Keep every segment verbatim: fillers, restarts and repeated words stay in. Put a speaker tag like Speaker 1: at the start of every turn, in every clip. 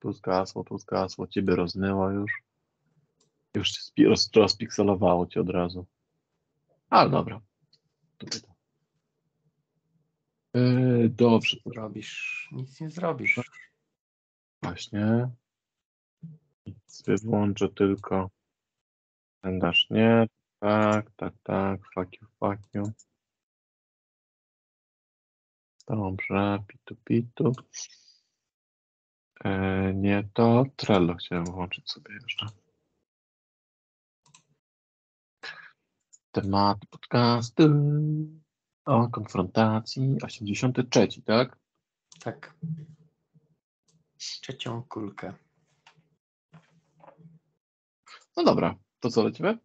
Speaker 1: tu zgasło, tu zgasło, ciebie rozmyło już. Już się spi- roz, rozpikselowało ci od razu. Ale dobra. Tutaj to. Yy, dobrze.
Speaker 2: Zrobisz, nic nie zrobisz.
Speaker 1: Właśnie. Nic wyłączę tylko. Kalendarz nie. Tak, tak, tak. Fuck you, fuck you. Dobrze. Pitu, pitu. Yy, nie to. Trello chciałem włączyć sobie jeszcze. Temat podcastu o konfrontacji. osiemdziesiąty trzeci, tak?
Speaker 2: Tak. Trzecią kulkę.
Speaker 1: No dobra. To co, lecimy?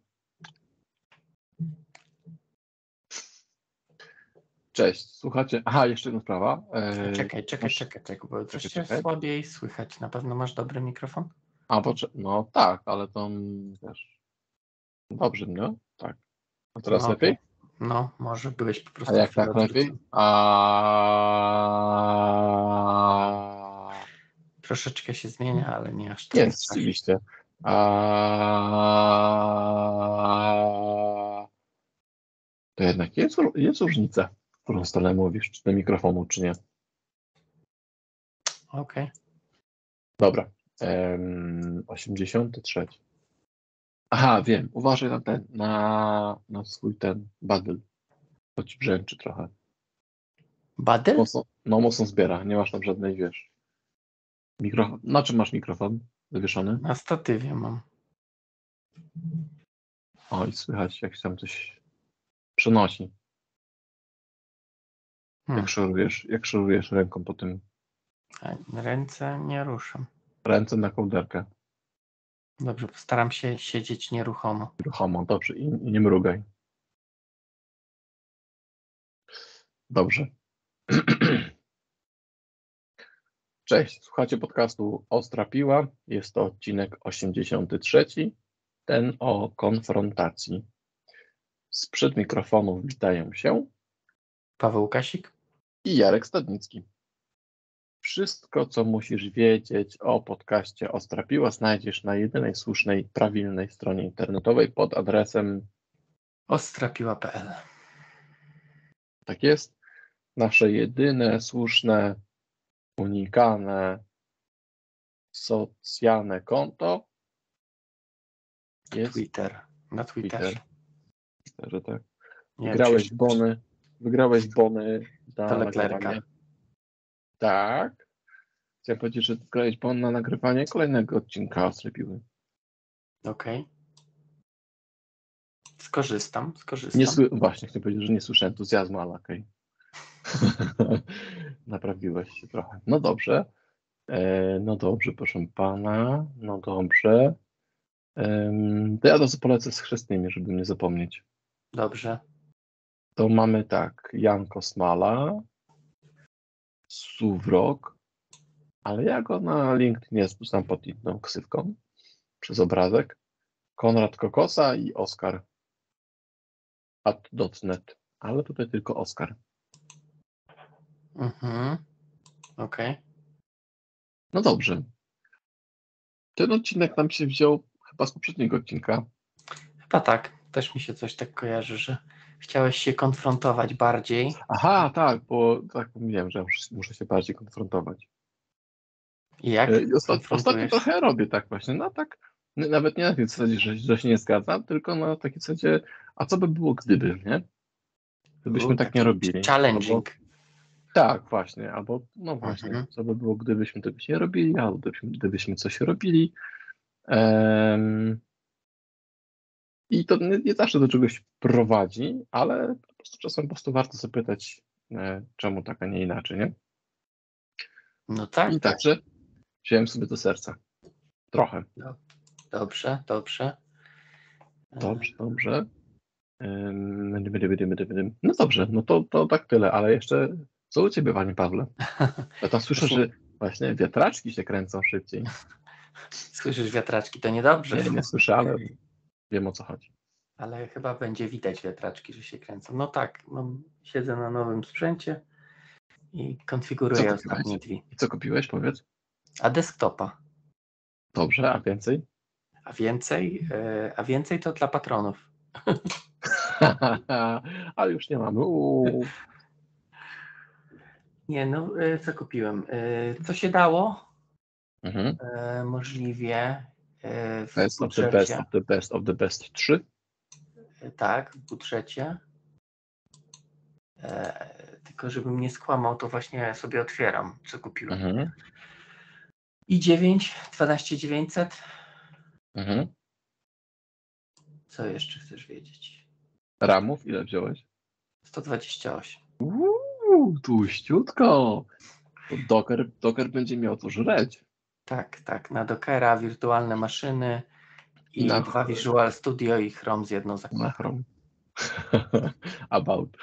Speaker 1: Cześć, słuchacie. Aha, jeszcze jedna sprawa. Eee,
Speaker 2: Czekaj, czekaj,
Speaker 1: masz...
Speaker 2: czekaj, czekaj, bo
Speaker 1: czekaj,
Speaker 2: troszkę
Speaker 1: czekaj.
Speaker 2: słabiej słychać. Na pewno masz dobry mikrofon?
Speaker 1: A, poczekaj. No tak, ale to mm, wiesz. Dobrze, nie? Tak. A teraz
Speaker 2: No,
Speaker 1: lepiej?
Speaker 2: no, może byłeś po
Speaker 1: A
Speaker 2: prostu
Speaker 1: jak
Speaker 2: chwilę
Speaker 1: tak lepiej?
Speaker 2: odwrócony.
Speaker 1: A...
Speaker 2: Troszeczkę się zmienia, ale nie aż tak
Speaker 1: Jest,
Speaker 2: strasznie.
Speaker 1: rzeczywiście. A... To jednak jest, jest różnica, w którą stronę mówisz, czy do mikrofonu, czy nie.
Speaker 2: Okej. Okay.
Speaker 1: Dobra. Um, osiemdziesiąty trzeci. Aha, wiem. Uważaj na ten, na, na swój ten badyl. To ci brzęczy trochę.
Speaker 2: Badyl?
Speaker 1: Mocno, no mocno zbiera. Nie masz tam żadnej, wiesz. Mikrofon. Na czym masz mikrofon zawieszony?
Speaker 2: Na statywie mam.
Speaker 1: O, i słychać, jak się tam coś przenosi.
Speaker 2: Hmm.
Speaker 1: Jak szorujesz, jak szorujesz ręką po tym.
Speaker 2: Ręce nie ruszam.
Speaker 1: Ręce na kołderkę.
Speaker 2: Dobrze, postaram się siedzieć nieruchomo.
Speaker 1: Ruchomo, dobrze. I, i nie mrugaj. Dobrze. Cześć, słuchacie podcastu Ostra Piła. Jest to odcinek osiemdziesiąty trzeci, ten o konfrontacji. Sprzed mikrofonów witają się
Speaker 2: Paweł Kasik?
Speaker 1: i Jarek Stadnicki. Wszystko, co musisz wiedzieć o podcaście Ostra Piła, znajdziesz na jedynej słusznej, prawilnej stronie internetowej pod adresem
Speaker 2: ostrapiła kropka p l.
Speaker 1: Tak jest. Nasze jedyne, słuszne, unikalne, socjalne konto jest
Speaker 2: Twitter. Na Twitterze.
Speaker 1: Twitter. Twitterze, tak.
Speaker 2: Nie
Speaker 1: Wygrałeś
Speaker 2: wiem,
Speaker 1: bony. Wygrałeś bony na
Speaker 2: to
Speaker 1: nagrywanie.
Speaker 2: Leclerca.
Speaker 1: Tak. Chciałem powiedzieć, że wygrałeś bon na nagrywanie kolejnego odcinka Ostrej Piły.
Speaker 2: Okej. Okay. Skorzystam, skorzystam.
Speaker 1: Nie sły... Właśnie, chciałem powiedzieć, że nie słyszę entuzjazmu, ale okej. Okay. Naprawiłeś się trochę. No dobrze. E, no dobrze, proszę pana. No dobrze. E, to ja to polecę z chrzestnymi, żeby nie zapomnieć.
Speaker 2: Dobrze.
Speaker 1: To mamy tak. Jan Kosmala, Suwrok, ale ja go na LinkedInie spuszczam pod inną ksywką przez obrazek. Konrad Kokosa i Oskar. at kropka net, ale tutaj tylko Oskar.
Speaker 2: Mhm. Okej. Okay.
Speaker 1: No dobrze. Ten odcinek nam się wziął chyba z poprzedniego odcinka.
Speaker 2: Chyba tak. Też mi się coś tak kojarzy, że chciałeś się konfrontować bardziej.
Speaker 1: Aha, tak, bo tak mówiłem, że muszę się bardziej konfrontować.
Speaker 2: I jak
Speaker 1: I ostat, ostatnio
Speaker 2: konfrontujesz?
Speaker 1: trochę robię tak właśnie, no tak, nawet nie na takiej zasadzie, że, że się nie zgadzam, tylko na takiej zasadzie, a co by było gdyby, nie? Gdybyśmy
Speaker 2: Był
Speaker 1: tak nie robili.
Speaker 2: challenging.
Speaker 1: Albo, tak, właśnie, albo no właśnie,
Speaker 2: Mhm.
Speaker 1: co by było gdybyśmy tego nie robili, albo gdybyśmy, gdybyśmy coś robili. Um, I to nie, nie zawsze do czegoś prowadzi, ale po prostu czasem po prostu warto zapytać, e, czemu tak, a nie inaczej, nie?
Speaker 2: No tak.
Speaker 1: I także wziąłem sobie do serca. Trochę.
Speaker 2: No, dobrze, dobrze.
Speaker 1: Dobrze, dobrze. No dobrze, no to, to tak tyle, ale jeszcze co u ciebie, panie Pawle? Ja tam słyszę, że właśnie wiatraczki się kręcą szybciej.
Speaker 2: Słyszysz wiatraczki, to niedobrze.
Speaker 1: Nie, nie słyszę, ale wiem, o co chodzi.
Speaker 2: Ale chyba będzie widać wiatraczki, że się kręcą. No tak, mam, siedzę na nowym sprzęcie i konfiguruję ostatnie drzwi.
Speaker 1: I co kupiłeś, powiedz?
Speaker 2: A desktopa.
Speaker 1: Dobrze, a więcej?
Speaker 2: A więcej, e, a więcej to dla patronów.
Speaker 1: Ale już nie mamy. Uuu.
Speaker 2: Nie, no e, co kupiłem? E, co się dało?
Speaker 1: Mhm.
Speaker 2: E, możliwie e, w
Speaker 1: Best of the best
Speaker 2: budżecie.
Speaker 1: of the best of the best trzy.
Speaker 2: E, tak, w budżecie. E, tylko żebym nie skłamał, to właśnie sobie otwieram, co kupiłem.
Speaker 1: Mhm.
Speaker 2: i dziewięć, dwanaście dziewięćset.
Speaker 1: Mhm.
Speaker 2: Co jeszcze chcesz wiedzieć?
Speaker 1: Ramów ile wziąłeś?
Speaker 2: sto dwadzieścia osiem.
Speaker 1: Uuu, tłuściutko. To Docker, Docker będzie miał to żreć.
Speaker 2: Tak, tak, na Dockera, wirtualne maszyny
Speaker 1: I
Speaker 2: i
Speaker 1: na,
Speaker 2: dwa Visual Studio i Chrome z jedną
Speaker 1: na
Speaker 2: zakładką.
Speaker 1: Chrome. About.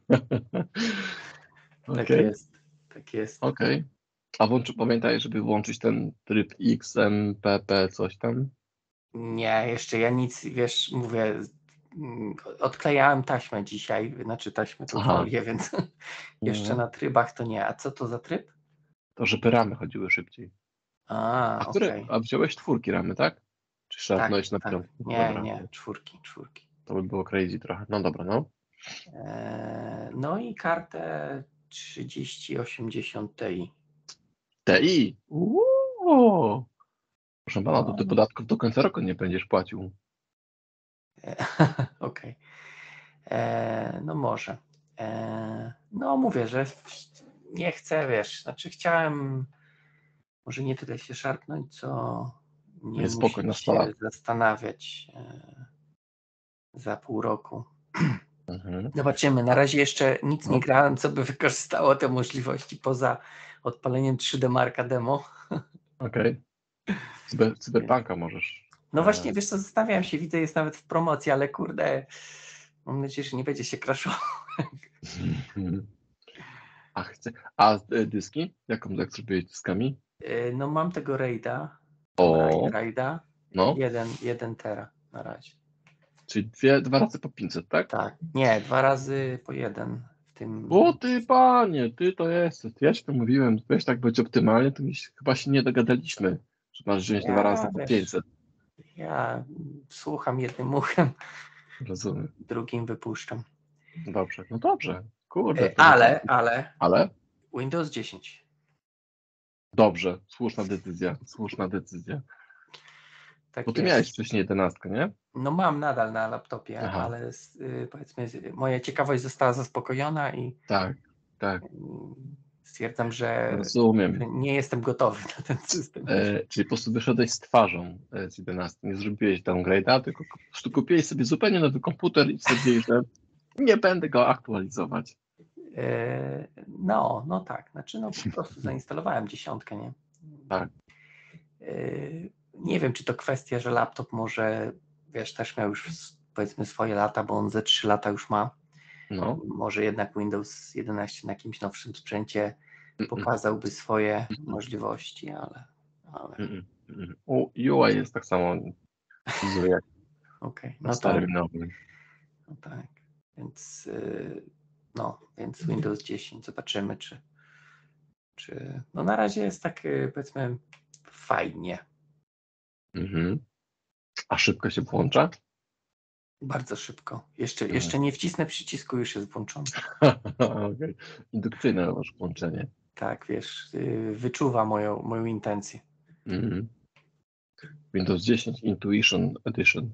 Speaker 2: Tak
Speaker 1: Okej,
Speaker 2: jest, tak jest.
Speaker 1: okej. A włącz, pamiętaj, żeby włączyć ten tryb X M P P coś tam.
Speaker 2: Nie, jeszcze ja nic, wiesz, mówię, mm, odklejałem taśmę dzisiaj, znaczy taśmę tą
Speaker 1: Aha.
Speaker 2: folię, więc jeszcze
Speaker 1: No.
Speaker 2: na trybach to nie. A co to za tryb?
Speaker 1: To, żeby ramy chodziły szybciej.
Speaker 2: A,
Speaker 1: A które?
Speaker 2: okej.
Speaker 1: A wziąłeś czwórki ramy, tak? Czy
Speaker 2: Tak,
Speaker 1: szarpnąłeś na
Speaker 2: tak.
Speaker 1: piątki?
Speaker 2: Nie,
Speaker 1: Dobra.
Speaker 2: nie, czwórki, czwórki.
Speaker 1: To by było crazy trochę. No dobra, no.
Speaker 2: Eee, no i kartę trzydzieści osiemdziesiąt Ti.
Speaker 1: T I. Uuu. Proszę pana, to ty
Speaker 2: No.
Speaker 1: podatków do końca roku nie będziesz płacił.
Speaker 2: Okej. Eee, no może. Eee, no mówię, że nie chcę, wiesz, znaczy chciałem może nie tyle się szarpnąć, co nie
Speaker 1: Nie, spokój, na
Speaker 2: musieć
Speaker 1: sto lat.
Speaker 2: się zastanawiać e, za pół roku.
Speaker 1: Mhm.
Speaker 2: Zobaczymy. Na razie jeszcze nic
Speaker 1: No.
Speaker 2: nie grałem, co by wykorzystało te możliwości poza odpaleniem trzy D Marka demo.
Speaker 1: Okej. Cyber, cyberpunka możesz.
Speaker 2: No
Speaker 1: e,
Speaker 2: właśnie, wiesz co, zastanawiam się, widzę, jest nawet w promocji, ale kurde, mam nadzieję, że nie będzie się crashował.
Speaker 1: A chcę. A e, dyski? Jaką jak zrobiłeś dyskami?
Speaker 2: E, No mam tego Raida,
Speaker 1: O,
Speaker 2: Tomb Raida,
Speaker 1: no.
Speaker 2: jeden, jeden tera na razie.
Speaker 1: Czyli dwie, dwa razy po pięćset, tak?
Speaker 2: Tak, nie, dwa razy po jeden w tym.
Speaker 1: O ty panie, ty to jesteś. Ja ci to mówiłem, weź tak być optymalnie, to mi się, chyba się nie dogadaliśmy, że masz wziąć dwa razy
Speaker 2: Ja,
Speaker 1: po
Speaker 2: wiesz,
Speaker 1: pięćset.
Speaker 2: ja słucham jednym uchem,
Speaker 1: Rozumiem.
Speaker 2: drugim wypuszczam.
Speaker 1: Dobrze, no dobrze. Kurde.
Speaker 2: E,
Speaker 1: To
Speaker 2: Ale, ale
Speaker 1: Ale?
Speaker 2: Windows dziesięć.
Speaker 1: Dobrze, słuszna decyzja, słuszna decyzja.
Speaker 2: Tak
Speaker 1: Bo ty
Speaker 2: jest.
Speaker 1: miałeś wcześniej jedenastkę, nie?
Speaker 2: No mam nadal na laptopie,
Speaker 1: Aha.
Speaker 2: ale y, powiedzmy z- moja ciekawość została zaspokojona i
Speaker 1: Tak, tak,
Speaker 2: y, stwierdzam, że, że
Speaker 1: rozumiem.
Speaker 2: nie jestem gotowy na ten system.
Speaker 1: E, czyli po prostu wyszedłeś z twarzą e, z jedenastki, nie zrobiłeś downgrade'a, tylko po prostu kupiłeś sobie zupełnie nowy komputer i stwierdziłeś, że nie będę go aktualizować.
Speaker 2: E, No, no tak, znaczy no po prostu zainstalowałem dziesiątkę, nie?
Speaker 1: Tak.
Speaker 2: E, Nie wiem, czy to kwestia, że laptop może, wiesz, też miał już powiedzmy swoje lata, bo on ze trzy lata już ma.
Speaker 1: No.
Speaker 2: Może jednak Windows jedenaście na jakimś nowszym sprzęcie
Speaker 1: Mm-mm.
Speaker 2: pokazałby swoje możliwości, ale... ale...
Speaker 1: Mm-mm. Mm-mm. U, U I jest tak samo zły jak
Speaker 2: Okej,
Speaker 1: na
Speaker 2: no
Speaker 1: starym
Speaker 2: tak,
Speaker 1: i nowym.
Speaker 2: no tak, więc y, no, więc Windows dziesięć, zobaczymy, czy, czy no na razie jest tak y, powiedzmy fajnie,
Speaker 1: Mhm. A szybko się włącza?
Speaker 2: bardzo szybko, jeszcze,
Speaker 1: Mhm.
Speaker 2: jeszcze nie wcisnę przycisku, już jest włączony.
Speaker 1: Okay. Indukcyjne masz włączenie.
Speaker 2: Tak, wiesz, y, wyczuwa moją, moją intencję.
Speaker 1: Mhm. Windows dziesięć Intuition Edition.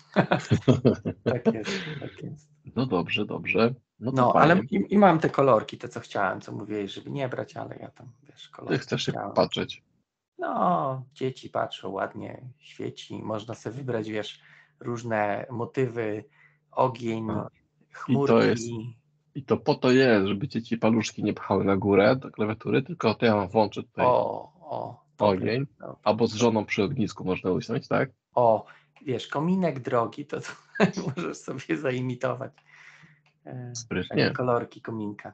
Speaker 2: Tak jest, tak jest.
Speaker 1: No dobrze, dobrze. No to
Speaker 2: No,
Speaker 1: fajnie.
Speaker 2: ale i, i mam te kolorki, te co chciałem, co mówiłeś, żeby nie brać, ale ja tam, wiesz, kolorki
Speaker 1: Ty chcesz się
Speaker 2: chciałem.
Speaker 1: patrzeć.
Speaker 2: No, dzieci patrzą, ładnie świeci, można sobie wybrać, wiesz, różne motywy, ogień,
Speaker 1: A,
Speaker 2: chmurki.
Speaker 1: I to jest, i to po to jest, żeby cię ci paluszki nie pchały na górę do klawiatury, tylko to ja mam włączyć tutaj
Speaker 2: O, o, dobry,
Speaker 1: ogień,
Speaker 2: dobry.
Speaker 1: albo z żoną przy ognisku można usiąść, tak?
Speaker 2: O, wiesz, kominek drogi, to, to możesz sobie zaimitować e,
Speaker 1: Sprytnie.
Speaker 2: takie kolorki kominka.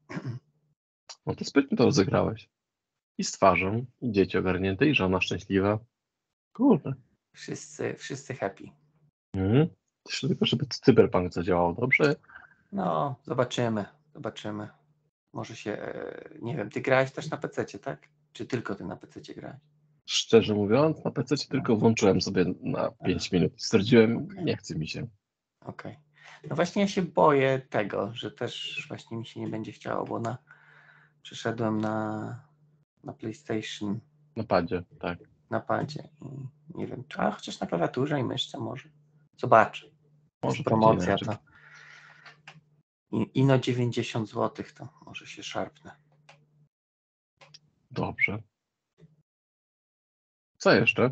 Speaker 1: No to sprytnie to rozegrałeś. I z twarzą, i dzieci ogarnięte, i żona szczęśliwa. Kurde.
Speaker 2: Wszyscy, wszyscy happy.
Speaker 1: Mhm. Jeszcze tylko, żeby cyberpunk zadziałał dobrze.
Speaker 2: No, zobaczymy, zobaczymy. Może się, e, nie wiem, ty grałeś też na pececie, tak? Czy tylko ty na pececie grałeś?
Speaker 1: szczerze mówiąc, na P C tylko włączyłem sobie na pięć minut. Stwierdziłem,
Speaker 2: okay.
Speaker 1: nie chce mi się.
Speaker 2: Okej. Okay. No właśnie ja się boję tego, że też właśnie mi się nie będzie chciało, bo na, przeszedłem na, na PlayStation.
Speaker 1: Na padzie, tak.
Speaker 2: Na padzie. I nie wiem, czy, a chociaż na klawiaturze i myszce może. Zobaczę.
Speaker 1: Może
Speaker 2: Promocja to. I, ino dziewięćdziesiąt złotych to może się szarpnę.
Speaker 1: Dobrze. Co jeszcze?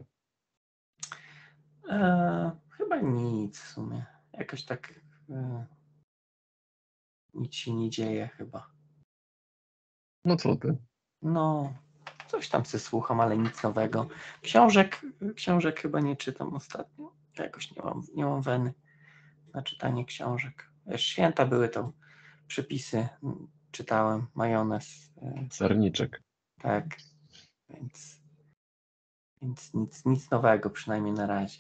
Speaker 2: E, chyba nic w sumie. Jakoś tak e, nic się nie dzieje chyba.
Speaker 1: No co ty?
Speaker 2: No, coś tam sobie słucham, ale nic nowego. Książek, książek chyba nie czytam ostatnio. Jakoś nie mam, nie mam weny na czytanie książek. Wiesz, święta były to przepisy. Czytałem, majonez. e,
Speaker 1: Serniczek.
Speaker 2: Tak, więc, więc nic, nic nowego, przynajmniej na razie.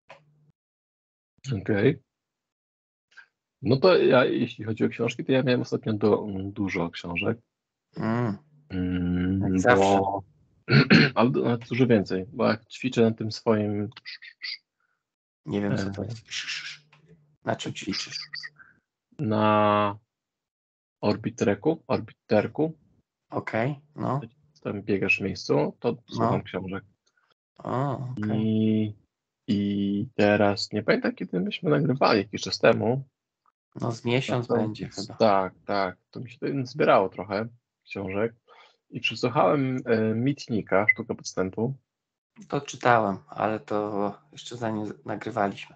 Speaker 1: Okej. Okay. No to ja, jeśli chodzi o książki, to ja miałem ostatnio do, dużo książek.
Speaker 2: Mm,
Speaker 1: Mm,
Speaker 2: jak
Speaker 1: bo...
Speaker 2: zawsze.
Speaker 1: Ale nawet dużo więcej, bo jak ćwiczę na tym swoim...
Speaker 2: Nie wiem, co to jest. Na czym ćwiczysz?
Speaker 1: Na Orbitreku, Orbiterku.
Speaker 2: Okej, okay, no.
Speaker 1: Tam biegasz w miejscu, to słucham
Speaker 2: no.
Speaker 1: książek.
Speaker 2: O, okay.
Speaker 1: I, I teraz, nie pamiętam kiedy myśmy nagrywali jakiś czas temu.
Speaker 2: No z miesiąc
Speaker 1: to,
Speaker 2: będzie chyba.
Speaker 1: Tak, tak. To mi się to zbierało trochę książek. I przesłuchałem e, Mitnika, Sztuka Podstępu.
Speaker 2: To czytałem, ale to jeszcze zanim nagrywaliśmy.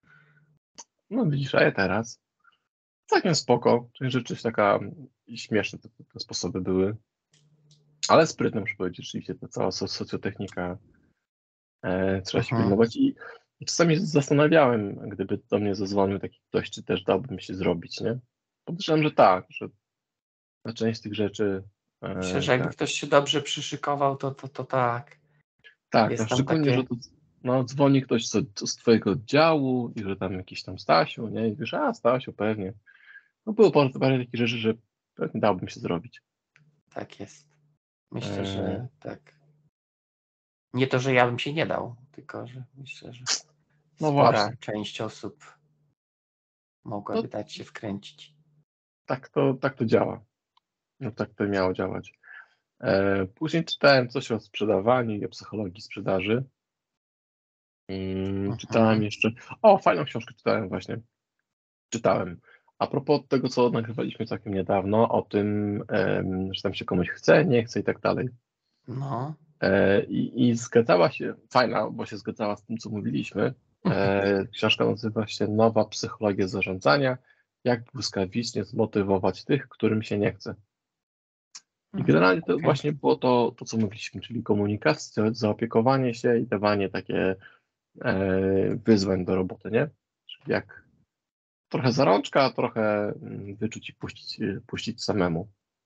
Speaker 1: No widzisz, a ja teraz. Całkiem spoko. Czyli rzeczywiście taka śmieszne te, te sposoby były. Ale sprytne, muszę powiedzieć, rzeczywiście ta cała socjotechnika e, trzeba się
Speaker 2: Mhm.
Speaker 1: pilnować. I, I czasami się zastanawiałem, gdyby do mnie zadzwonił taki ktoś, czy też dałbym się zrobić, nie? Podejrzewam, że tak, że na część z tych rzeczy... E,
Speaker 2: Myślę, że jakby
Speaker 1: tak.
Speaker 2: ktoś się dobrze przyszykował, to, to, to tak.
Speaker 1: Tak,
Speaker 2: Jest
Speaker 1: a
Speaker 2: tam
Speaker 1: szczególnie,
Speaker 2: takie...
Speaker 1: że to no, dzwoni ktoś z, z twojego oddziału i że tam jakiś tam Stasiu, nie? I wiesz, a Stasiu, pewnie. No było parę, parę takich rzeczy, że pewnie dałbym się zrobić.
Speaker 2: Tak jest. Myślę,
Speaker 1: Eee,
Speaker 2: że tak. Nie to, że ja bym się nie dał, tylko że myślę, że
Speaker 1: no
Speaker 2: spora
Speaker 1: właśnie.
Speaker 2: część osób mogłaby
Speaker 1: No,
Speaker 2: dać się wkręcić.
Speaker 1: tak to, tak to działa. No tak to miało działać. Eee, później czytałem coś o sprzedawaniu i o psychologii sprzedaży. Mm,
Speaker 2: Mhm.
Speaker 1: Czytałem jeszcze... O, fajną książkę czytałem właśnie. Czytałem. A propos tego, co nagrywaliśmy całkiem niedawno, o tym, em, że tam się komuś chce, nie chce i tak dalej.
Speaker 2: No.
Speaker 1: E, I, I zgadzała się, fajna, bo się zgadzała z tym, co mówiliśmy. E, książka nazywa się Nowa psychologia zarządzania. Jak błyskawicznie zmotywować tych, którym się nie chce. I generalnie to
Speaker 2: Okay.
Speaker 1: właśnie było to, to, co mówiliśmy, czyli komunikacja, zaopiekowanie się i dawanie takie e, wyzwań do roboty, nie? Czyli jak trochę zarączka, trochę wyczuć i puścić, puścić samemu.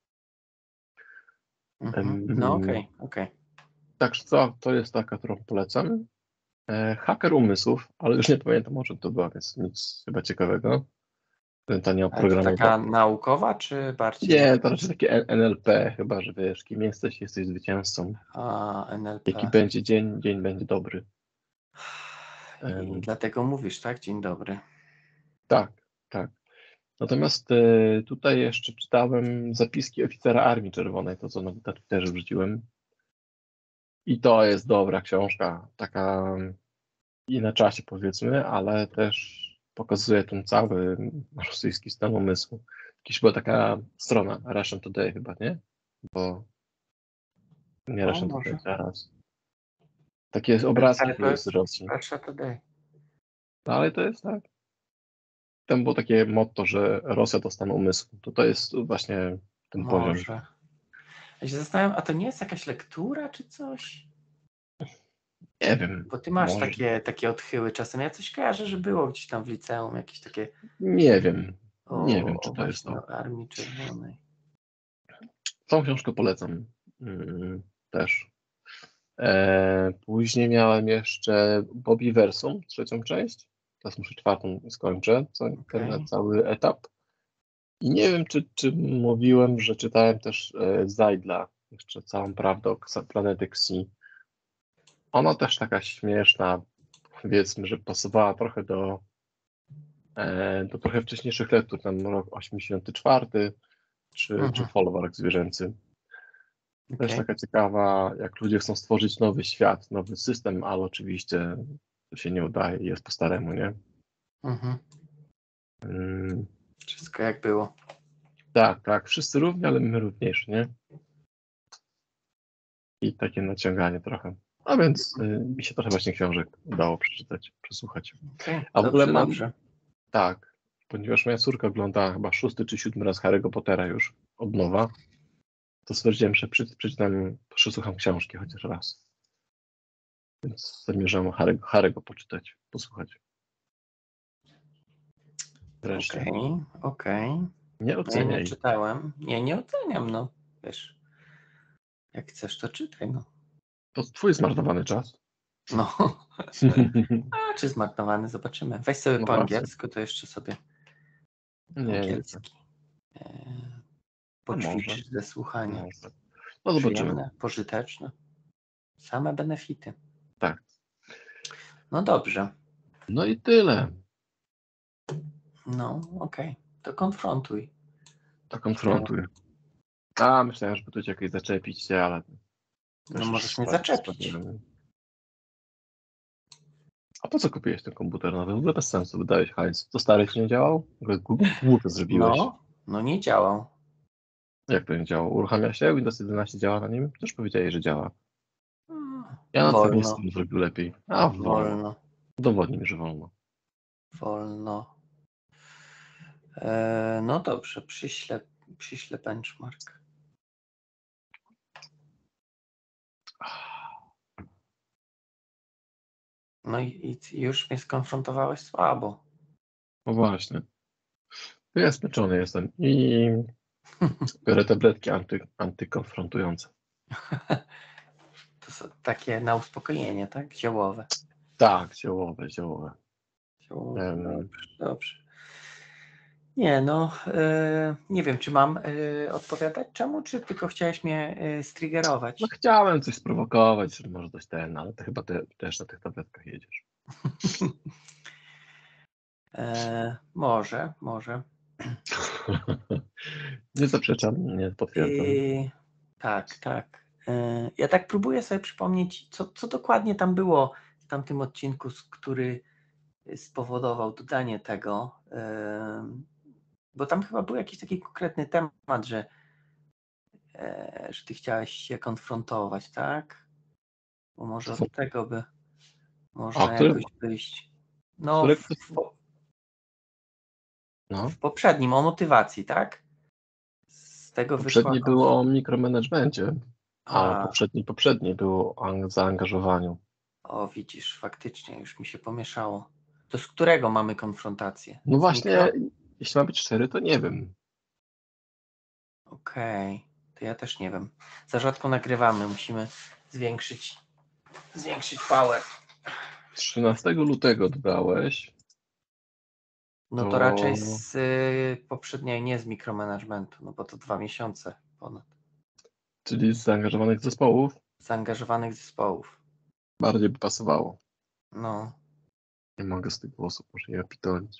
Speaker 2: Mhm. No okej, okay, okej. Okay.
Speaker 1: Także to, to jest taka, którą polecam. E, haker umysłów, ale już nie pamiętam, o czym to była, więc nic chyba ciekawego. To nie o
Speaker 2: Ale to taka
Speaker 1: programowaniu.
Speaker 2: naukowa, czy bardziej?
Speaker 1: Nie, to raczej takie N L P chyba, że wiesz, kim jesteś, jesteś zwycięzcą.
Speaker 2: A, N L P.
Speaker 1: Jaki będzie dzień, dzień będzie dobry.
Speaker 2: I
Speaker 1: Um,
Speaker 2: dlatego mówisz, tak? Dzień dobry.
Speaker 1: tak, tak. Natomiast e, tutaj jeszcze czytałem zapiski oficera Armii Czerwonej, to co na, na Twitterze wrzuciłem. I to jest dobra książka, taka i na czasie powiedzmy, ale też pokazuje ten cały rosyjski stan umysłu. Jakaś była taka strona Russian Today chyba, nie? Bo nie
Speaker 2: O,
Speaker 1: Russian
Speaker 2: może.
Speaker 1: Today, zaraz. Takie obrazki
Speaker 2: Ale to
Speaker 1: były z
Speaker 2: jest
Speaker 1: Rosji.
Speaker 2: Russia Today.
Speaker 1: No, ale to jest tak. Tam było takie motto, że Rosja to stan umysłu. To to jest właśnie ten poziom.
Speaker 2: Może. Ja się zastanawiam, a to nie jest jakaś lektura czy coś?
Speaker 1: Nie wiem.
Speaker 2: Bo ty masz
Speaker 1: może.
Speaker 2: takie, takie odchyły czasem. Ja coś kojarzę, że było gdzieś tam w liceum jakieś takie...
Speaker 1: Nie wiem.
Speaker 2: O,
Speaker 1: Nie wiem, czy
Speaker 2: o
Speaker 1: to jest
Speaker 2: właśnie
Speaker 1: to.
Speaker 2: o Armii Czerwonej.
Speaker 1: Tą książkę polecam mm, też. E, później miałem jeszcze Bobby Versum, trzecią część. Teraz muszę czwartą skończę, co, ten
Speaker 2: Okay.
Speaker 1: cały etap. I nie wiem, czy, czy mówiłem, że czytałem też e, Zajdla, jeszcze całą prawdę o planety Xi. Ona też taka śmieszna, powiedzmy, że pasowała trochę do, e, do trochę wcześniejszych lektur, ten rok osiemdziesiąty czwarty, czy,
Speaker 2: Mhm.
Speaker 1: czy folwark zwierzęcy. Też
Speaker 2: Okej.
Speaker 1: taka ciekawa, jak ludzie chcą stworzyć nowy świat, nowy system, ale oczywiście to się nie udaje, jest po staremu, nie?
Speaker 2: Mhm.
Speaker 1: Mm,
Speaker 2: Wszystko jak było.
Speaker 1: tak, tak, wszyscy równi, ale my równiejsi, nie? I takie naciąganie trochę. A więc y, mi się trochę właśnie książek udało przeczytać, przesłuchać.
Speaker 2: Okej,
Speaker 1: A w ogóle
Speaker 2: dobrze,
Speaker 1: mam,
Speaker 2: dobrze.
Speaker 1: tak, ponieważ moja córka ogląda chyba szósty czy siódmy raz Harry'ego Pottera już od nowa, to stwierdziłem, że przy, przeczytam, przesłucham książki chociaż raz. Więc zamierzam Harry'ego, Harry'ego poczytać, posłuchać. Wreszcie.
Speaker 2: Okej, okej.
Speaker 1: Nie
Speaker 2: Ja nie
Speaker 1: oceniaj.
Speaker 2: czytałem. Nie, nie oceniam, no. Wiesz, jak chcesz, to czytaj, no.
Speaker 1: To twój zmarnowany czas.
Speaker 2: No, sorry. A, czy zmarnowany, zobaczymy. Weź sobie
Speaker 1: No
Speaker 2: po
Speaker 1: właśnie.
Speaker 2: angielsku, to jeszcze sobie
Speaker 1: Nie, nie.
Speaker 2: angielski e,
Speaker 1: A może.
Speaker 2: poćwiczyć ze słuchania.
Speaker 1: Może. No zobaczymy.
Speaker 2: Przyjemne, pożyteczne. Same benefity.
Speaker 1: Tak.
Speaker 2: No dobrze.
Speaker 1: No i tyle.
Speaker 2: No, okej. To konfrontuj.
Speaker 1: To konfrontuj. A, myślałem, żeby tu cię jakoś zaczepić się, ale...
Speaker 2: No
Speaker 1: też
Speaker 2: możesz mnie
Speaker 1: spra-
Speaker 2: zaczepić.
Speaker 1: sprawiłem. A po co kupiłeś ten komputer nowy? W ogóle bez sensu, wydałeś hajs. To stary ci nie działał? Głupio zrobiłeś.
Speaker 2: No, no nie działał.
Speaker 1: Jak to nie działało? Uruchamia się? Windows jedenaście działa na nim? Też powiedziałeś, że działa. Ja na pewno
Speaker 2: Wolno,
Speaker 1: bym zrobił lepiej. A, wolno.
Speaker 2: wolno,
Speaker 1: Udowodnij mi, że wolno.
Speaker 2: wolno. E, no dobrze, przyślę, przyślę benchmark. No i, i już mnie skonfrontowałeś słabo.
Speaker 1: No właśnie. To ja spieczony jestem i biorę tabletki anty, antykonfrontujące.
Speaker 2: To są takie na uspokojenie, tak? Ziołowe.
Speaker 1: Tak, ziołowe, ziołowe.
Speaker 2: Ziołowe.
Speaker 1: Em,
Speaker 2: Dobrze, dobrze. Nie, no, e, nie wiem, czy mam e, odpowiadać czemu, czy tylko chciałeś mnie e, striggerować?
Speaker 1: No chciałem coś sprowokować, że może coś ten, ale ty chyba te, też na tych tabletkach jedziesz.
Speaker 2: E, może, może.
Speaker 1: Nie zaprzeczam, nie potwierdzam.
Speaker 2: I, tak, tak. E, ja tak próbuję sobie przypomnieć, co, co dokładnie tam było w tamtym odcinku, z- który spowodował dodanie tego, e, bo tam chyba był jakiś taki konkretny temat, że, e, że ty chciałeś się konfrontować, tak? Bo może od tego by można
Speaker 1: który-
Speaker 2: jakoś wyjść. No,
Speaker 1: którego
Speaker 2: w,
Speaker 1: to-
Speaker 2: w,
Speaker 1: No,
Speaker 2: w poprzednim o motywacji, tak? Z tego wyszła.
Speaker 1: poprzednie było o mikromanagemencie, a
Speaker 2: A,
Speaker 1: poprzedni, poprzedni było o zaangażowaniu.
Speaker 2: o, widzisz, faktycznie już mi się pomieszało. To z którego mamy konfrontację?
Speaker 1: No
Speaker 2: Z
Speaker 1: właśnie,
Speaker 2: mikro?
Speaker 1: jeśli ma być szczery, to nie wiem.
Speaker 2: Okej, to ja też nie wiem. Za rzadko nagrywamy, musimy zwiększyć, zwiększyć power.
Speaker 1: trzynastego lutego dodałeś.
Speaker 2: No to
Speaker 1: To-
Speaker 2: raczej z y, poprzedniej, nie z mikromanagementu, no bo to dwa miesiące ponad.
Speaker 1: Czyli z zaangażowanych zespołów,
Speaker 2: Zaangażowanych zespołów.
Speaker 1: bardziej by pasowało.
Speaker 2: No,
Speaker 1: Nie mogę z tych głosów, muszę je pitolić.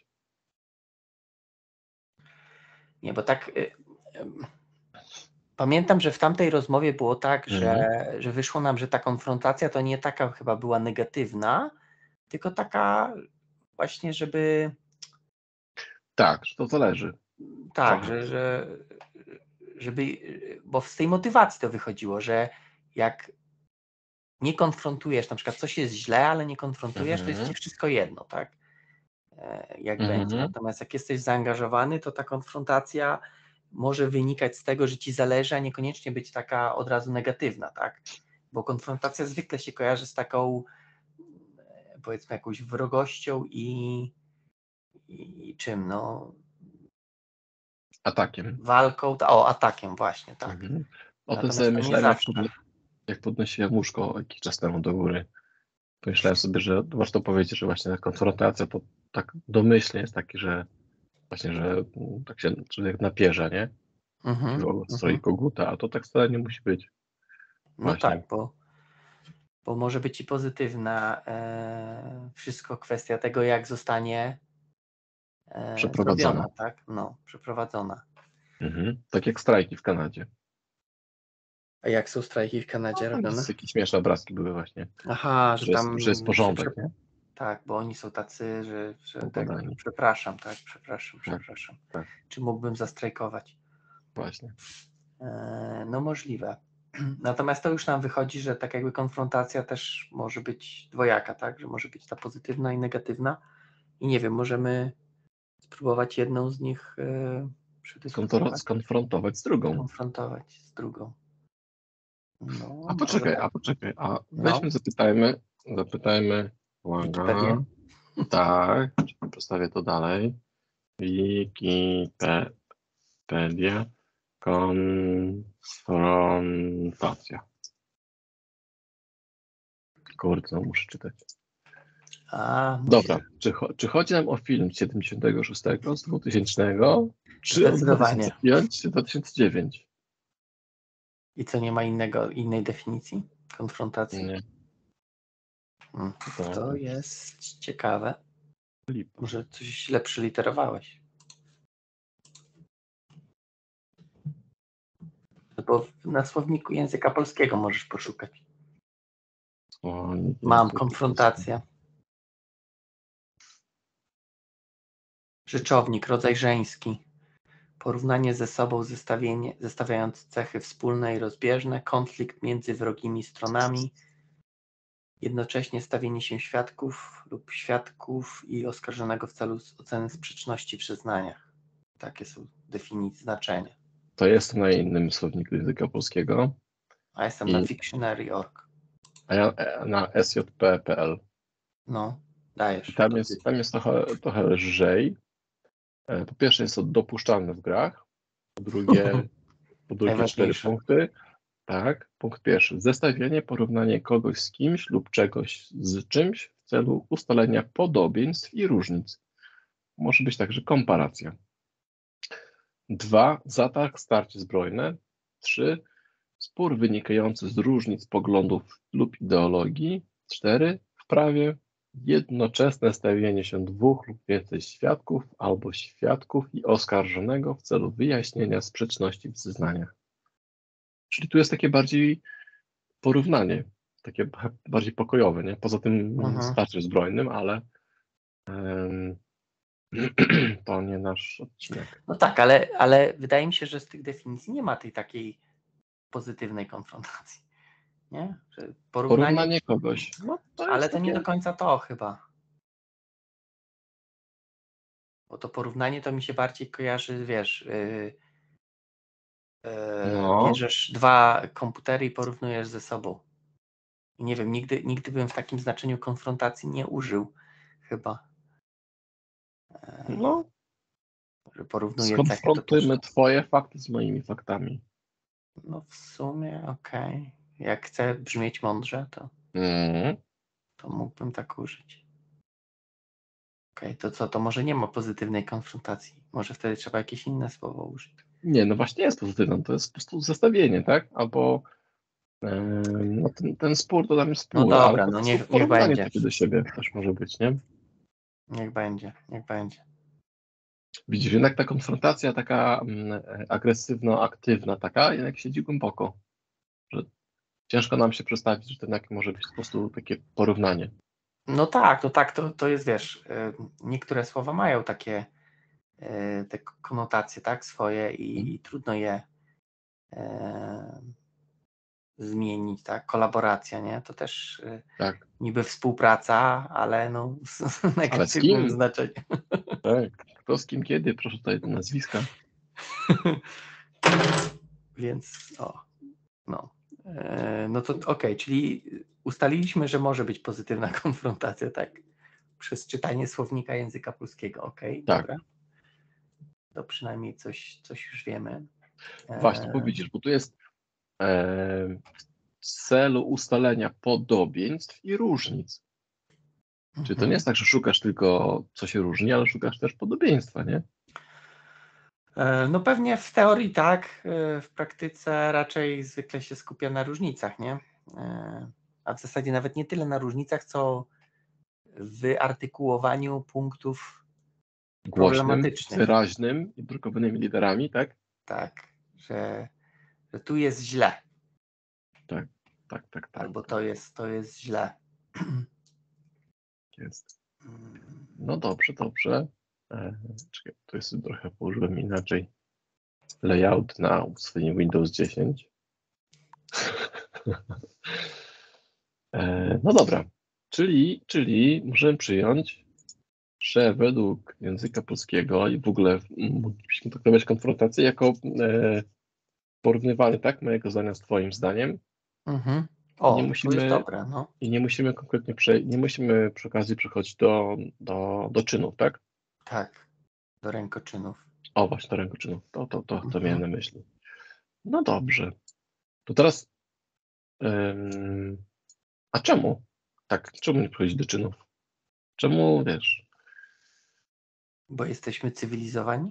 Speaker 2: nie, bo tak... Y, y, pamiętam, że w tamtej rozmowie było tak, że,
Speaker 1: Mhm.
Speaker 2: że wyszło nam, że ta konfrontacja to nie taka chyba była negatywna, tylko taka właśnie, żeby...
Speaker 1: Tak, że to zależy.
Speaker 2: Tak,
Speaker 1: Trochę.
Speaker 2: że, że żeby, bo z tej motywacji to wychodziło, że jak nie konfrontujesz, na przykład coś jest źle, ale nie konfrontujesz, to jest
Speaker 1: Mhm.
Speaker 2: ci wszystko jedno, tak? E, Jak
Speaker 1: Mhm.
Speaker 2: będzie. Natomiast jak jesteś zaangażowany, to ta konfrontacja może wynikać z tego, że ci zależy, a niekoniecznie być taka od razu negatywna, tak? Bo konfrontacja zwykle się kojarzy z taką, e, powiedzmy, jakąś wrogością i, i, i czym, no,
Speaker 1: Atakiem.
Speaker 2: walką, ta- o, atakiem właśnie, tak.
Speaker 1: Mhm. O tym
Speaker 2: Natomiast
Speaker 1: sobie
Speaker 2: to nie
Speaker 1: myślałem, jak,
Speaker 2: zawsze.
Speaker 1: podno- jak podnosiłem łóżko jakiś czas temu do góry. Pomyślałem sobie, że warto powiedzieć, że właśnie ta konfrontacja to tak domyślnie jest taki, że właśnie, że mm, tak się człowiek napierze, nie?
Speaker 2: Mhm,
Speaker 1: Stroi
Speaker 2: mhm.
Speaker 1: koguta, a to tak wcale nie musi być.
Speaker 2: No
Speaker 1: Właśnie.
Speaker 2: tak, bo, bo może być i pozytywna. E, wszystko kwestia tego, jak zostanie e,
Speaker 1: Przeprowadzona.
Speaker 2: zrobiona, tak? No, przeprowadzona.
Speaker 1: Mhm. Tak jak strajki w Kanadzie.
Speaker 2: A jak są strajki w Kanadzie
Speaker 1: No, tam
Speaker 2: robione?
Speaker 1: jest jakieś śmieszne obrazki były właśnie.
Speaker 2: Aha, że
Speaker 1: Że jest,
Speaker 2: tam
Speaker 1: że jest porządek,
Speaker 2: prze-
Speaker 1: nie?
Speaker 2: tak, bo oni są tacy, że, że tak,
Speaker 1: Poukładani.
Speaker 2: przepraszam, tak, przepraszam,
Speaker 1: Tak,
Speaker 2: przepraszam.
Speaker 1: tak,
Speaker 2: Czy mógłbym zastrajkować?
Speaker 1: właśnie.
Speaker 2: E, no możliwe. Natomiast to już nam wychodzi, że tak jakby konfrontacja też może być dwojaka, tak? Że może być ta pozytywna i negatywna. I nie wiem, możemy spróbować jedną z nich e, przedyskutować,
Speaker 1: Skonfrontować z drugą.
Speaker 2: konfrontować z drugą. No,
Speaker 1: A
Speaker 2: może
Speaker 1: poczekaj,
Speaker 2: tak.
Speaker 1: a poczekaj, a
Speaker 2: No.
Speaker 1: weźmy, zapytajmy, zapytajmy,
Speaker 2: Wikipedię?
Speaker 1: uwaga, tak, postawię to dalej. Wikipedia, konfrontacja. Kurde, no muszę czytać.
Speaker 2: A,
Speaker 1: Dobra, czy, cho- czy chodzi nam o film z siedemdziesiątego szóstego, z dwutysięcznego, czy o
Speaker 2: Zdecydowanie.
Speaker 1: dwa tysiące piąty, czy dwa tysiące dziewiąty?
Speaker 2: I co, nie ma innego, innej definicji konfrontacji?
Speaker 1: Nie,
Speaker 2: Hmm.
Speaker 1: to
Speaker 2: To jest ciekawe.
Speaker 1: lipa.
Speaker 2: Może coś źle przyliterowałeś. No bo na słowniku języka polskiego możesz poszukać.
Speaker 1: O, nie,
Speaker 2: Mam
Speaker 1: nie, to-
Speaker 2: konfrontacja. Rzeczownik, rodzaj żeński. Porównanie ze sobą, zestawienie, zestawiając cechy wspólne i rozbieżne, konflikt między wrogimi stronami, jednocześnie stawienie się świadków lub świadków i oskarżonego w celu oceny sprzeczności w zeznaniach. Takie są definicje, znaczenia.
Speaker 1: To jest na innym słowniku języka polskiego,
Speaker 2: A jestem
Speaker 1: I-
Speaker 2: na Wiktionary kropka org.
Speaker 1: a ja e, na S J P kropka P L.
Speaker 2: No, dajesz.
Speaker 1: Tam
Speaker 2: To
Speaker 1: jest,
Speaker 2: ty.
Speaker 1: tam jest trochę, trochę lżej. E, Po pierwsze jest to dopuszczalne w grach, po drugie, po drugie cztery
Speaker 2: Najważniejsze.
Speaker 1: punkty. Tak, punkt pierwszy. Zestawienie, porównanie kogoś z kimś lub czegoś z czymś w celu ustalenia podobieństw i różnic. Może być także komparacja. Dwa, zatarg, starcie zbrojne. Trzy, spór wynikający z różnic poglądów lub ideologii. Cztery, w prawie jednoczesne stawienie się dwóch lub więcej świadków albo świadków i oskarżonego w celu wyjaśnienia sprzeczności w zeznaniach. Czyli tu jest takie bardziej porównanie, takie bardziej pokojowe, nie? Poza tym
Speaker 2: Mhm.
Speaker 1: starciem zbrojnym, ale em, to nie nasz odcinek.
Speaker 2: No tak, ale, ale wydaje mi się, że z tych definicji nie ma tej takiej pozytywnej konfrontacji. Nie? Że porównanie,
Speaker 1: Porównanie kogoś. No, to
Speaker 2: ale
Speaker 1: jest
Speaker 2: to nie
Speaker 1: takie...
Speaker 2: do końca to chyba. Bo to porównanie to mi się bardziej kojarzy, wiesz, yy, yy,
Speaker 1: No,
Speaker 2: bierzesz dwa komputery i porównujesz ze sobą. I nie wiem, nigdy, nigdy bym w takim znaczeniu konfrontacji nie użył chyba. Yy,
Speaker 1: no,
Speaker 2: że porównuję cechy
Speaker 1: skonfrontujmy
Speaker 2: totożne.
Speaker 1: twoje fakty z moimi faktami.
Speaker 2: No w sumie okej. Okay. Jak chcę brzmieć mądrze, to,
Speaker 1: Mm.
Speaker 2: to mógłbym tak użyć. Okej, okay, to co, to może nie ma pozytywnej konfrontacji. Może wtedy trzeba jakieś inne słowo użyć.
Speaker 1: Nie, no właśnie jest pozytywne, to jest po prostu zestawienie, tak? Albo em, no ten, ten spór to tam jest
Speaker 2: No
Speaker 1: spór,
Speaker 2: dobra,
Speaker 1: ale po
Speaker 2: no
Speaker 1: prostu
Speaker 2: niech, niech
Speaker 1: porównanie
Speaker 2: będzie.
Speaker 1: takie do siebie też może być, nie?
Speaker 2: Niech będzie, niech będzie.
Speaker 1: Widzisz, jednak ta konfrontacja taka mm, agresywno-aktywna, taka jednak siedzi głęboko, że ciężko nam się przedstawić, że to jednak może być po prostu takie porównanie.
Speaker 2: No tak, no tak, to, to jest, wiesz, y, niektóre słowa mają takie y, te konotacje, tak, swoje i, i trudno je y, zmienić, tak, kolaboracja, nie, to też y,
Speaker 1: Tak,
Speaker 2: niby współpraca, ale no z
Speaker 1: ale z
Speaker 2: negatywnym
Speaker 1: kim?
Speaker 2: znaczeniem.
Speaker 1: Tak, kto z kim kiedy? Proszę tutaj te nazwiska.
Speaker 2: Więc o, no. E, no to okej, okay, czyli ustaliliśmy, że może być pozytywna konfrontacja, tak? Przez czytanie słownika języka polskiego, okej, okay,
Speaker 1: Tak.
Speaker 2: dobra. To przynajmniej coś, coś już wiemy. E,
Speaker 1: Właśnie, bo widzisz, bo tu jest e, w celu ustalenia podobieństw i różnic. Czyli to
Speaker 2: mhm.
Speaker 1: nie jest tak, że szukasz tylko, co się różni, ale szukasz też podobieństwa, nie?
Speaker 2: E, no pewnie w teorii tak, e, w praktyce raczej zwykle się skupia na różnicach, nie? E, a w zasadzie nawet nie tyle na różnicach, co w wyartykułowaniu punktów
Speaker 1: Głośnym,
Speaker 2: problematycznych.
Speaker 1: wyraźnym i drukowanymi literami, tak?
Speaker 2: Tak, że, że tu jest źle.
Speaker 1: Tak, tak, tak, tak.
Speaker 2: Albo
Speaker 1: tak.
Speaker 2: to jest, to jest źle.
Speaker 1: Jest. No dobrze, dobrze. E, czekaj, tu jest trochę położyłem inaczej layout na swoim Windows dziesięć. e, no dobra, czyli, czyli możemy przyjąć, że według języka polskiego i w ogóle moglibyśmy traktować konfrontację jako e, porównywany, tak, mojego zdania z twoim zdaniem.
Speaker 2: Mhm. O,
Speaker 1: nie
Speaker 2: to
Speaker 1: musimy,
Speaker 2: jest dobre, no.
Speaker 1: I nie musimy konkretnie, prze, nie musimy przy okazji przechodzić do, do, do czynów, tak?
Speaker 2: Tak, do rękoczynów.
Speaker 1: O, właśnie do rękoczynów. To, to, to, to
Speaker 2: Mhm.
Speaker 1: miałem na myśli. No dobrze. To teraz ym, a czemu? Tak, czemu nie przechodzić do czynów? Czemu, wiesz?
Speaker 2: Bo jesteśmy cywilizowani?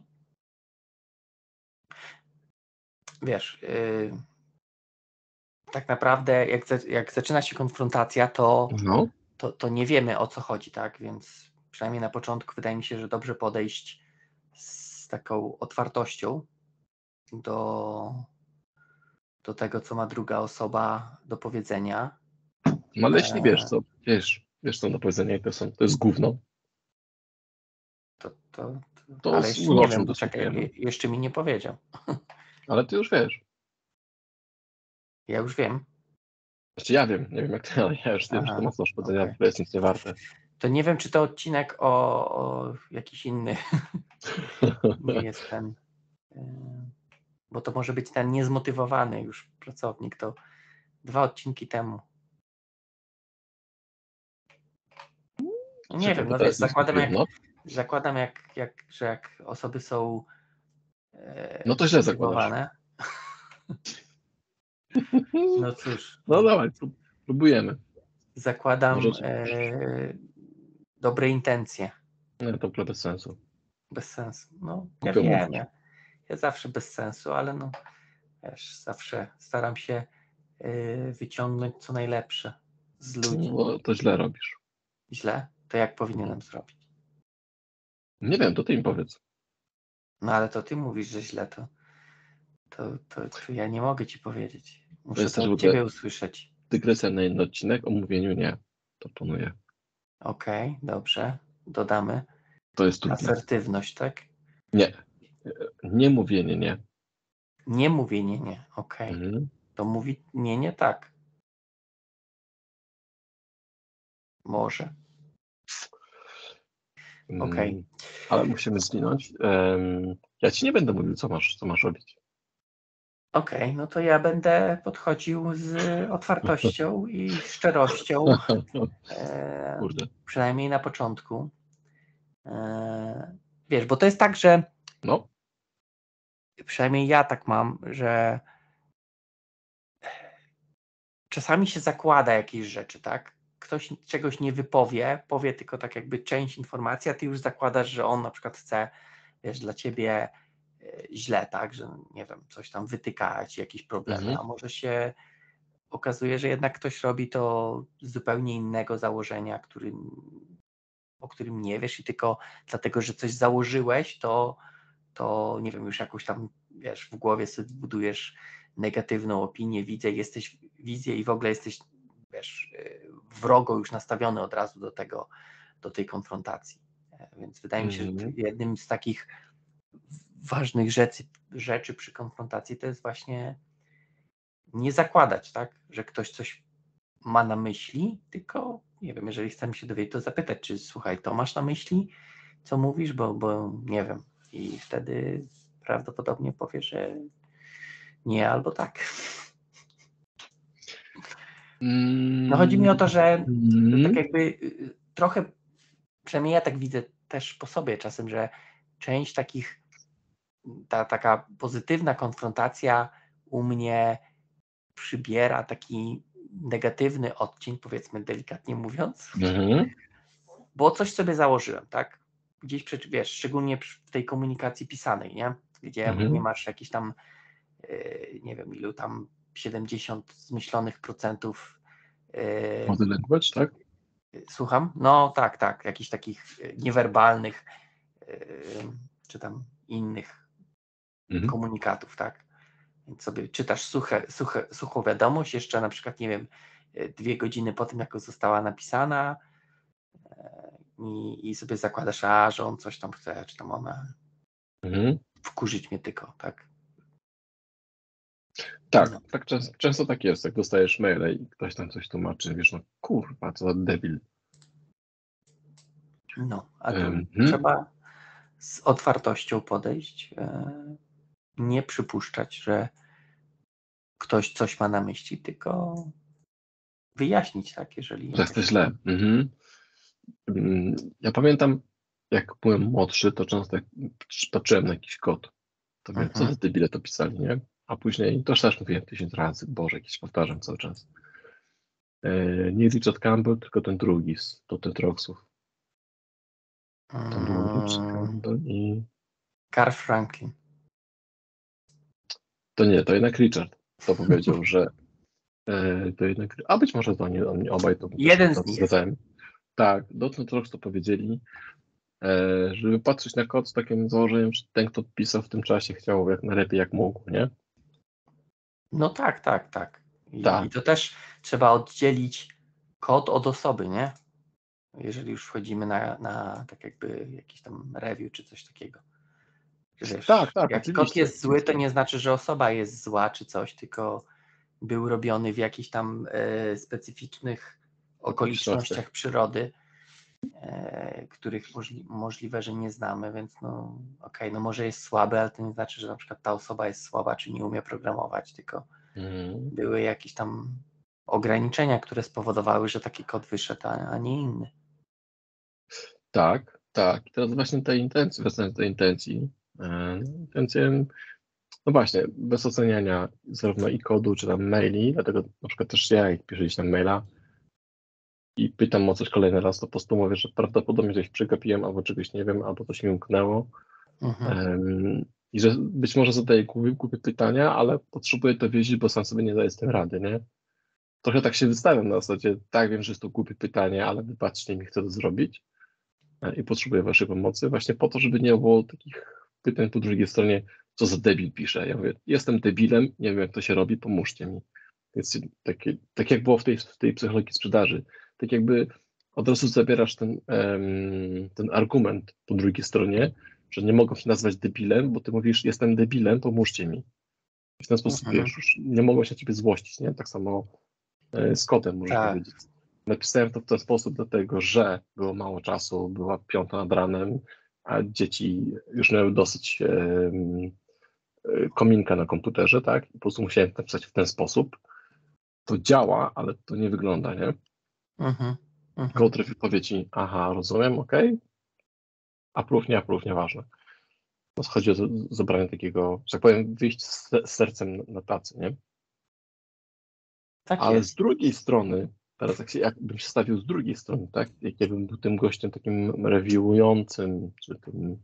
Speaker 2: Wiesz, yy, tak naprawdę jak, za, jak zaczyna się konfrontacja, to,
Speaker 1: No,
Speaker 2: to, to nie wiemy, o co chodzi, tak? Więc przynajmniej na początku wydaje mi się, że dobrze podejść z taką otwartością do, do tego, co ma druga osoba do powiedzenia.
Speaker 1: no ale jeśli
Speaker 2: E,
Speaker 1: wiesz co, wiesz, wiesz co do powiedzenia i to, są, to jest gówno,
Speaker 2: to, to, to,
Speaker 1: to
Speaker 2: ale
Speaker 1: z
Speaker 2: jeszcze nie
Speaker 1: miłością
Speaker 2: wiem, bo czekaj,
Speaker 1: dyskutujemy.
Speaker 2: je- jeszcze mi nie powiedział.
Speaker 1: Ale ty już wiesz.
Speaker 2: Ja już wiem.
Speaker 1: Znaczy ja wiem, nie wiem jak ty, ale ja już wiem, że to
Speaker 2: Aha,
Speaker 1: mocno szkodzenia
Speaker 2: okej.
Speaker 1: to jest nic nie warte.
Speaker 2: To nie wiem, czy to odcinek o, o jakiś inny nie jest ten, yy, bo to może być ten niezmotywowany już pracownik, to dwa odcinki temu. No nie
Speaker 1: Czekaj,
Speaker 2: wiem,
Speaker 1: bo
Speaker 2: no wiesz,
Speaker 1: teraz
Speaker 2: zakładam
Speaker 1: dyskutuję.
Speaker 2: jak,
Speaker 1: No,
Speaker 2: zakładam jak, jak, że jak osoby są
Speaker 1: no
Speaker 2: yy,
Speaker 1: to źle zakładasz.
Speaker 2: zmotywowane, no cóż,
Speaker 1: No
Speaker 2: no,
Speaker 1: dawaj, prób- próbujemy. Może
Speaker 2: zakładam
Speaker 1: ci...
Speaker 2: yy, dobre intencje.
Speaker 1: Nie, to w ogóle bez sensu.
Speaker 2: Bez sensu. No, ja
Speaker 1: Głupio
Speaker 2: wiem,
Speaker 1: mówisz.
Speaker 2: ja, ja zawsze bez sensu, ale no, wiesz, zawsze staram się yy, wyciągnąć co najlepsze z ludzi.
Speaker 1: No, to źle robisz.
Speaker 2: Źle? To jak powinienem zrobić?
Speaker 1: Nie wiem, to ty mi powiedz.
Speaker 2: No ale to ty mówisz, że źle, to, to, to, to ja nie mogę ci powiedzieć.
Speaker 1: To
Speaker 2: Muszę
Speaker 1: jest
Speaker 2: to
Speaker 1: też w
Speaker 2: od
Speaker 1: ogóle
Speaker 2: ciebie usłyszeć.
Speaker 1: dygresja na inny odcinek, o mówieniu nie. To planuję.
Speaker 2: Okej, okay, dobrze. Dodamy.
Speaker 1: To jest trudne.
Speaker 2: Asertywność, tak?
Speaker 1: Nie. Nie mówienie nie.
Speaker 2: Nie mówienie nie. Okej. Okay.
Speaker 1: Mhm.
Speaker 2: To mówi nie, nie tak. Może. Okej. Okay.
Speaker 1: Ale musimy zwinąć. Um, ja ci nie będę mówił, co masz, co masz robić.
Speaker 2: Okej, okay, no to ja będę podchodził z otwartością i szczerością. E,
Speaker 1: Kurde.
Speaker 2: przynajmniej na początku. E, wiesz, bo to jest tak, że
Speaker 1: No.
Speaker 2: przynajmniej ja tak mam, że czasami się zakłada jakieś rzeczy, tak? Ktoś czegoś nie wypowie, powie tylko tak jakby część informacji, a ty już zakładasz, że on na przykład chce, wiesz, dla ciebie źle, tak? Że nie wiem, coś tam wytyka ci jakieś problemy,
Speaker 1: Mhm.
Speaker 2: a może się okazuje, że jednak ktoś robi to z zupełnie innego założenia, który, o którym nie wiesz i tylko dlatego, że coś założyłeś, to, to nie wiem, już jakąś tam, wiesz, w głowie sobie budujesz negatywną opinię, widzę, jesteś, wizję i w ogóle jesteś, wiesz, wrogo już nastawiony od razu do tego, do tej konfrontacji. Więc wydaje mi się,
Speaker 1: Mhm.
Speaker 2: że jednym z takich ważnych rzeczy, rzeczy przy konfrontacji to jest właśnie nie zakładać, tak, że ktoś coś ma na myśli, tylko nie wiem, jeżeli chcemy się dowiedzieć, to zapytać, czy słuchaj, to masz na myśli, co mówisz, bo, bo nie wiem. I wtedy prawdopodobnie powie, że nie albo tak. No chodzi mi o to, że
Speaker 1: Mm.
Speaker 2: tak jakby trochę, przynajmniej ja tak widzę też po sobie czasem, że część takich, ta taka pozytywna konfrontacja u mnie przybiera taki negatywny odcień, powiedzmy delikatnie mówiąc,
Speaker 1: Mhm.
Speaker 2: bo coś sobie założyłem, tak? Gdzieś, wiesz, szczególnie w tej komunikacji pisanej, nie? Gdzie
Speaker 1: Mhm.
Speaker 2: nie masz jakichś tam, nie wiem ilu tam, siedemdziesiąt zmyślonych procentów
Speaker 1: Body language, tak?
Speaker 2: Słucham? No tak, tak, jakichś takich niewerbalnych czy tam innych mhm. komunikatów, tak? Więc sobie czytasz suche, suche, suchą wiadomość, jeszcze na przykład, nie wiem, dwie godziny po tym, jak została napisana i, i sobie zakładasz, a, że on coś tam chce, czy tam ona mhm. wkurzyć mnie tylko, tak?
Speaker 1: Tak, no. tak często, często tak jest, jak dostajesz maile i ktoś tam coś tłumaczy, wiesz, no kurwa, co za debil.
Speaker 2: No, a tu um, trzeba z otwartością podejść, e, nie przypuszczać, że ktoś coś ma na myśli, tylko wyjaśnić, tak, jeżeli...
Speaker 1: To jest źle. Mhm. Ja pamiętam, jak byłem młodszy, to często jak patrzyłem na jakiś kod, to wiem, mhm. co za debile to pisali, nie? A później, to też mówiłem tysiąc razy, Boże, jakieś powtarzam cały czas. E, nie Richard Campbell, tylko ten drugi z Totetroxów. Tam był Richard Campbell i...
Speaker 2: Carl Franklin.
Speaker 1: To nie, to jednak Richard. To powiedział, że e, to jednak... A być może to oni, oni obaj to...
Speaker 2: Jeden z nich.
Speaker 1: Zgadzałem. Tak, Totetrox to powiedzieli, e, żeby patrzeć na kod z takim założeniem, że ten, kto pisał w tym czasie, chciał jak najlepiej, jak mógł, nie?
Speaker 2: No tak, tak, tak. I,
Speaker 1: tak.
Speaker 2: I to też trzeba oddzielić kod od osoby, nie? Jeżeli już wchodzimy na, na tak jakby jakiś tam review czy coś takiego. Wiesz,
Speaker 1: tak, tak,
Speaker 2: jak
Speaker 1: oczywiście.
Speaker 2: kod jest zły, to nie znaczy, że osoba jest zła czy coś, tylko był robiony w jakichś tam e, specyficznych okolicznościach przyrody, e, których możli, możliwe, że nie znamy, więc no okej, okay, no może jest słaby, ale to nie znaczy, że na przykład ta osoba jest słaba, czy nie umie programować, tylko mm. były jakieś tam ograniczenia, które spowodowały, że taki kod wyszedł, a, a nie inny.
Speaker 1: Tak, tak. I teraz właśnie tej intencji, wracając do tej intencji, e, intencję, no właśnie, bez oceniania zarówno i kodu, czy tam maili, dlatego na przykład też ja, jak piszę gdzieś tam maila i pytam o coś kolejny raz, to po prostu mówię, że prawdopodobnie coś przegapiłem, albo czegoś nie wiem, albo coś mi umknęło. Mhm. Um, I że być może zadaję głupie, głupie pytania, ale potrzebuję to wiedzieć, bo sam sobie nie daję z tym rady, nie? Trochę tak się wystawiam na zasadzie, tak, wiem, że jest to głupie pytanie, ale wybaczcie mi, chcę to zrobić i potrzebuję waszej pomocy, właśnie po to, żeby nie było takich pytań po drugiej stronie, co za debil pisze. Ja mówię, jestem debilem, nie wiem, jak to się robi, pomóżcie mi. Więc takie, tak jak było w tej, w tej psychologii sprzedaży, tak jakby od razu zabierasz ten, um, ten argument po drugiej stronie, że nie mogą się nazwać debilem, bo ty mówisz, jestem debilem, pomóżcie mi. W ten sposób, mhm. wiesz, już nie mogą się na ciebie złościć, nie? Tak samo e, z kodem możesz tak. powiedzieć. Napisałem to w ten sposób dlatego, że było mało czasu, była piąta nad ranem, a dzieci już miały dosyć um, kominka na komputerze, tak? I po prostu musiałem napisać w ten sposób. To działa, ale to nie wygląda, nie? Mhm. Uh-huh. Kołtry wypowie ci, aha, rozumiem, okej. Okay. Approve, nie approve, nieważne. No, chodzi o zebranie takiego, że tak powiem, wyjść z, z sercem na, na tacy, nie?
Speaker 2: Tak
Speaker 1: ale
Speaker 2: jest.
Speaker 1: z drugiej strony, teraz jak się, jakbym się stawił z drugiej strony, tak? Jak ja bym był tym gościem takim reviewującym, czy tym...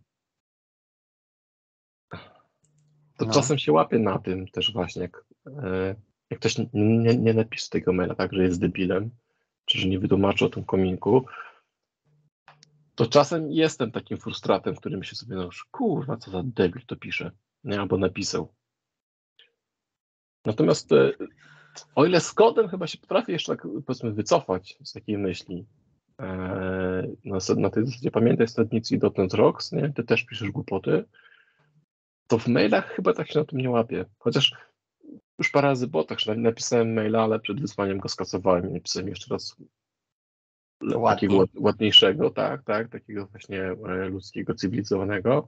Speaker 1: To no. czasem się łapię na tym też właśnie, jak, jak ktoś nie, nie napisze tego maila tak, że jest debilem, czy że nie wytłumaczy o tym kominku, to czasem jestem takim frustratem, który myślę sobie, no już kurwa, co za debil to pisze, nie? Albo napisał. Natomiast o ile z kodem chyba się potrafię jeszcze tak, powiedzmy, wycofać z takiej myśli, eee, na, na tej zasadzie pamiętaj stadnicy i dotnet rocks, nie? Ty też piszesz głupoty, to w mailach chyba tak się na tym nie łapię. Chociaż już parę razy było tak, że napisałem maila, ale przed wysłaniem go skasowałem i napisałem jeszcze raz Ładnie. takiego ładniejszego, tak, tak, takiego właśnie ludzkiego, cywilizowanego.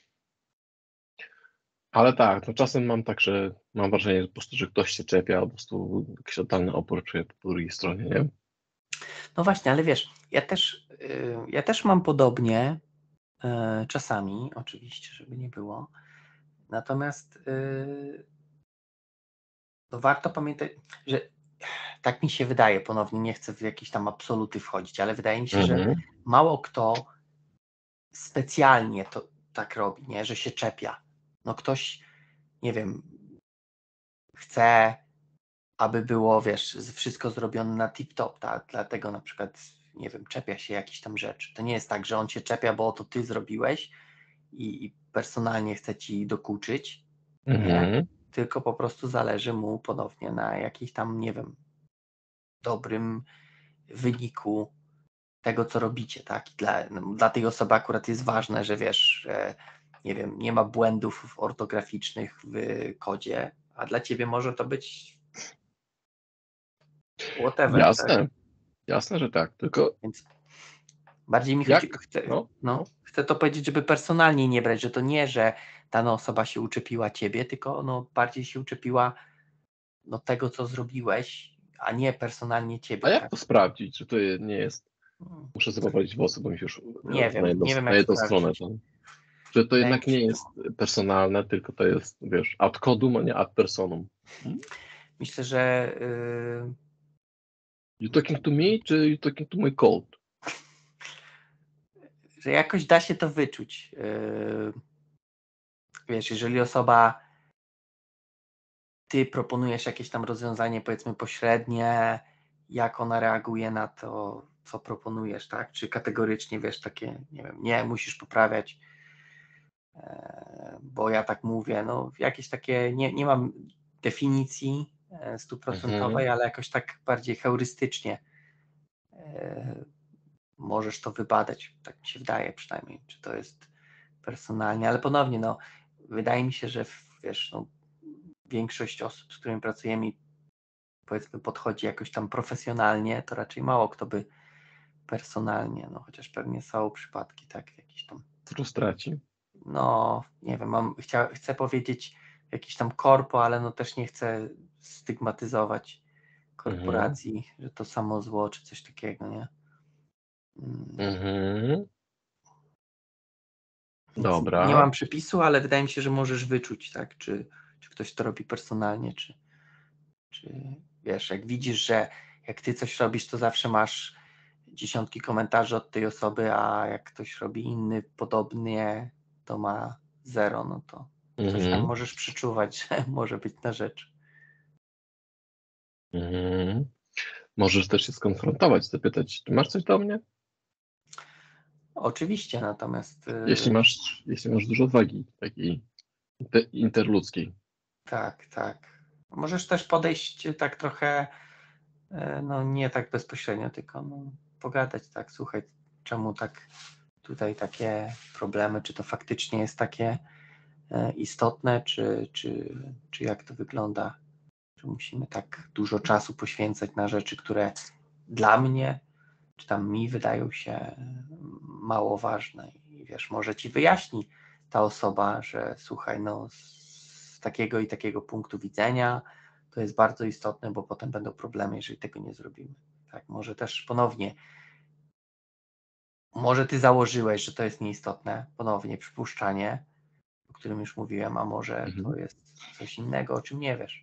Speaker 1: Ale tak, no czasem mam tak, że mam wrażenie, że po prostu, że ktoś się czepia, albo po prostu jakiś totalny opór czuję po drugiej stronie, nie?
Speaker 2: No właśnie, ale wiesz, ja też, yy, ja też mam podobnie, yy, czasami, oczywiście, żeby nie było. Natomiast yy, to warto pamiętać, że tak mi się wydaje, ponownie nie chcę w jakieś tam absoluty wchodzić, ale wydaje mi się, mhm. że mało kto specjalnie to tak robi, nie, że się czepia. No ktoś, nie wiem, chce aby było, wiesz, z- wszystko zrobione na tip-top, tak? Dlatego na przykład, nie wiem, czepia się jakiś tam rzeczy. To nie jest tak, że on się czepia, bo to ty zrobiłeś i, i personalnie chce ci dokuczyć, nie,
Speaker 1: Mhm.
Speaker 2: tylko po prostu zależy mu ponownie na jakiś tam, nie wiem, dobrym wyniku tego, co robicie, tak? I dla, no, dla tej osoby akurat jest ważne, że wiesz, że, nie wiem, nie ma błędów ortograficznych w kodzie, a dla ciebie może to być whatever, tak?
Speaker 1: Jasne, jasne, że tak. Tylko
Speaker 2: Więc bardziej mi chodzi,
Speaker 1: jak?
Speaker 2: chcę,
Speaker 1: No,
Speaker 2: no,
Speaker 1: no.
Speaker 2: chcę to powiedzieć, żeby personalnie nie brać, że to nie, że dana osoba się uczepiła ciebie, tylko no, bardziej się uczepiła no, tego, co zrobiłeś, a nie personalnie
Speaker 1: A
Speaker 2: ciebie,
Speaker 1: jak
Speaker 2: tak?
Speaker 1: to sprawdzić, czy to nie jest...
Speaker 2: Hmm.
Speaker 1: Muszę sobie poprawić włosy, bo mi się już
Speaker 2: Nie
Speaker 1: na
Speaker 2: wiem,
Speaker 1: jedną,
Speaker 2: nie wiem
Speaker 1: na
Speaker 2: jak
Speaker 1: jedną stronę.
Speaker 2: sprawdzić.
Speaker 1: To, że to
Speaker 2: Wydaje mi
Speaker 1: jednak
Speaker 2: się,
Speaker 1: nie jest personalne, tylko to jest, wiesz, ad codum, a nie ad personum. Hmm?
Speaker 2: myślę, że yy,
Speaker 1: You talking to me, czy you talking to my code?
Speaker 2: że jakoś da się to wyczuć. Yy, wiesz, jeżeli osoba, ty proponujesz jakieś tam rozwiązanie, powiedzmy pośrednie, jak ona reaguje na to, co proponujesz, tak? Czy kategorycznie, wiesz, takie, nie wiem, nie, musisz poprawiać, yy, bo ja tak mówię, no jakieś takie, nie, nie mam definicji yy, stuprocentowej,
Speaker 1: Mhm.
Speaker 2: ale jakoś tak bardziej heurystycznie yy, możesz to wybadać, tak mi się wydaje przynajmniej, czy to jest personalnie, ale ponownie, no, wydaje mi się, że wiesz, no, większość osób, z którymi pracujemy, powiedzmy, podchodzi jakoś tam profesjonalnie, to raczej mało kto by personalnie, no, chociaż pewnie są przypadki, tak, jakiś tam,
Speaker 1: Frustraci.
Speaker 2: no, nie wiem, mam, chcia, chcę powiedzieć jakiś tam korpo, ale no też nie chcę stygmatyzować
Speaker 1: Mhm.
Speaker 2: korporacji, że to samo zło, czy coś takiego, nie? Mm.
Speaker 1: Mhm.
Speaker 2: Więc nie
Speaker 1: Dobra.
Speaker 2: mam przepisu, ale wydaje mi się, że możesz wyczuć, tak, czy, czy ktoś to robi personalnie, czy, czy wiesz, jak widzisz, że jak ty coś robisz, to zawsze masz dziesiątki komentarzy od tej osoby, a jak ktoś robi inny podobnie, to ma zero, no to coś tam
Speaker 1: Mhm.
Speaker 2: możesz przeczuwać, że może być na rzecz.
Speaker 1: Mhm. Możesz też się skonfrontować, zapytać, czy masz coś do mnie?
Speaker 2: Oczywiście, natomiast
Speaker 1: Jeśli
Speaker 2: yy,
Speaker 1: masz, jeśli masz dużo wagi takiej inte- interludzkiej.
Speaker 2: tak, tak. Możesz też podejść tak trochę, e, no nie tak bezpośrednio, tylko no, pogadać, tak, słuchaj, czemu tak tutaj takie problemy, czy to faktycznie jest takie e, istotne, czy, czy, czy jak to wygląda, czy musimy tak dużo czasu poświęcać na rzeczy, które dla mnie, czy tam mi wydają się mało ważne i wiesz, może ci wyjaśni ta osoba, że słuchaj, no z takiego i takiego punktu widzenia to jest bardzo istotne, bo potem będą problemy, jeżeli tego nie zrobimy. Tak, może też ponownie, może ty założyłeś, że to jest nieistotne, ponownie przypuszczanie, o którym już mówiłem, a może to
Speaker 1: Mhm.
Speaker 2: jest coś innego, o czym nie wiesz.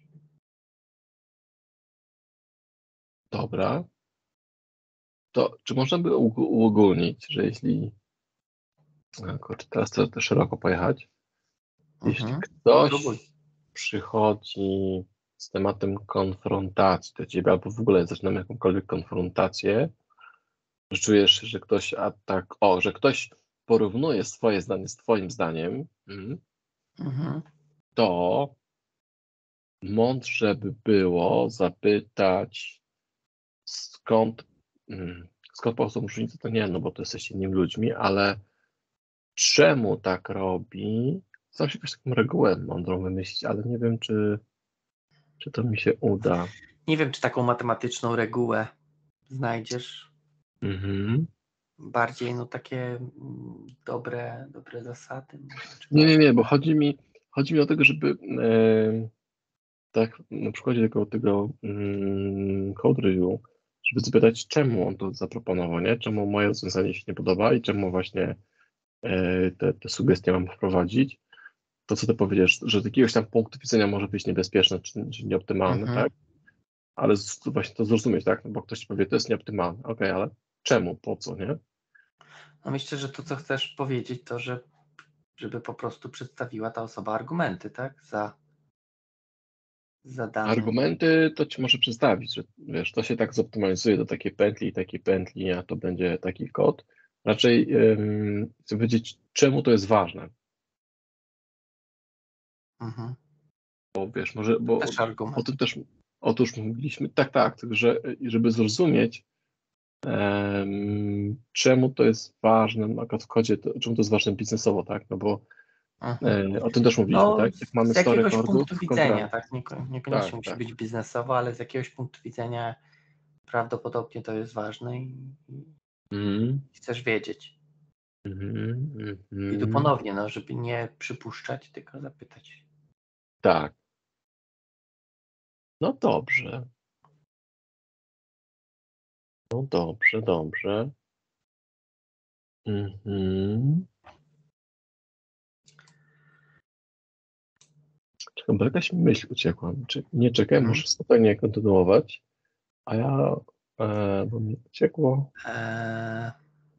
Speaker 1: Dobra. To czy można by uog- uogólnić, że jeśli, a, kurczę, teraz to, to szeroko pojechać, jeśli
Speaker 2: Mhm. Próbuj.
Speaker 1: ktoś przychodzi z tematem konfrontacji do ciebie, albo w ogóle zaczynamy jakąkolwiek konfrontację, że czujesz, że ktoś atak, o, że ktoś porównuje swoje zdanie z twoim zdaniem, mhm,
Speaker 2: Mhm.
Speaker 1: to mądrze by było zapytać, skąd, mm, skąd po prostu różnicy, to nie, no bo to jesteście innymi ludźmi, ale czemu tak robi? Staram się jakąś taką regułę mądrą wymyślić, ale nie wiem, czy, czy to mi się uda.
Speaker 2: Nie wiem, czy taką matematyczną regułę znajdziesz.
Speaker 1: Mhm.
Speaker 2: Bardziej no takie mm, dobre, dobre zasady może, czy
Speaker 1: Nie, nie,
Speaker 2: coś.
Speaker 1: nie, bo chodzi mi, chodzi mi o tego, żeby e, tak na przykładzie tego, tego mm, code review, żeby zapytać, czemu on to zaproponował, nie? Czemu moje rozwiązanie się nie podoba i czemu właśnie e, te, te sugestie mam wprowadzić. To, co ty powiedziesz, że z jakiegoś tam punktu widzenia może być niebezpieczne czy, czy nieoptymalne,
Speaker 2: Mhm.
Speaker 1: tak? Ale z, właśnie to zrozumieć, tak? No bo ktoś ci powie, to jest nieoptymalne. Okej, ale czemu? Po co, nie?
Speaker 2: No myślę, że to, co chcesz powiedzieć, to, że żeby po prostu przedstawiła ta osoba argumenty, tak? Za, zadany.
Speaker 1: Argumenty to ci może przedstawić, że wiesz, to się tak zoptymalizuje do takiej pętli i takiej pętli, a to będzie taki kod. Raczej ym, chcę wiedzieć, czemu to jest ważne.
Speaker 2: Mhm.
Speaker 1: Bo wiesz, może, bo
Speaker 2: Też
Speaker 1: o
Speaker 2: argument.
Speaker 1: tym też, otóż mówiliśmy, tak, tak, tylko że żeby zrozumieć, em, czemu to jest ważne, na przykład w kodzie, to, czemu to jest ważne biznesowo, tak, no bo
Speaker 2: Mhm.
Speaker 1: e, o tym też mówiliśmy,
Speaker 2: No,
Speaker 1: tak, jak mamy
Speaker 2: z
Speaker 1: sto
Speaker 2: jakiegoś
Speaker 1: rekordów
Speaker 2: punktu widzenia,
Speaker 1: kontra,
Speaker 2: tak, Nieko-
Speaker 1: tak,
Speaker 2: niekoniecznie musi
Speaker 1: tak,
Speaker 2: być biznesowo, ale z jakiegoś punktu widzenia prawdopodobnie to jest ważne i,
Speaker 1: mhm,
Speaker 2: i chcesz wiedzieć.
Speaker 1: mhm,
Speaker 2: I tu
Speaker 1: mhm,
Speaker 2: ponownie, no, żeby nie przypuszczać, tylko zapytać.
Speaker 1: tak, no dobrze, no dobrze, dobrze, mhm. Czekam, bo jakaś myśl uciekła. Czy- Nie czekaj,
Speaker 2: Mhm.
Speaker 1: muszę spokojnie kontynuować. A ja, e, bo mi uciekło.
Speaker 2: Eee,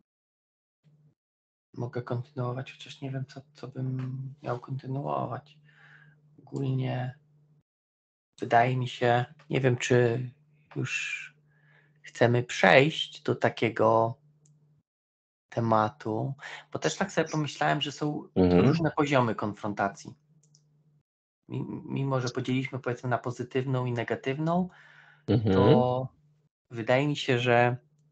Speaker 2: mogę kontynuować, chociaż nie wiem, co, co bym miał kontynuować. Ogólnie wydaje mi się, nie wiem, czy już chcemy przejść do takiego tematu, bo też tak sobie pomyślałem, że są
Speaker 1: Mhm,
Speaker 2: różne poziomy konfrontacji. Mi- Mimo, że podzieliliśmy powiedzmy na pozytywną i negatywną,
Speaker 1: mhm.
Speaker 2: to wydaje mi się, że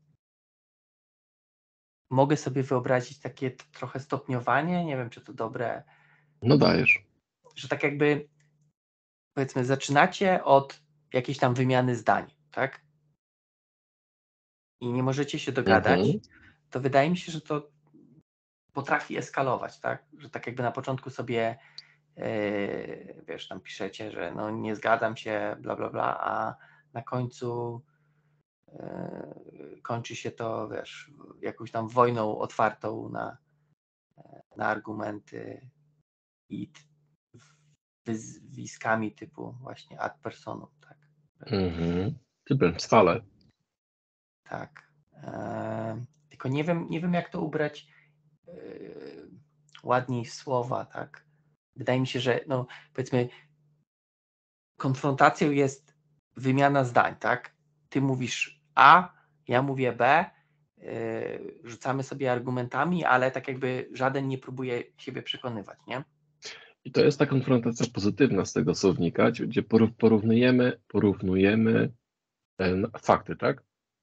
Speaker 2: mogę sobie wyobrazić takie t- trochę stopniowanie, nie wiem, czy to dobre,
Speaker 1: No dajesz.
Speaker 2: że tak jakby powiedzmy zaczynacie od jakiejś tam wymiany zdań, tak? I nie możecie się dogadać,
Speaker 1: Mhm.
Speaker 2: to wydaje mi się, że to potrafi eskalować, tak? Że tak jakby na początku sobie yy, wiesz, tam piszecie, że no nie zgadzam się, bla, bla, bla, a na końcu yy, kończy się to, wiesz, jakąś tam wojną otwartą na, na argumenty i t- wyzwiskami typu właśnie ad personum, tak?
Speaker 1: Mhm. Typem cwale.
Speaker 2: Tak. Eee, tylko nie wiem, nie wiem, jak to ubrać yy, ładniej w słowa, tak? Wydaje mi się, że no, powiedzmy, konfrontacją jest wymiana zdań, tak? Ty mówisz A, ja mówię B, yy, rzucamy sobie argumentami, ale tak jakby żaden nie próbuje siebie przekonywać, nie?
Speaker 1: I to jest ta konfrontacja pozytywna z tego słownika, gdzie gdzie poró- porównujemy, porównujemy e, fakty, tak?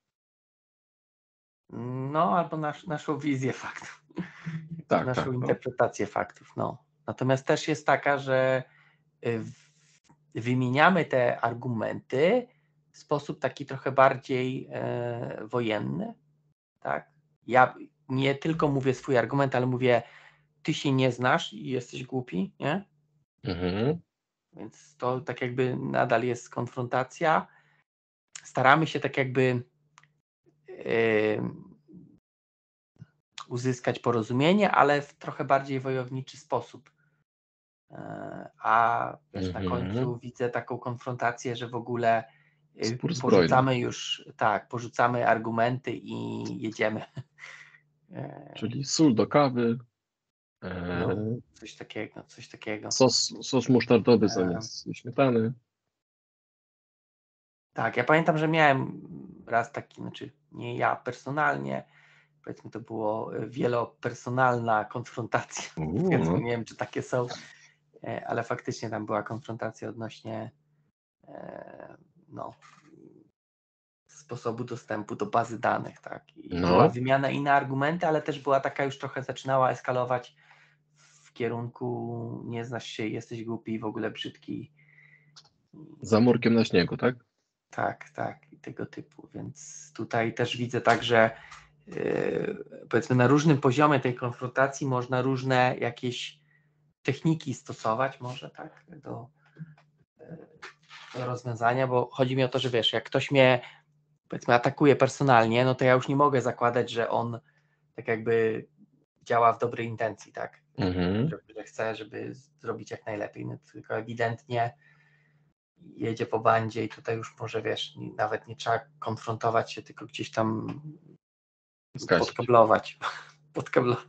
Speaker 2: No, albo nasz, naszą wizję faktów,
Speaker 1: Tak,
Speaker 2: naszą
Speaker 1: tak. No.
Speaker 2: interpretację faktów, no. Natomiast też jest taka, że y, w- wymieniamy te argumenty w sposób taki trochę bardziej e, wojenny, tak? Ja nie tylko mówię swój argument, ale mówię, ty się nie znasz i jesteś głupi, nie?
Speaker 1: Mhm.
Speaker 2: Więc to tak jakby nadal jest konfrontacja. Staramy się tak jakby e, uzyskać porozumienie, ale w trochę bardziej wojowniczy sposób. E, A wiesz, na
Speaker 1: Mhm.
Speaker 2: końcu widzę taką konfrontację, że w ogóle y,
Speaker 1: Spór zbrojny,
Speaker 2: porzucamy już, tak, porzucamy argumenty i jedziemy. E,
Speaker 1: czyli sól do kawy,
Speaker 2: No,
Speaker 1: e,
Speaker 2: coś takiego, coś takiego.
Speaker 1: sos, sos musztardowy
Speaker 2: E,
Speaker 1: zamiast śmietany.
Speaker 2: Tak, ja pamiętam, że miałem raz taki, znaczy nie ja personalnie, powiedzmy to było e, wielopersonalna konfrontacja.
Speaker 1: Uuu,
Speaker 2: Powiedzmy,
Speaker 1: no.
Speaker 2: nie wiem, czy takie są, e, ale faktycznie tam była konfrontacja odnośnie e, no, sposobu dostępu do bazy danych, tak. I była
Speaker 1: No.
Speaker 2: wymiana i na argumenty, ale też była taka już trochę zaczynała eskalować w kierunku nie znasz się, jesteś głupi, w ogóle brzydki.
Speaker 1: Za murkiem na śniegu, tak?
Speaker 2: Tak, tak, i tego typu. Więc tutaj też widzę tak, że yy, powiedzmy na różnym poziomie tej konfrontacji można różne jakieś techniki stosować, może tak, do, yy, do rozwiązania, bo chodzi mi o to, że wiesz, jak ktoś mnie powiedzmy atakuje personalnie, no to ja już nie mogę zakładać, że on tak jakby działa w dobrej intencji, tak?
Speaker 1: Mhm.
Speaker 2: Że, że chce, żeby zrobić jak najlepiej, no, tylko ewidentnie jedzie po bandzie i tutaj już może, wiesz, nawet nie trzeba konfrontować się, tylko gdzieś tam
Speaker 1: Skasić.
Speaker 2: podkablować. podkablować.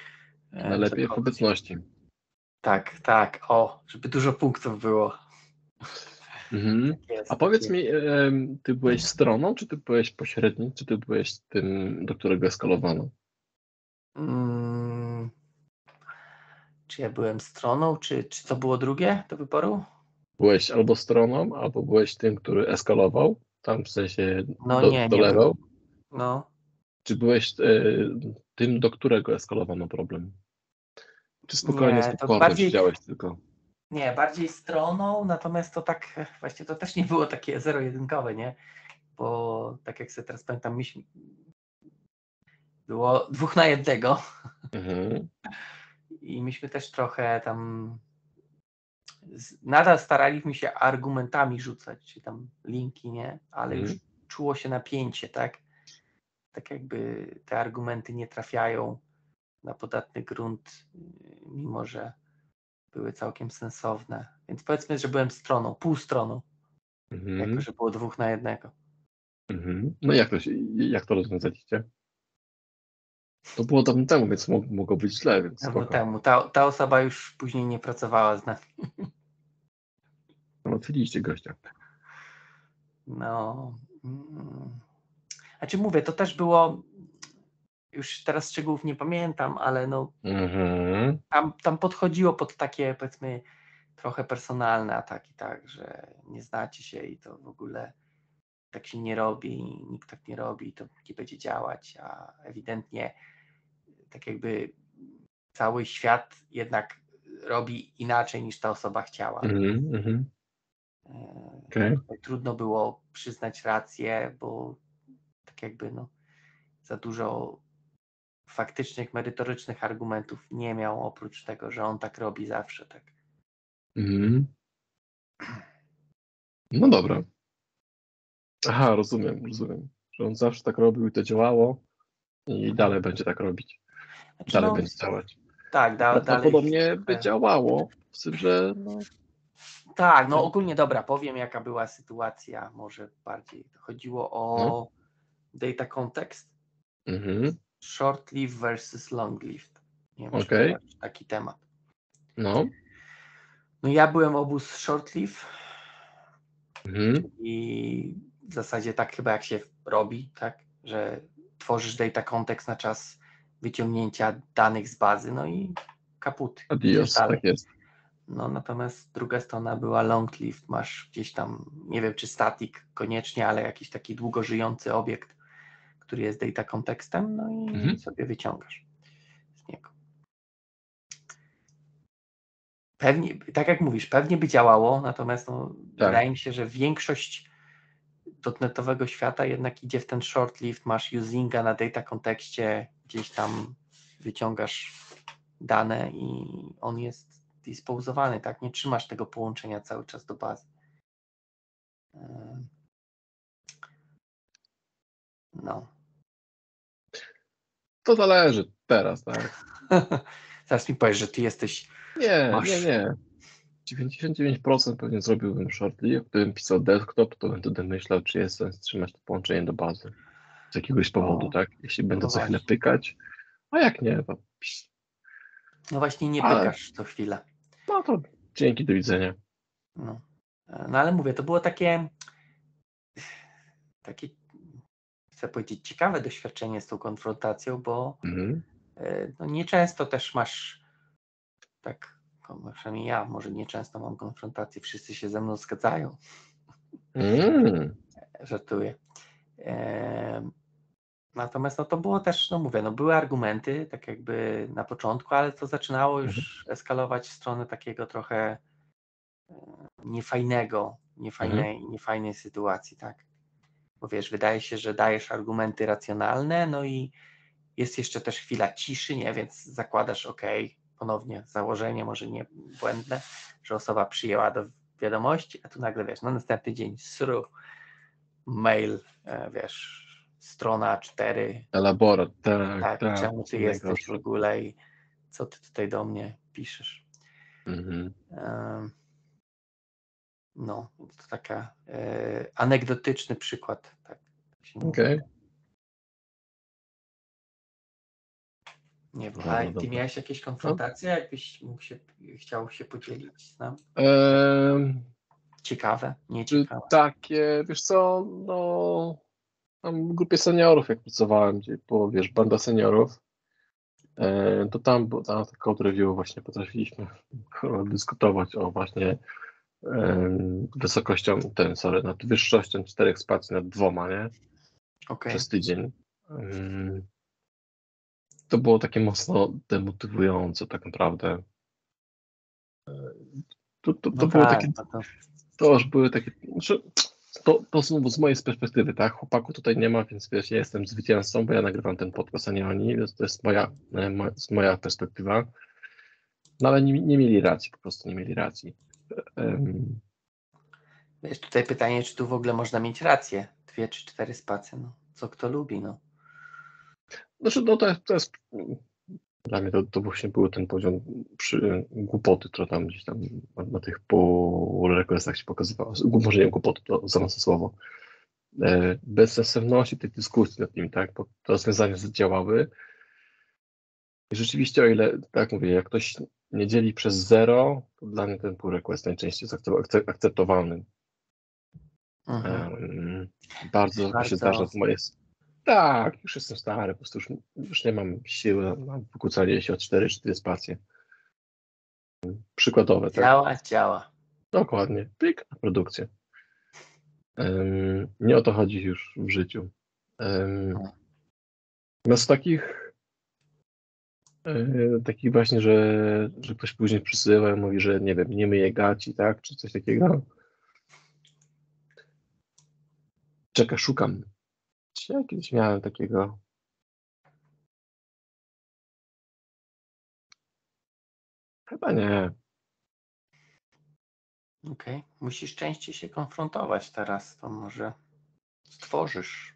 Speaker 2: E,
Speaker 1: Najlepiej w
Speaker 2: cokolwiek.
Speaker 1: obecności.
Speaker 2: Tak, tak, o, żeby dużo punktów było.
Speaker 1: Mhm.
Speaker 2: Tak jest,
Speaker 1: A
Speaker 2: tak
Speaker 1: powiedz
Speaker 2: jest.
Speaker 1: mi, em, ty byłeś stroną, czy ty byłeś pośrednim, czy ty byłeś tym, do którego eskalowano?
Speaker 2: Mm, czy ja byłem stroną, czy, czy to było drugie do wyboru?
Speaker 1: Byłeś albo stroną, albo byłeś tym, który eskalował, tam w sensie
Speaker 2: No
Speaker 1: do,
Speaker 2: nie, nie
Speaker 1: dolewał,
Speaker 2: byłem. No,
Speaker 1: czy byłeś e, tym, do którego eskalowano problem? Czy spokojnie z
Speaker 2: nie, to
Speaker 1: popcornem
Speaker 2: bardziej,
Speaker 1: siedziałeś tylko?
Speaker 2: nie, bardziej stroną, natomiast to tak, e, właśnie to też nie było takie zero-jedynkowe, nie? Bo tak jak sobie teraz pamiętam, myśmy, było dwóch na jednego
Speaker 1: Mhm.
Speaker 2: i myśmy też trochę tam z, nadal staraliśmy się argumentami rzucać, czy tam linki, nie? Ale
Speaker 1: Mhm.
Speaker 2: już czuło się napięcie, tak? Tak jakby te argumenty nie trafiają na podatny grunt, yy, mimo że były całkiem sensowne. Więc powiedzmy, że byłem stroną, półstroną, jako
Speaker 1: Mhm.
Speaker 2: że było dwóch na jednego.
Speaker 1: Mhm. No jak to, się, jak to rozwiązaliście? To było dawno temu, więc mo- mogło być źle, więc
Speaker 2: Dawno
Speaker 1: spoko.
Speaker 2: temu. Ta, ta osoba już później nie pracowała z nami.
Speaker 1: Załatwiliście gościa.
Speaker 2: No. Mm. Znaczy mówię, to też było, już teraz szczegółów nie pamiętam, ale no
Speaker 1: Mhm.
Speaker 2: tam, tam podchodziło pod takie, powiedzmy, trochę personalne ataki, tak, że nie znacie się i to w ogóle tak się nie robi, nikt tak nie robi, to nie będzie działać, a ewidentnie tak jakby cały świat jednak robi inaczej niż ta osoba chciała.
Speaker 1: Mhm. Mhm.
Speaker 2: E,
Speaker 1: Okej.
Speaker 2: Tutaj trudno było przyznać rację, bo tak jakby no, za dużo faktycznych, merytorycznych argumentów nie miał, oprócz tego, że on tak robi zawsze. Tak.
Speaker 1: Mhm. No dobra. Aha, rozumiem, rozumiem. Że on zawsze tak robił i to działało i
Speaker 2: Mhm.
Speaker 1: dalej będzie tak robić.
Speaker 2: Znaczy
Speaker 1: Dalej
Speaker 2: no,
Speaker 1: będzie działać.
Speaker 2: tak, da, dalej
Speaker 1: Prawdopodobnie by
Speaker 2: trochę.
Speaker 1: działało, z tym, że no,
Speaker 2: Tak, no
Speaker 1: tak,
Speaker 2: ogólnie dobra, powiem jaka była sytuacja, może bardziej. Chodziło
Speaker 1: no.
Speaker 2: o data context,
Speaker 1: Mhm.
Speaker 2: short live versus long lived. Nie wiem, czy
Speaker 1: Okej.
Speaker 2: kojarzysz taki temat.
Speaker 1: No.
Speaker 2: No ja byłem obóz short live,
Speaker 1: Mhm.
Speaker 2: czyli w zasadzie tak chyba jak się robi, tak, że tworzysz data context na czas wyciągnięcia danych z bazy, no i kaput, idziesz
Speaker 1: Adios,
Speaker 2: dalej.
Speaker 1: tak jest.
Speaker 2: No natomiast druga strona była long lived, masz gdzieś tam, nie wiem czy static koniecznie, ale jakiś taki długo żyjący obiekt, który jest data kontekstem, no i
Speaker 1: Mhm.
Speaker 2: sobie wyciągasz z niego. Pewnie, tak jak mówisz, pewnie by działało, natomiast no,
Speaker 1: Tak.
Speaker 2: wydaje mi się, że większość dotnetowego świata jednak idzie w ten short lived, masz usinga na data kontekście, gdzieś tam wyciągasz dane i on jest disposowany, tak? Nie trzymasz tego połączenia cały czas do bazy. No.
Speaker 1: To zależy teraz, tak?
Speaker 2: Zaraz mi powiesz, że ty jesteś,
Speaker 1: Nie, nie,
Speaker 2: masz,
Speaker 1: nie. dziewięćdziesiąt dziewięć procent pewnie zrobiłbym shortly. Gdybym pisał desktop, to bym wtedy myślał, czy jest sens trzymać to połączenie do bazy. Z jakiegoś powodu,
Speaker 2: no,
Speaker 1: tak? Jeśli będę
Speaker 2: no
Speaker 1: co chwilę
Speaker 2: właśnie.
Speaker 1: pykać, a jak nie, to psz,
Speaker 2: No właśnie nie
Speaker 1: ale
Speaker 2: pykasz co chwilę.
Speaker 1: no to dzięki, do widzenia.
Speaker 2: No. No ale mówię, to było takie, takie, chcę powiedzieć, ciekawe doświadczenie z tą konfrontacją, bo
Speaker 1: Mhm.
Speaker 2: no, nieczęsto też masz tak, no, przynajmniej ja może nieczęsto mam konfrontację, wszyscy się ze mną zgadzają.
Speaker 1: Mm.
Speaker 2: Żartuję. Ehm, Natomiast no to było też, no mówię, no były argumenty, tak jakby na początku, ale to zaczynało
Speaker 1: Mhm.
Speaker 2: już eskalować w stronę takiego trochę niefajnego,
Speaker 1: Mhm.
Speaker 2: niefajnej, niefajnej sytuacji, tak? Bo wiesz, wydaje się, że dajesz argumenty racjonalne, no i jest jeszcze też chwila ciszy, nie? Więc zakładasz, ok, ponownie założenie, może nie błędne, że osoba przyjęła do wiadomości, a tu nagle wiesz, no następny dzień sru, mail, e, wiesz, strona cztery,
Speaker 1: Elaborat, tak,
Speaker 2: tak,
Speaker 1: tak,
Speaker 2: czemu
Speaker 1: to
Speaker 2: ty
Speaker 1: są
Speaker 2: jesteś w
Speaker 1: najgorsze.
Speaker 2: ogóle i co ty tutaj do mnie piszesz.
Speaker 1: Mhm.
Speaker 2: Um, no, to taka e, anegdotyczny przykład, tak, tak się mówi.
Speaker 1: Okej.
Speaker 2: Nie wiem, a
Speaker 1: Dobra,
Speaker 2: ty
Speaker 1: dobra.
Speaker 2: miałeś jakieś
Speaker 1: No.
Speaker 2: konfrontacje, jakbyś mógł się, chciał się podzielić z nami?
Speaker 1: Em,
Speaker 2: Ciekawe,
Speaker 1: Czy
Speaker 2: nieciekawe.
Speaker 1: takie, wiesz co, no tam w grupie seniorów jak pracowałem, gdzie było, wiesz, banda seniorów, e, to tam, bo tam tak code review właśnie potrafiliśmy dyskutować o właśnie em, wysokością, ten, sorry, nad wyższością czterech spacji nad dwoma, nie?
Speaker 2: Okej.
Speaker 1: Przez tydzień. Em, To było takie mocno demotywujące tak naprawdę. To, to,
Speaker 2: No
Speaker 1: to było
Speaker 2: tak,
Speaker 1: takie,
Speaker 2: no to
Speaker 1: to już były takie, znaczy, to, to znowu z mojej perspektywy, tak? Chłopaku tutaj nie ma, więc wiesz, ja jestem zwycięzcą, bo ja nagrywam ten podcast, a nie oni, więc to jest moja, e, mo- jest moja perspektywa. No ale nie, nie mieli racji, po prostu nie mieli racji. Em,
Speaker 2: wiesz, tutaj pytanie, czy tu w ogóle można mieć rację. Dwie czy cztery spacje, no. Co kto lubi, no.
Speaker 1: Znaczy, no to jest, to jest dla mnie to, to właśnie był ten poziom przy, głupoty, która tam gdzieś tam na, na tych pull requestach się pokazywała. Gu- Może nie głupoty, to za mocne słowo. E, bezsensowności tej dyskusji nad nimi, tak? Bo te rozwiązania zadziałały. I rzeczywiście, o ile, tak mówię, jak ktoś nie dzieli przez zero, to dla mnie ten pull request najczęściej jest akce- akce- akceptowalny.
Speaker 2: Mhm.
Speaker 1: Em, bardzo rzadko się
Speaker 2: Bardzo.
Speaker 1: zdarza w mojej... Tak, już jestem stary, po prostu już, już nie mam siły na, na wykłócanie się o cztery czy dwie spacje. Przykładowe, tak?
Speaker 2: Działa, działa.
Speaker 1: Dokładnie. Plik na produkcję. Em, nie o to chodzi już w życiu. Um, no z takich e, takich właśnie, że, że ktoś później przysyła i mówi, że nie wiem, nie myje gaci, tak? Czy coś takiego. Czekaj, szukam. Czy ja kiedyś miałem takiego? Chyba nie.
Speaker 2: Okej. Musisz częściej się konfrontować teraz, to może stworzysz.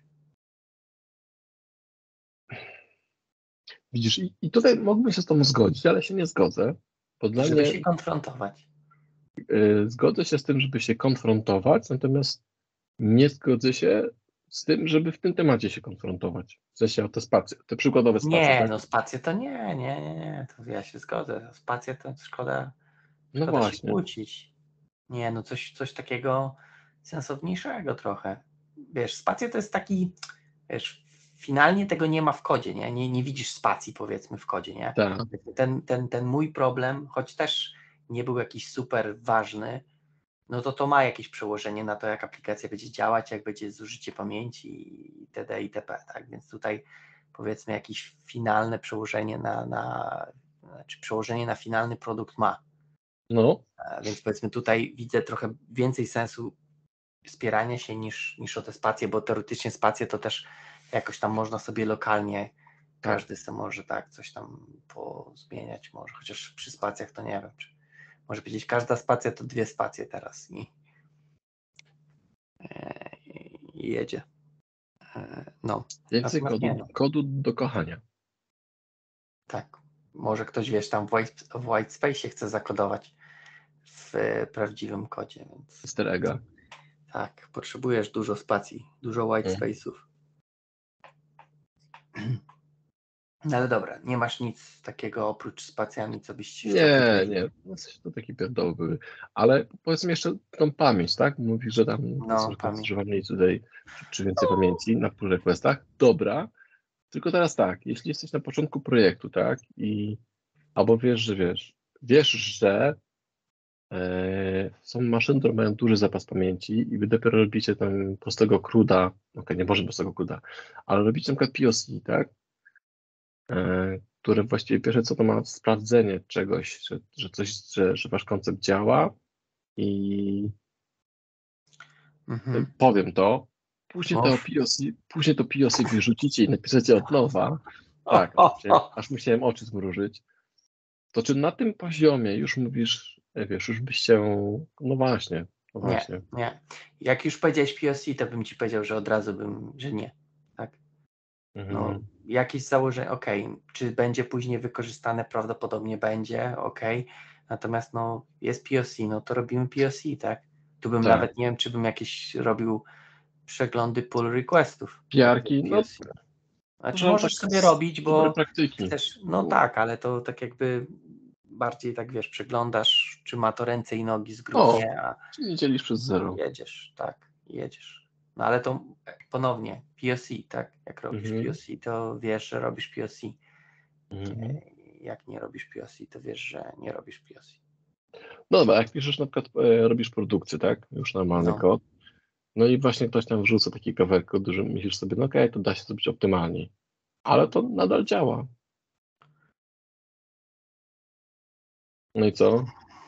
Speaker 1: Widzisz, i, i tutaj mógłbym się z tobą zgodzić, ale się nie zgodzę. Bo dla
Speaker 2: Żeby
Speaker 1: mnie
Speaker 2: się konfrontować.
Speaker 1: y, zgodzę się z tym, żeby się konfrontować, natomiast nie zgodzę się z tym, żeby w tym temacie się konfrontować. W sensie o te spacje, te przykładowe spacje,
Speaker 2: Nie,
Speaker 1: tak?
Speaker 2: no spacje to nie, nie, nie, nie, to ja się zgodzę. Spacje to szkoda,
Speaker 1: No
Speaker 2: szkoda się
Speaker 1: właśnie.
Speaker 2: kłócić. Nie, no coś, coś takiego sensowniejszego trochę. Wiesz, spacje to jest taki, wiesz, finalnie tego nie ma w kodzie, nie? Nie, nie widzisz spacji, powiedzmy, w kodzie, nie?
Speaker 1: Tak.
Speaker 2: Ten, ten, ten mój problem, choć też nie był jakiś super ważny, no to to ma jakieś przełożenie na to, jak aplikacja będzie działać, jak będzie zużycie pamięci itd. itp. Tak? Więc tutaj powiedzmy jakieś finalne przełożenie na, na znaczy przełożenie na finalny produkt ma.
Speaker 1: No,
Speaker 2: A więc powiedzmy tutaj widzę trochę więcej sensu wspierania się niż, niż o te spacje, bo teoretycznie spacje to też jakoś tam można sobie lokalnie, każdy sobie może tak coś tam pozmieniać może, chociaż przy spacjach to nie wiem, czy może powiedzieć każda spacja to dwie spacje teraz i, e, i jedzie. E, No,
Speaker 1: więcej
Speaker 2: natomiast nie
Speaker 1: kodu,
Speaker 2: no,
Speaker 1: kodu do kochania.
Speaker 2: tak. Może ktoś, wiesz, tam w white, w white space chce zakodować w e, prawdziwym kodzie, więc
Speaker 1: Easter egga.
Speaker 2: tak, potrzebujesz dużo spacji, dużo white
Speaker 1: Mm.
Speaker 2: space'ów. No ale dobra, nie masz nic takiego oprócz spacjami, co byś się chciał
Speaker 1: Nie,
Speaker 2: podzielić.
Speaker 1: nie, no coś to takie pierdoły były. Ale powiedzmy jeszcze tą pamięć, tak? Mówisz, że tam
Speaker 2: No,
Speaker 1: troszkę
Speaker 2: pamięć.
Speaker 1: zużywa mniej tutaj, czy, czy więcej pamięci na pull requestach. Dobra, tylko teraz tak, jeśli jesteś na początku projektu, tak? I albo wiesz, że wiesz, wiesz, że e, są maszyny, które mają duży zapas pamięci i wy dopiero robicie tam prostego CRUD'a, okej, nie może prostego CRUD'a, ale robicie na przykład P O C, tak? E, które właściwie pierwsze co to ma sprawdzenie czegoś, że, że coś, że, że wasz koncept działa i
Speaker 2: Mhm.
Speaker 1: powiem to, później to
Speaker 2: Mów.
Speaker 1: P O C, później to P O C wyrzucicie i napiszecie od nowa, tak, aż musiałem, aż musiałem oczy zmrużyć, to czy na tym poziomie już mówisz, e, wiesz, już byś się, no właśnie, no
Speaker 2: Nie,
Speaker 1: właśnie.
Speaker 2: nie. Jak już powiedziałeś P O C, to bym ci powiedział, że od razu bym, że nie. Tak. No,
Speaker 1: Mhm.
Speaker 2: jakieś założenie, ok, czy będzie później wykorzystane, prawdopodobnie będzie, ok, natomiast no jest P O C, no to robimy P O C, tak? Tu bym
Speaker 1: Tak,
Speaker 2: nawet, nie wiem, czy bym jakieś robił przeglądy pull requestów, jak jest
Speaker 1: piarki,
Speaker 2: P O
Speaker 1: no,
Speaker 2: C. Znaczy
Speaker 1: że
Speaker 2: możesz
Speaker 1: tak
Speaker 2: sobie
Speaker 1: z
Speaker 2: robić,
Speaker 1: dobrej
Speaker 2: bo
Speaker 1: praktyki.
Speaker 2: chcesz, no tak, ale to tak jakby bardziej tak wiesz, przeglądasz, czy ma to ręce i nogi
Speaker 1: O,
Speaker 2: zgrubnie, a
Speaker 1: czyli dzielisz przez zero.
Speaker 2: jedziesz, tak, jedziesz. No ale to ponownie P O C, tak? Jak robisz
Speaker 1: Mhm.
Speaker 2: P O C, to wiesz, że robisz P O C.
Speaker 1: Mhm.
Speaker 2: Jak nie robisz P O C, to wiesz, że nie robisz P O C.
Speaker 1: No dobra, jak piszesz na przykład, e, robisz produkcję, tak? Już normalny
Speaker 2: No.
Speaker 1: kod. No i właśnie ktoś tam wrzuca taki kawałek kodu, że myślisz sobie, no okej, to da się zrobić optymalniej. Ale to nadal działa. No i co?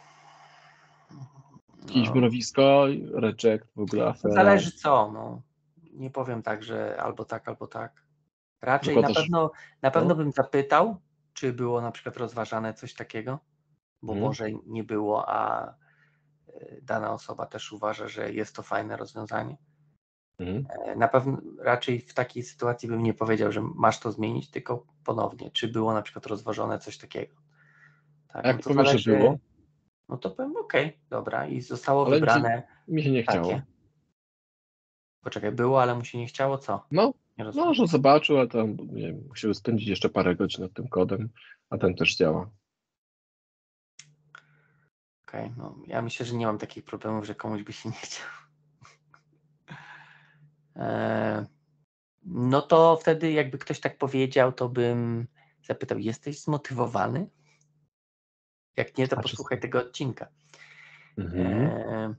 Speaker 1: Jakieś
Speaker 2: No,
Speaker 1: mrowisko, reject, w ogóle
Speaker 2: to
Speaker 1: afera.
Speaker 2: zależy co, no. Nie powiem tak, że albo tak, albo tak. Raczej na
Speaker 1: Zakładasz,
Speaker 2: pewno, na pewno
Speaker 1: no?
Speaker 2: bym zapytał, czy było na przykład rozważane coś takiego, bo
Speaker 1: Mhm.
Speaker 2: może nie było, a y, dana osoba też uważa, że jest to fajne rozwiązanie.
Speaker 1: Mhm.
Speaker 2: E, Na pewno raczej w takiej sytuacji bym nie powiedział, że masz to zmienić, tylko ponownie, czy było na przykład rozważone coś takiego. Tak,
Speaker 1: A
Speaker 2: no
Speaker 1: jak
Speaker 2: to
Speaker 1: powiesz, że
Speaker 2: zależy,
Speaker 1: było,
Speaker 2: no to powiem okej, dobra, i zostało
Speaker 1: ale mi się,
Speaker 2: wybrane
Speaker 1: mi się nie chciało.
Speaker 2: takie. Poczekaj, było, ale mu się nie chciało, co?
Speaker 1: No,
Speaker 2: Nie
Speaker 1: no,
Speaker 2: rozumiem.
Speaker 1: że zobaczył, a tam, nie wiem, musiał spędzić jeszcze parę godzin nad tym kodem, a ten też działa.
Speaker 2: Okej, no ja myślę, że nie mam takich problemów, że komuś by się nie chciał. E, No to wtedy jakby ktoś tak powiedział, to bym zapytał, jesteś zmotywowany? Jak nie, to
Speaker 1: A czy...
Speaker 2: posłuchaj tego odcinka.
Speaker 1: Mhm.
Speaker 2: E,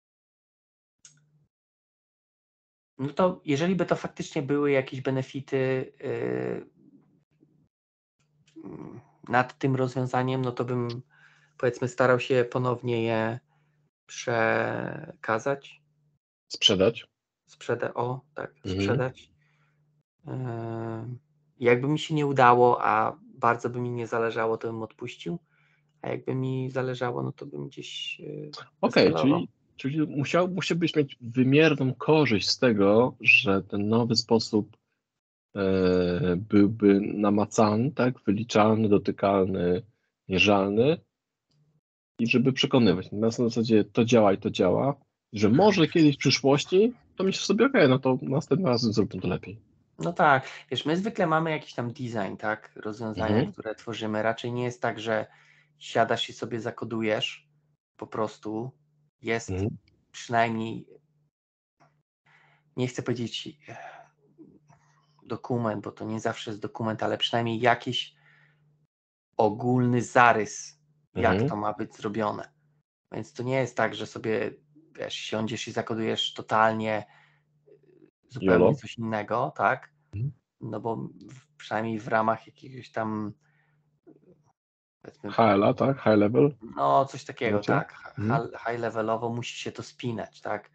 Speaker 2: No to jeżeli by to faktycznie były jakieś benefity yy, nad tym rozwiązaniem, no to bym powiedzmy starał się ponownie je przekazać,
Speaker 1: Sprzedać.
Speaker 2: sprzedać, o tak,
Speaker 1: Mhm.
Speaker 2: sprzedać. Yy, Jakby mi się nie udało, a bardzo by mi nie zależało, to bym odpuścił, a jakby mi zależało, no to bym gdzieś yy,
Speaker 1: Okej,
Speaker 2: wyskalował.
Speaker 1: czyli, czyli musiał, musiałbyś mieć wymierną korzyść z tego, że ten nowy sposób e, byłby namacalny, tak? Wyliczalny, dotykalny, mierzalny i żeby przekonywać. Na zasadzie to działa i to działa, że może kiedyś w przyszłości to myślisz sobie, okej, no to następnym razem zróbmy to lepiej.
Speaker 2: No tak, wiesz, my zwykle mamy jakiś tam design, tak, rozwiązania,
Speaker 1: Mhm.
Speaker 2: które tworzymy. Raczej nie jest tak, że siadasz i sobie zakodujesz, po prostu jest
Speaker 1: Mhm.
Speaker 2: przynajmniej, nie chcę powiedzieć e, dokument, bo to nie zawsze jest dokument, ale przynajmniej jakiś ogólny zarys, jak
Speaker 1: Mhm.
Speaker 2: to ma być zrobione. Więc to nie jest tak, że sobie, wiesz, siądziesz i zakodujesz totalnie zupełnie
Speaker 1: Jolo.
Speaker 2: coś innego, tak,
Speaker 1: Mhm.
Speaker 2: no bo w, przynajmniej w ramach jakiegoś tam, powiedzmy,
Speaker 1: H L A, tak? High level.
Speaker 2: no, coś takiego,
Speaker 1: Macie?
Speaker 2: tak.
Speaker 1: Mhm.
Speaker 2: High high levelowo musi się to spinać, tak.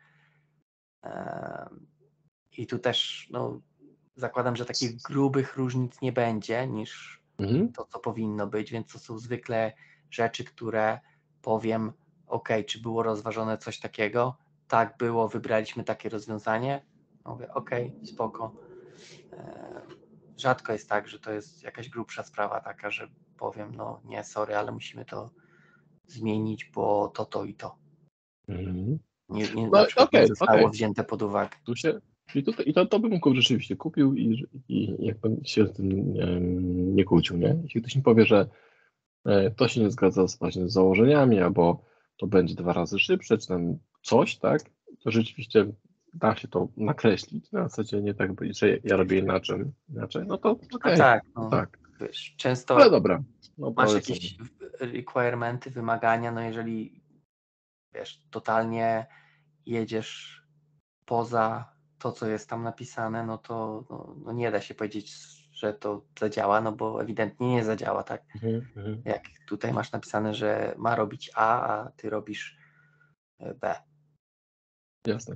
Speaker 2: Em, I tu też, no, zakładam, że takich grubych różnic nie będzie niż
Speaker 1: Mhm.
Speaker 2: to, co powinno być, więc to są zwykle rzeczy, które powiem, ok, czy było rozważone coś takiego? Tak było, wybraliśmy takie rozwiązanie. Mówię, ok, spoko. E, Rzadko jest tak, że to jest jakaś grubsza sprawa taka, że powiem, no nie, sorry, ale musimy to zmienić, bo to, to i to.
Speaker 1: Mhm.
Speaker 2: Nie, nie,
Speaker 1: No
Speaker 2: na przykład nie
Speaker 1: okej,
Speaker 2: zostało
Speaker 1: okej.
Speaker 2: wzięte pod uwagę.
Speaker 1: Tu się, czyli tutaj, i to, to bym kup- rzeczywiście kupił i, i jakby się z tym em, nie kłócił, nie? Jeśli ktoś mi powie, że e, to się nie zgadza z, właśnie z założeniami, albo to będzie dwa razy szybsze, czy tam coś, tak? To rzeczywiście da się to nakreślić. Na zasadzie nie tak, być, że ja robię inaczej, inaczej. No to
Speaker 2: A
Speaker 1: okej,
Speaker 2: tak,
Speaker 1: to
Speaker 2: no,
Speaker 1: tak.
Speaker 2: wiesz,
Speaker 1: Ale
Speaker 2: często
Speaker 1: dobra, no
Speaker 2: masz
Speaker 1: polecam.
Speaker 2: jakieś requirementy, wymagania, no jeżeli wiesz, totalnie jedziesz poza to, co jest tam napisane, no to no, no nie da się powiedzieć, że to zadziała, no bo ewidentnie nie zadziała, tak?
Speaker 1: Mhm, mhm.
Speaker 2: Jak tutaj masz napisane, że ma robić A, a ty robisz e, B.
Speaker 1: Jasne.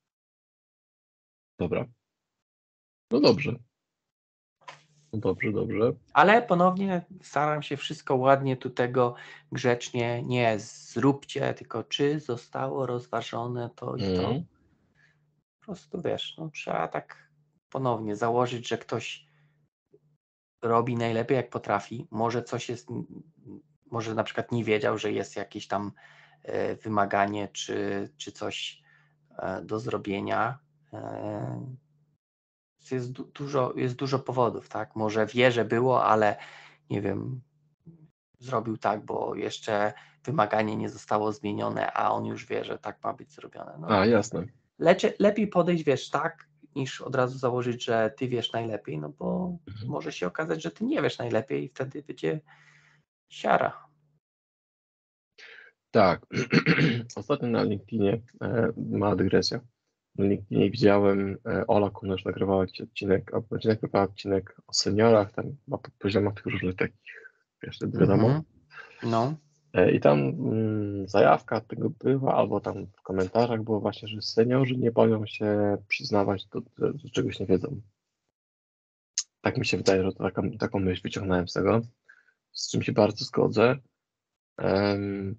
Speaker 1: Dobra. No dobrze. No dobrze, dobrze.
Speaker 2: Ale ponownie staram się wszystko ładnie tu tego grzecznie, nie zróbcie, tylko czy zostało rozważone to i to.
Speaker 1: Mhm.
Speaker 2: Po prostu wiesz, no trzeba tak ponownie założyć, że ktoś robi najlepiej jak potrafi, może coś jest, może na przykład nie wiedział, że jest jakieś tam e, wymaganie czy, czy coś e, do zrobienia. E, Jest du- dużo, jest dużo powodów, tak? Może wie, że było, ale nie wiem, zrobił tak, bo jeszcze wymaganie nie zostało zmienione, a on już wie, że tak ma być zrobione. No,
Speaker 1: A, jasne.
Speaker 2: leczy, lepiej podejść, wiesz, tak, niż od razu założyć, że ty wiesz najlepiej, no bo
Speaker 1: Mhm.
Speaker 2: może się okazać, że ty nie wiesz najlepiej i wtedy będzie siara.
Speaker 1: Tak. Ostatnio na LinkedInie, e, mała dygresja. Na LinkedInie widziałem, e, Ola Kunysz nagrywała jakiś odcinek, a odcinek nagrywała odcinek o seniorach, tam chyba po poziomach tych różnych takich, wiesz, wtedy wiadomo.
Speaker 2: Mhm. No.
Speaker 1: E, I tam mm, zajawka tego była, albo tam w komentarzach było właśnie, że seniorzy nie boją się przyznawać, do, do, do czegoś nie wiedzą. Tak mi się wydaje, że to taką, taką myśl wyciągnąłem z tego, z czym się bardzo zgodzę. Em,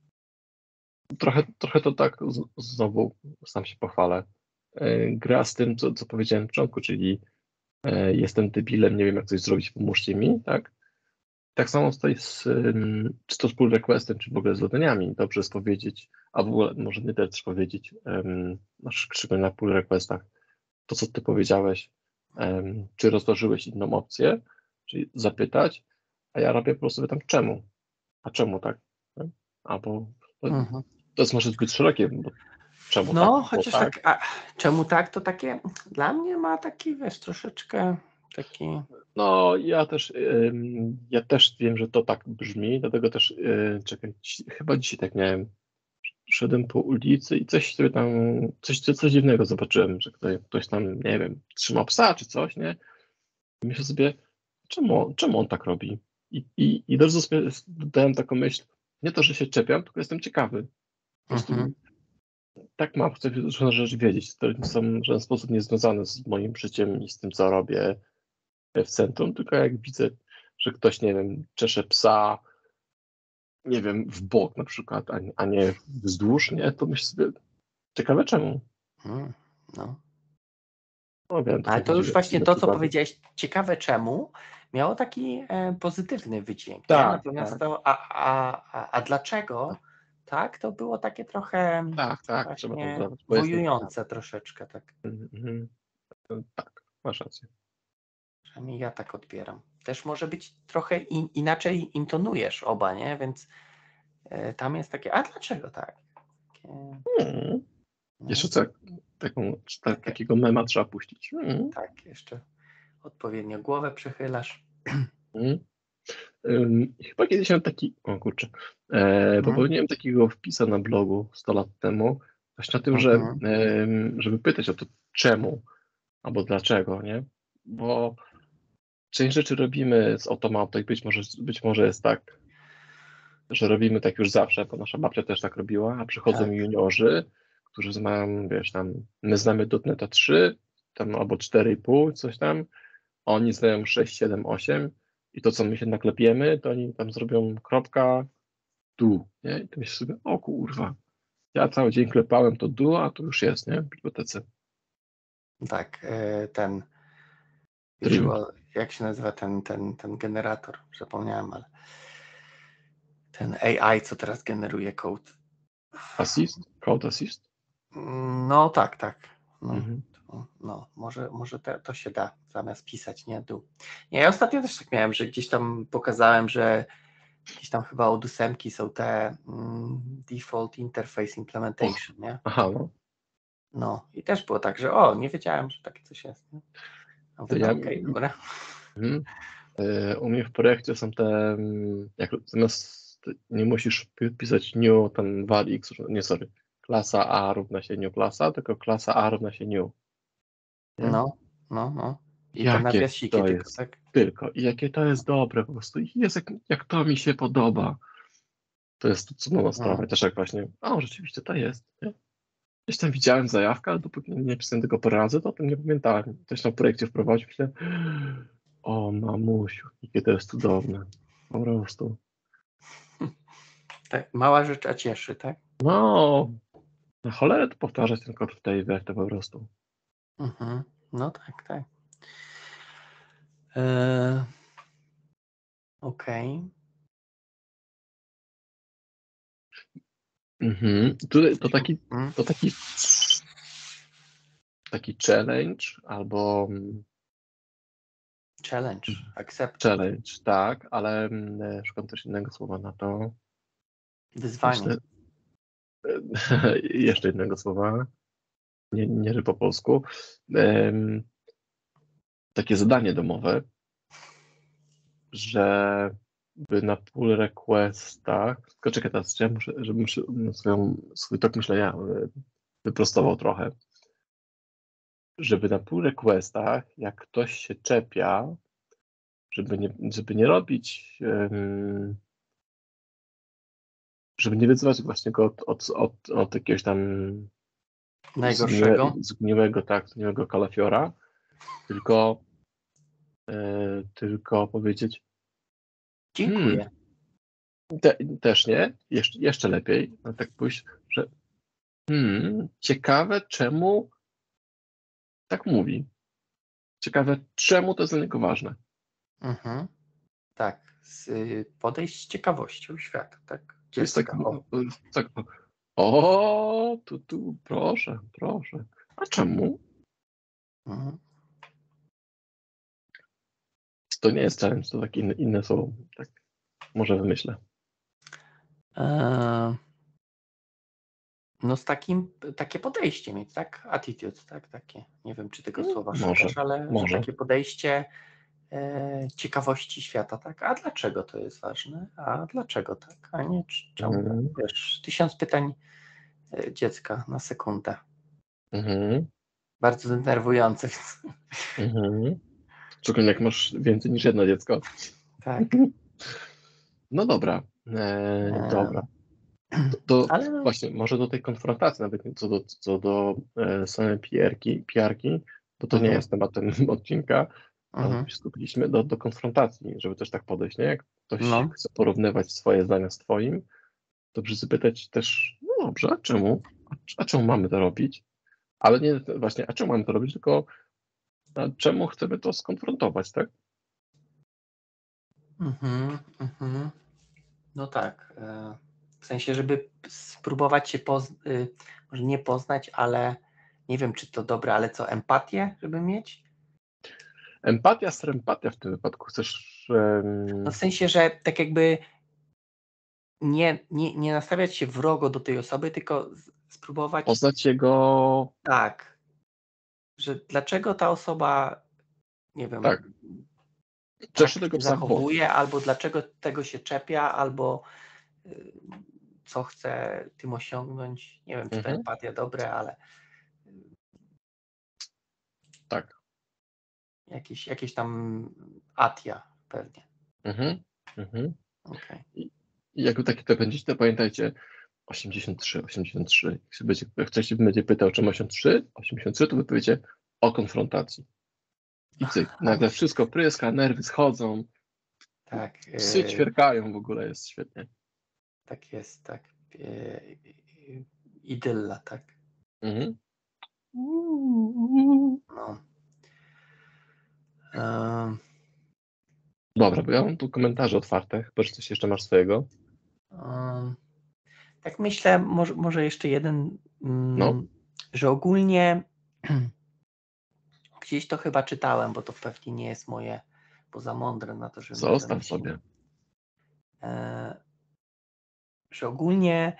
Speaker 1: trochę, trochę to tak z, znowu sam się pochwalę. E, gra z tym, co, co powiedziałem na początku, czyli e, jestem debilem, nie wiem jak coś zrobić, pomóżcie mi, tak? Tak samo tutaj z, ym, czy to z pull requestem, czy w ogóle z zadaniami. Dobrze jest powiedzieć, a w ogóle może nie też powiedzieć, um, masz krzywy na pull requestach, to co ty powiedziałeś, em, czy rozważyłeś inną opcję, czyli zapytać, a ja robię po prostu pytam czemu, a czemu tak? Nie? Albo to,
Speaker 2: Mhm.
Speaker 1: to jest może zbyt szerokie, bo czemu tak?
Speaker 2: No,
Speaker 1: Bo
Speaker 2: chociaż
Speaker 1: tak.
Speaker 2: tak, a czemu tak, to takie, dla mnie ma taki, wiesz, troszeczkę taki,
Speaker 1: No, ja też, ym, ja też wiem, że to tak brzmi, dlatego też, yy, czekaj, dzi- chyba dzisiaj tak miałem. Szedłem po ulicy i coś sobie tam, coś, coś, coś dziwnego zobaczyłem, że ktoś, ktoś tam, nie wiem, trzymał psa czy coś, nie? I myślę sobie, czemu, on- czemu on tak robi? I, i, i bardzo sobie dałem taką myśl, nie to, że się czepiam, tylko jestem ciekawy. Po
Speaker 2: mhm.
Speaker 1: prostu tak mam, chcę różne rzeczy wiedzieć, które nie są w żaden sposób niezwiązane z moim życiem i z tym, co robię w centrum, tylko jak widzę, że ktoś, nie wiem, czesze psa, nie wiem, w bok na przykład, a, nie- a nie wzdłuż, nie? To myślę sobie, ciekawe czemu.
Speaker 2: Mm, no.
Speaker 1: No wiem, to
Speaker 2: Ale
Speaker 1: są
Speaker 2: to
Speaker 1: jakieś
Speaker 2: już
Speaker 1: dziwne,
Speaker 2: właśnie
Speaker 1: dziwne
Speaker 2: to, co
Speaker 1: przykłady.
Speaker 2: powiedziałeś, ciekawe czemu, miało taki e, pozytywny wydźwięk, nie?
Speaker 1: Tak,
Speaker 2: Natomiast
Speaker 1: tak,
Speaker 2: to, a, a, a, a dlaczego, tak, to było takie trochę
Speaker 1: tak, tak, trzeba to
Speaker 2: właśnie
Speaker 1: zdawać, bo jestem ciekawy.
Speaker 2: wojujące troszeczkę, tak.
Speaker 1: Mhm, mhm. Tak, masz rację.
Speaker 2: Przynajmniej ja tak odbieram. Też może być trochę in, inaczej intonujesz oba, nie? Więc e, tam jest takie, a dlaczego tak? Takie,
Speaker 1: Mm. Jeszcze
Speaker 2: no,
Speaker 1: co, taką, ta,
Speaker 2: takie,
Speaker 1: takiego mema trzeba puścić. Mm.
Speaker 2: tak, jeszcze odpowiednio głowę przechylasz.
Speaker 1: Mm. Ym, chyba kiedyś miałem taki, o kurczę, e,
Speaker 2: Mhm.
Speaker 1: popełniłem takiego wpisa na blogu sto lat temu, właśnie o tym, że
Speaker 2: Mhm.
Speaker 1: em, żeby pytać o to czemu, albo dlaczego, nie? Bo część rzeczy robimy z automatu i być może, być może jest tak, że robimy tak już zawsze, bo nasza babcia też tak robiła, a przychodzą
Speaker 2: Tak.
Speaker 1: juniorzy, którzy mają, wiesz, tam, my znamy .dot NET trzy, tam albo cztery i pół, coś tam, a oni znają sześć, siedem, osiem i to, co my się naklepiemy, to oni tam zrobią kropka, tu, nie? I to myślę sobie, o kurwa, ja cały dzień klepałem to du, a to już jest, nie? W bibliotece.
Speaker 2: Tak, e, ten
Speaker 1: Trim.
Speaker 2: Visual, jak się nazywa ten, ten, ten generator? Zapomniałem, ale ten A I, co teraz generuje code.
Speaker 1: Assist? Code assist?
Speaker 2: No tak, tak. No,
Speaker 1: Mhm.
Speaker 2: to, no może, może te, to się da zamiast pisać, nie? Du. Nie, ja ostatnio też tak miałem, że gdzieś tam pokazałem, że gdzieś tam chyba od ósemki są te mm, Default Interface
Speaker 1: Och,
Speaker 2: Implementation, nie?
Speaker 1: aha, no.
Speaker 2: No i też było tak, że o, nie wiedziałem, że takie coś jest. Nie? A
Speaker 1: To
Speaker 2: mówię, no
Speaker 1: ja,
Speaker 2: okej, okay, dobra.
Speaker 1: mhm. E, U mnie w projekcie są te, mm, jak zamiast nie musisz pi- pisać new, ten var x, nie, sorry, klasa A równa się new klasa, tylko klasa A równa się new, nie?
Speaker 2: No, no, no. I te
Speaker 1: Jakie
Speaker 2: nawiasiki
Speaker 1: to
Speaker 2: tylko,
Speaker 1: jest
Speaker 2: tak?
Speaker 1: tylko i jakie to jest dobre po prostu. I jest, jak, jak to mi się podoba. To jest cudowna sprawa. I
Speaker 2: Mm.
Speaker 1: też jak właśnie, o, rzeczywiście to jest, nie? Gdzieś tam widziałem zajawkę, ale dopóki nie pisałem tego parę razy, to o tym nie pamiętałem. Ktoś tam w projekcie wprowadził, myślę, o mamusiu, jakie to jest cudowne. Po prostu.
Speaker 2: Tak, mała rzecz, a cieszy, tak?
Speaker 1: No, na cholerę to powtarzać ten kod w tej wersji po prostu.
Speaker 2: Mhm. No tak, tak. Eee, Okej.
Speaker 1: Mhm. Tutaj to taki,
Speaker 2: Mm.
Speaker 1: to taki, taki challenge albo mm,
Speaker 2: Challenge, accept,
Speaker 1: Challenge, tak, ale mm, szukam też innego słowa na to.
Speaker 2: wyzwanie.
Speaker 1: Myślę, jeszcze innego słowa, nie, nie że po polsku. Em, takie zadanie domowe, żeby na pull requestach, tylko czekaj teraz, ja muszę, żebym się- swoją, swój tok myślenia e, wyprostował trochę. Żeby na pull requestach, jak ktoś się czepia, żeby nie, żeby nie robić, em, żeby nie wyzywać właśnie go od, od, od, od jakiegoś tam zgniłe,
Speaker 2: Najgorszego.
Speaker 1: zgniłego, tak, zgniłego kalafiora, tylko, e, tylko powiedzieć,
Speaker 2: Dziękuję.
Speaker 1: hmm, te, też nie, jeszcze, jeszcze lepiej, no tak pójść, że hmm, ciekawe czemu tak mówi. Ciekawe czemu to jest dla niego ważne.
Speaker 2: Mhm. Tak, z, podejść z ciekawością świata, tak?
Speaker 1: To jest tak,
Speaker 2: Dziecka. O.
Speaker 1: tak, o, tu, tu, proszę, proszę. A czemu?
Speaker 2: Mhm.
Speaker 1: To nie jest challenge, to takie inne, inne słowo. Tak, może wymyślę.
Speaker 2: Eee, no z takim, takie podejście mieć, tak? Attitude, tak? Takie, nie wiem, czy tego
Speaker 1: Mm,
Speaker 2: słowa
Speaker 1: może,
Speaker 2: szukasz, ale że
Speaker 1: może.
Speaker 2: takie podejście e, ciekawości świata, tak? A dlaczego to jest ważne? A dlaczego tak? A nie c- czemu tak?
Speaker 1: Mhm,
Speaker 2: Wiesz, tysiąc pytań e, dziecka na sekundę.
Speaker 1: mhm,
Speaker 2: Bardzo denerwujące.
Speaker 1: mhm. Szczególnie jak masz więcej niż jedno dziecko.
Speaker 2: Tak.
Speaker 1: No dobra, e,
Speaker 2: E,
Speaker 1: dobra. To, to
Speaker 2: ale
Speaker 1: właśnie, może do tej konfrontacji, nawet nie co do, co do e, samej pijarki, pijarki, bo to nie
Speaker 2: mhm,
Speaker 1: jest tematem odcinka, ale tu
Speaker 2: mhm.
Speaker 1: się skupiliśmy do, do konfrontacji, żeby też tak podejść, nie? Jak ktoś
Speaker 2: No.
Speaker 1: chce porównywać swoje zdania z twoim, dobrze zapytać też, no dobrze, a czemu? A, a czemu mamy to robić? Ale nie właśnie, a czemu mamy to robić, tylko a czemu chcemy to skonfrontować, tak?
Speaker 2: Mhm, mhm. No tak. e, W sensie, żeby spróbować się poznać, może nie poznać, ale nie wiem, czy to dobre, ale co, empatię, żeby mieć?
Speaker 1: Empatia, sympatia w tym wypadku. Chcesz...
Speaker 2: No
Speaker 1: em,
Speaker 2: w sensie, że tak jakby nie, nie, nie nastawiać się wrogo do tej osoby, tylko z- spróbować
Speaker 1: poznać jego...
Speaker 2: tak, że dlaczego ta osoba, nie wiem,
Speaker 1: Tak,
Speaker 2: tak
Speaker 1: czeszy tego
Speaker 2: się
Speaker 1: psa w bok.
Speaker 2: zachowuje, albo dlaczego tego się czepia, albo y, co chce tym osiągnąć. Nie wiem, czy to
Speaker 1: Mhm,
Speaker 2: empatia dobre, ale
Speaker 1: tak.
Speaker 2: jakieś, jakieś tam atia pewnie.
Speaker 1: Mhm, mhm.
Speaker 2: Okay.
Speaker 1: I, i jak takie to będziecie, to pamiętajcie osiemdziesiąt trzy, osiemdziesiąt trzy. Jak, się będzie, jak ktoś się będzie pytał, czym osiemdziesiąt trzy, osiemdziesiąt trzy, to wy powiecie o konfrontacji. I cyk, nagle wszystko pryska, nerwy schodzą,
Speaker 2: Tak,
Speaker 1: psy
Speaker 2: y,
Speaker 1: ćwierkają, w ogóle jest świetnie.
Speaker 2: tak jest, tak. y, y, Idylla, tak.
Speaker 1: Mhm.
Speaker 2: No. Ym,
Speaker 1: Dobra, bo ja mam tu komentarze otwarte, chyba że coś jeszcze masz swojego.
Speaker 2: ym, tak myślę, może, może jeszcze jeden,
Speaker 1: No,
Speaker 2: ym, że ogólnie gdzieś to chyba czytałem, bo to pewnie nie jest moje, bo za mądre na to, żebym to
Speaker 1: zostaw
Speaker 2: wymyślił.
Speaker 1: sobie.
Speaker 2: E, że ogólnie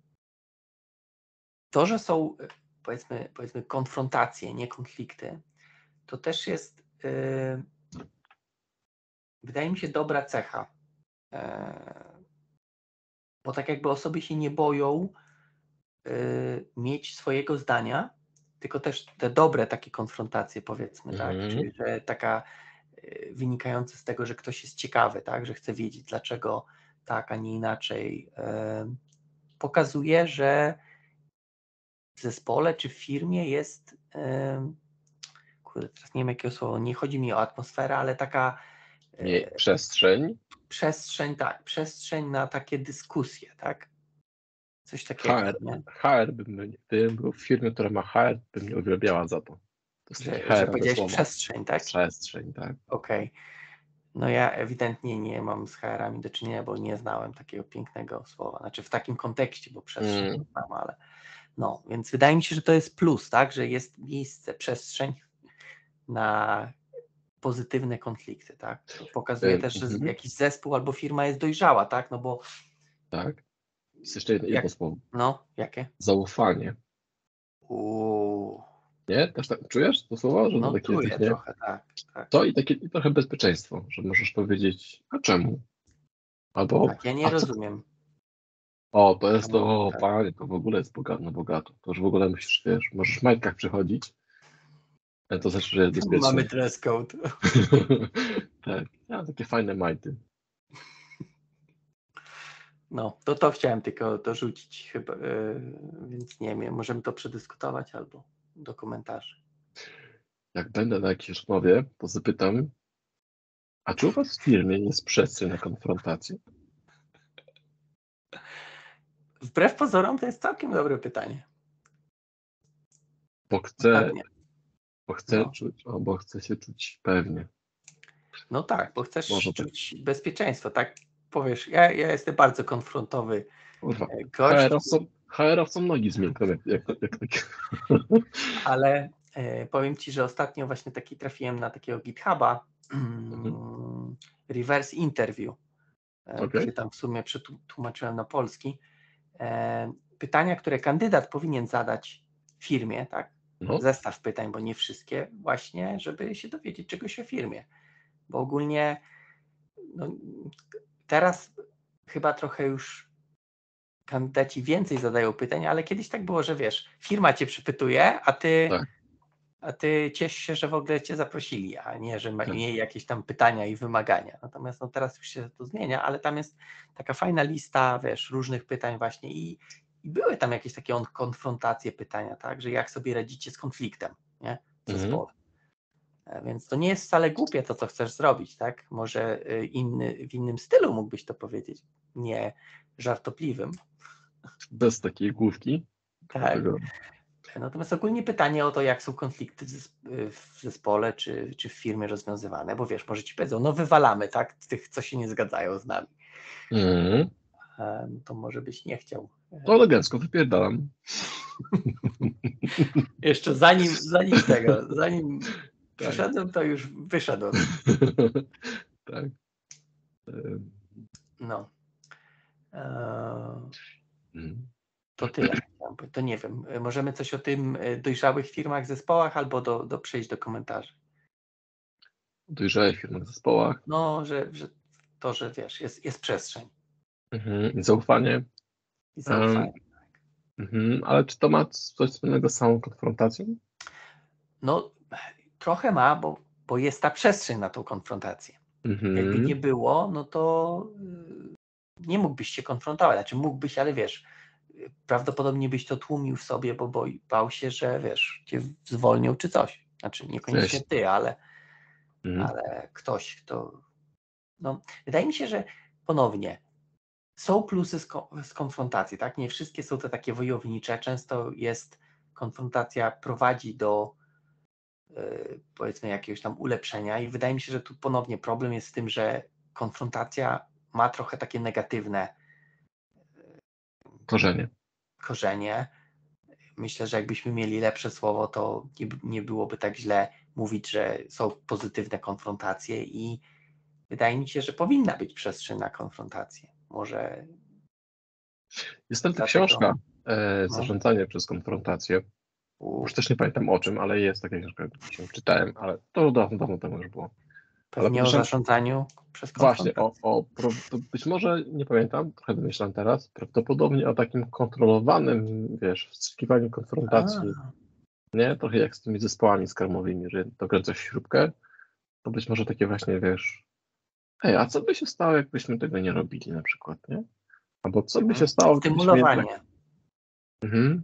Speaker 2: to, że są e, powiedzmy, powiedzmy konfrontacje, nie konflikty, to też jest e, wydaje mi się dobra cecha. E, bo tak jakby osoby się nie boją e, mieć swojego zdania, tylko też te dobre takie konfrontacje, powiedzmy, tak?
Speaker 1: Mhm.
Speaker 2: Czyli że taka e, wynikająca z tego, że ktoś jest ciekawy, tak? Że chce wiedzieć, dlaczego tak, a nie inaczej. E, pokazuje, że w zespole czy w firmie jest, yy, kurde, teraz nie wiem jakiego słowa, nie chodzi mi o atmosferę, ale taka
Speaker 1: Nie,
Speaker 2: yy,
Speaker 1: przestrzeń.
Speaker 2: przestrzeń, tak, przestrzeń na takie dyskusje, tak? Coś takiego,
Speaker 1: H R,
Speaker 2: nie?
Speaker 1: H R bym, gdybym był w firmie, która ma H R, bym nie uwielbiała za to. To jest takie
Speaker 2: Że, że
Speaker 1: H R-owe
Speaker 2: powiedziałeś
Speaker 1: słowo.
Speaker 2: przestrzeń, tak?
Speaker 1: Przestrzeń, tak.
Speaker 2: Okej. No ja ewidentnie nie mam z H R-ami do czynienia, bo nie znałem takiego pięknego słowa. Znaczy w takim kontekście, bo przestrzeń
Speaker 1: Mm.
Speaker 2: znam, ale no, więc wydaje mi się, że to jest plus, tak? Że jest miejsce, przestrzeń na pozytywne konflikty, tak? To pokazuje
Speaker 1: E,
Speaker 2: też, że
Speaker 1: mhm.
Speaker 2: jakiś zespół albo firma jest dojrzała, tak? No bo
Speaker 1: Tak. Jest jeszcze jedno, jedno
Speaker 2: jak,
Speaker 1: słowo.
Speaker 2: no, jakie?
Speaker 1: Zaufanie.
Speaker 2: Uuu,
Speaker 1: Nie? Też tak czujesz to słowo, że to
Speaker 2: no
Speaker 1: takie
Speaker 2: czuję
Speaker 1: coś, nie?
Speaker 2: trochę, tak, tak.
Speaker 1: To i takie i trochę bezpieczeństwo, że możesz powiedzieć, a czemu? Albo,
Speaker 2: Tak, ja nie
Speaker 1: a co?
Speaker 2: rozumiem.
Speaker 1: O, to jest
Speaker 2: Czemu?
Speaker 1: to, o,
Speaker 2: Tak.
Speaker 1: panie, to w ogóle jest bogato, no bogato. To już w ogóle musisz, wiesz, możesz w majtkach przychodzić, ale to znaczy, że jest
Speaker 2: Czemu mamy
Speaker 1: bezpiecznie.
Speaker 2: dress code?
Speaker 1: Tak, ja mam takie fajne majty.
Speaker 2: No, to to chciałem tylko dorzucić chyba, yy, więc nie wiem, możemy to przedyskutować albo do komentarzy.
Speaker 1: Jak będę na jakiejś rozmowie, to zapytam, a czy u was w firmie jest przestrzeń na konfrontację?
Speaker 2: Wbrew pozorom to jest całkiem dobre pytanie.
Speaker 1: Bo chcę,
Speaker 2: Pewnie.
Speaker 1: bo chcę
Speaker 2: No.
Speaker 1: czuć, o, bo chcę się czuć pewnie.
Speaker 2: No tak, bo chcesz
Speaker 1: Może tak.
Speaker 2: czuć bezpieczeństwo, tak? Powiesz, ja, ja jestem bardzo konfrontowy
Speaker 1: Kurwa,
Speaker 2: e, gość,
Speaker 1: H R-owcom nogi zmiękną, jak, jak, jak, jak.
Speaker 2: ale e, powiem Ci, że ostatnio właśnie taki trafiłem na takiego GitHuba,
Speaker 1: Mhm.
Speaker 2: reverse interview, e,
Speaker 1: Okej.
Speaker 2: który tam w sumie przetłumaczyłem na polski. E, pytania, które kandydat powinien zadać firmie, tak?
Speaker 1: No,
Speaker 2: Zestaw pytań, bo nie wszystkie, właśnie, żeby się dowiedzieć czegoś o firmie. Bo ogólnie no, teraz chyba trochę już kandydaci więcej zadają pytań, ale kiedyś tak było, że wiesz, firma cię przypytuje, a ty,
Speaker 1: tak,
Speaker 2: a ty ciesz się, że w ogóle cię zaprosili, a nie, że ma
Speaker 1: tak.
Speaker 2: mieli jakieś tam pytania i wymagania. Natomiast no, teraz już się to zmienia, ale tam jest taka fajna lista, wiesz, różnych pytań właśnie i, i były tam jakieś takie on- konfrontacje pytania, tak, że jak sobie radzicie z konfliktem, nie, w
Speaker 1: Mhm.
Speaker 2: zespole. E, Więc to nie jest wcale głupie to, co chcesz zrobić, tak? Może y, inny, w innym stylu mógłbyś to powiedzieć, nie żartobliwym.
Speaker 1: Bez takiej główki.
Speaker 2: Tak.
Speaker 1: Dlatego
Speaker 2: Natomiast ogólnie pytanie o to, jak są konflikty w zesp- w zespole czy, czy w firmie rozwiązywane, bo wiesz, może ci powiedzą, no wywalamy, tak, tych, co się nie zgadzają z nami.
Speaker 1: mhm.
Speaker 2: E, To może byś nie chciał. E,
Speaker 1: To elegancko wypierdalam.
Speaker 2: Jeszcze zanim, zanim tego, zanim
Speaker 1: Tak.
Speaker 2: przyszedłem, to już wyszedłem.
Speaker 1: Tak. Em,
Speaker 2: No. E,
Speaker 1: mhm.
Speaker 2: To tyle. To nie wiem. e, Możemy coś o tym e, dojrzałych firmach, zespołach albo do, do przejść do komentarzy.
Speaker 1: W dojrzałych firmach, zespołach.
Speaker 2: No, że, że to, że wiesz, jest, jest przestrzeń
Speaker 1: Mhm. I zaufanie.
Speaker 2: i
Speaker 1: Em,
Speaker 2: zaufanie.
Speaker 1: mhm. Ale czy to ma coś wspólnego z samą konfrontacją?
Speaker 2: No, trochę ma, bo, bo jest ta przestrzeń na tą konfrontację. Jakby
Speaker 1: Mhm.
Speaker 2: nie było, no to y, nie mógłbyś się konfrontować. Znaczy mógłbyś, ale wiesz, y, prawdopodobnie byś to tłumił w sobie, bo boi, bał się, że wiesz, cię zwolnią czy coś. Znaczy niekoniecznie
Speaker 1: Cześć.
Speaker 2: ty, ale,
Speaker 1: Mhm.
Speaker 2: ale ktoś, kto... No, wydaje mi się, że ponownie są plusy z, ko- z konfrontacji, tak? Nie wszystkie są te takie wojownicze. Często jest konfrontacja prowadzi do y, powiedzmy jakiegoś tam ulepszenia i wydaje mi się, że tu ponownie problem jest z tym, że konfrontacja ma trochę takie negatywne
Speaker 1: Korzenie.
Speaker 2: korzenie. Myślę, że jakbyśmy mieli lepsze słowo, to nie, nie byłoby tak źle mówić, że są pozytywne konfrontacje i wydaje mi się, że powinna być przestrzeń na konfrontację. Może
Speaker 1: Jest tam ta
Speaker 2: dlatego...
Speaker 1: książka e,
Speaker 2: No,
Speaker 1: Zarządzanie przez konfrontację.
Speaker 2: u,
Speaker 1: Już też nie pamiętam o czym, ale jest taka książka, którą czytałem, ale to dawno, dawno temu już było. Ale
Speaker 2: pewnie o
Speaker 1: podejrzewam,
Speaker 2: zarządzaniu przez
Speaker 1: właśnie, o,
Speaker 2: konfrontację.
Speaker 1: o pro- to być może, nie pamiętam, trochę wymyślam teraz, prawdopodobnie o takim kontrolowanym, wiesz, wstrzykiwaniu konfrontacji,
Speaker 2: A,
Speaker 1: nie? Trochę jak z tymi zespołami skarmowymi, że dokręcasz śrubkę, to być może takie właśnie, wiesz, hej, a co by się stało, jakbyśmy tego nie robili na przykład, nie? Albo co by się
Speaker 2: mhm.
Speaker 1: stało, gdybyśmy jednak...
Speaker 2: Stymulowanie.
Speaker 1: Mhm.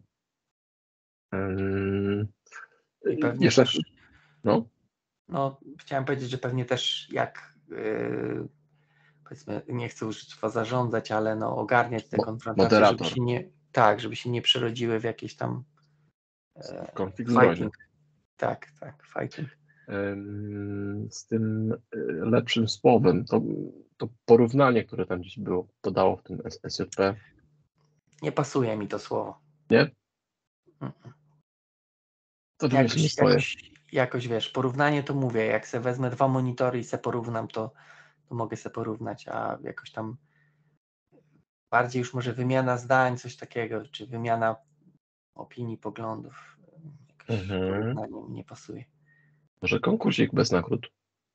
Speaker 1: Ym,
Speaker 2: I pewnie
Speaker 1: jeszcze,
Speaker 2: też,
Speaker 1: no,
Speaker 2: no chciałem powiedzieć, że pewnie też jak yy, powiedzmy, nie chcę użyć słowa zarządzać, ale no ogarniać te
Speaker 1: mo-
Speaker 2: konfrontacje, żeby
Speaker 1: moderator,
Speaker 2: się nie, tak, żeby się nie przerodziły w jakieś tam e,
Speaker 1: konflikt zbrojny.
Speaker 2: fighting. Tak, tak, fighting.
Speaker 1: Ym, z tym y, lepszym słowem, to, to porównanie, które tam gdzieś było, podało w tym S- SJP,
Speaker 2: Nie pasuje mi to słowo.
Speaker 1: nie?
Speaker 2: Mm.
Speaker 1: To wymyślimy
Speaker 2: Jakoś,
Speaker 1: swoje.
Speaker 2: jakoś, jakoś wiesz, porównanie to mówię, jak se wezmę dwa monitory i se porównam, to, to mogę se porównać, a jakoś tam bardziej już może wymiana zdań, coś takiego, czy wymiana opinii, poglądów, jakoś
Speaker 1: Mhm.
Speaker 2: porównanie mi nie pasuje.
Speaker 1: Może konkursik bez nagród.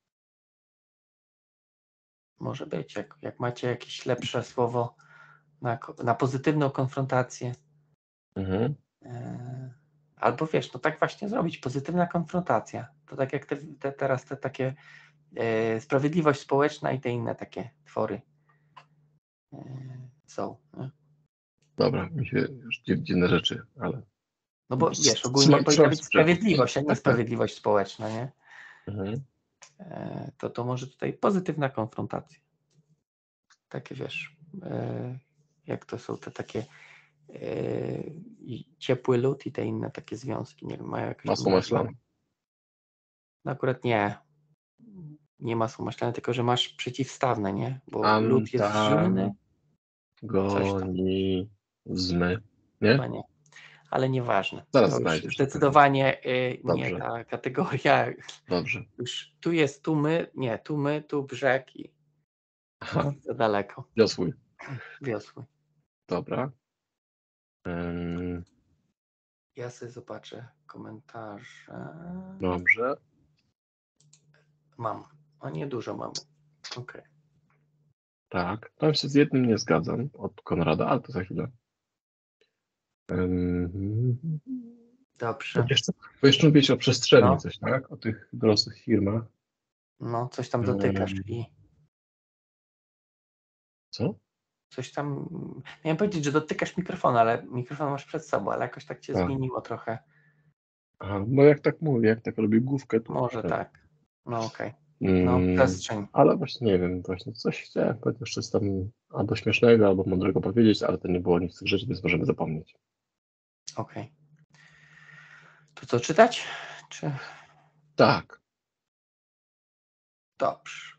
Speaker 2: Może być, jak, jak macie jakieś lepsze słowo na, ko- na pozytywną konfrontację.
Speaker 1: Mhm.
Speaker 2: e, Albo wiesz, no tak właśnie zrobić, pozytywna konfrontacja. To tak jak te, te, teraz te takie e, sprawiedliwość społeczna i te inne takie twory e, są. Nie?
Speaker 1: Dobra, mi się już dziw- dziwne rzeczy, ale
Speaker 2: No bo wiesz, ogólnie
Speaker 1: trzymam,
Speaker 2: powinna
Speaker 1: trzymam
Speaker 2: być
Speaker 1: się sprzętu.
Speaker 2: sprawiedliwość, a nie
Speaker 1: Tak, tak.
Speaker 2: sprawiedliwość społeczna, nie?
Speaker 1: Mhm.
Speaker 2: E, to, to może tutaj pozytywna konfrontacja. Takie wiesz, e, jak to są te takie e, i ciepły lód i te inne takie związki, nie wiem, mają jakąś tam
Speaker 1: Masło
Speaker 2: nazwę.
Speaker 1: maślane.
Speaker 2: No akurat nie, nie masło maślane, tylko że masz przeciwstawne, nie? Bo lód jest zimny, coś tam,
Speaker 1: Antagonizmy. Nie?
Speaker 2: chyba nie, ale nieważne.
Speaker 1: Zaraz
Speaker 2: To już
Speaker 1: znajdziesz.
Speaker 2: zdecydowanie y, nie
Speaker 1: Dobrze.
Speaker 2: ta kategoria.
Speaker 1: Dobrze.
Speaker 2: Już tu jest tu my, nie, tu my, tu brzeg i
Speaker 1: Aha,
Speaker 2: za daleko.
Speaker 1: wiosłuj.
Speaker 2: Wiosły.
Speaker 1: Dobra. Ym,
Speaker 2: Ja sobie zobaczę komentarze.
Speaker 1: dobrze.
Speaker 2: Mam. O, niedużo mamy. Okej.
Speaker 1: Tak. Tam się z jednym nie zgadzam od Konrada, ale to za chwilę. Ym,
Speaker 2: Dobrze.
Speaker 1: jeszcze, bo jeszcze mówiłeś o przestrzeni
Speaker 2: No.
Speaker 1: coś, tak? O tych dorosłych firmach.
Speaker 2: No, coś tam dotykasz
Speaker 1: Ym,
Speaker 2: i
Speaker 1: co?
Speaker 2: coś tam. Miałem powiedzieć, że dotykasz mikrofonu, ale mikrofon masz przed sobą, ale jakoś tak cię
Speaker 1: Tak.
Speaker 2: zmieniło trochę.
Speaker 1: Aha, no jak tak mówię, jak tak robię główkę, to...
Speaker 2: Może
Speaker 1: tak.
Speaker 2: tak. No okej. No,
Speaker 1: Mm,
Speaker 2: przestrzeń.
Speaker 1: ale właśnie nie wiem, właśnie coś chciałem powiedzieć jeszcze z tam albo śmiesznego, albo mądrego powiedzieć, ale to nie było nic z tych rzeczy, więc możemy zapomnieć.
Speaker 2: Okej. To co, czytać? Czy...
Speaker 1: Tak.
Speaker 2: Dobrze.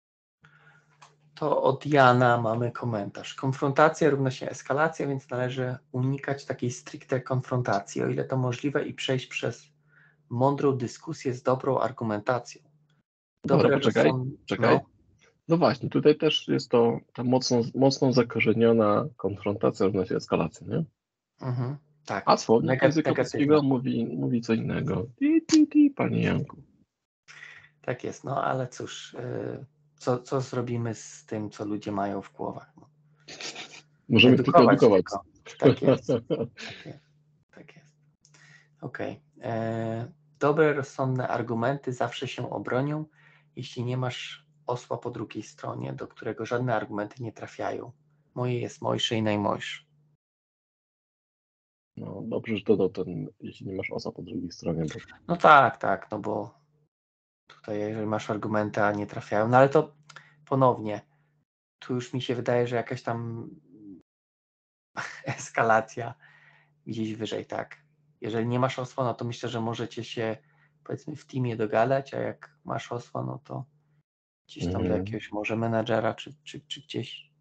Speaker 2: To od Jana mamy komentarz. Konfrontacja równa się eskalacja, więc należy unikać takiej stricte konfrontacji, o ile to możliwe, i przejść przez mądrą dyskusję z dobrą argumentacją.
Speaker 1: Dobra,
Speaker 2: Dobre
Speaker 1: poczekaj,
Speaker 2: rozsąd-
Speaker 1: czekaj.
Speaker 2: No,
Speaker 1: No właśnie, tutaj też jest to ta mocno, mocno zakorzeniona konfrontacja równa się eskalacja, nie?
Speaker 2: mhm, tak.
Speaker 1: A słownik
Speaker 2: Nega-
Speaker 1: języka
Speaker 2: negatywna.
Speaker 1: polskiego mówi, mówi co innego. Ti, ti, ti, panie Janku.
Speaker 2: Tak jest, no ale cóż, yy, co, co zrobimy z tym, co ludzie mają w głowach? No.
Speaker 1: Możemy ich tylko
Speaker 2: Edukować
Speaker 1: edukować.
Speaker 2: tylko. Tak jest. Tak jest. Tak jest. Okej. E, Dobre, rozsądne argumenty zawsze się obronią, jeśli nie masz osła po drugiej stronie, do którego żadne argumenty nie trafiają. Moje jest mojsze i najmojsze.
Speaker 1: No dobrze, że dodał ten, jeśli nie masz osa po drugiej stronie, bo
Speaker 2: No tak, tak, no bo tutaj jeżeli masz argumenty, a nie trafiają, no ale to ponownie, tu już mi się wydaje, że jakaś tam eskalacja gdzieś wyżej, tak. Jeżeli nie masz osła, no to myślę, że możecie się powiedzmy w teamie dogadać, a jak masz osła, no to gdzieś tam do
Speaker 1: Mhm.
Speaker 2: jakiegoś może menadżera, czy, czy, czy gdzieś.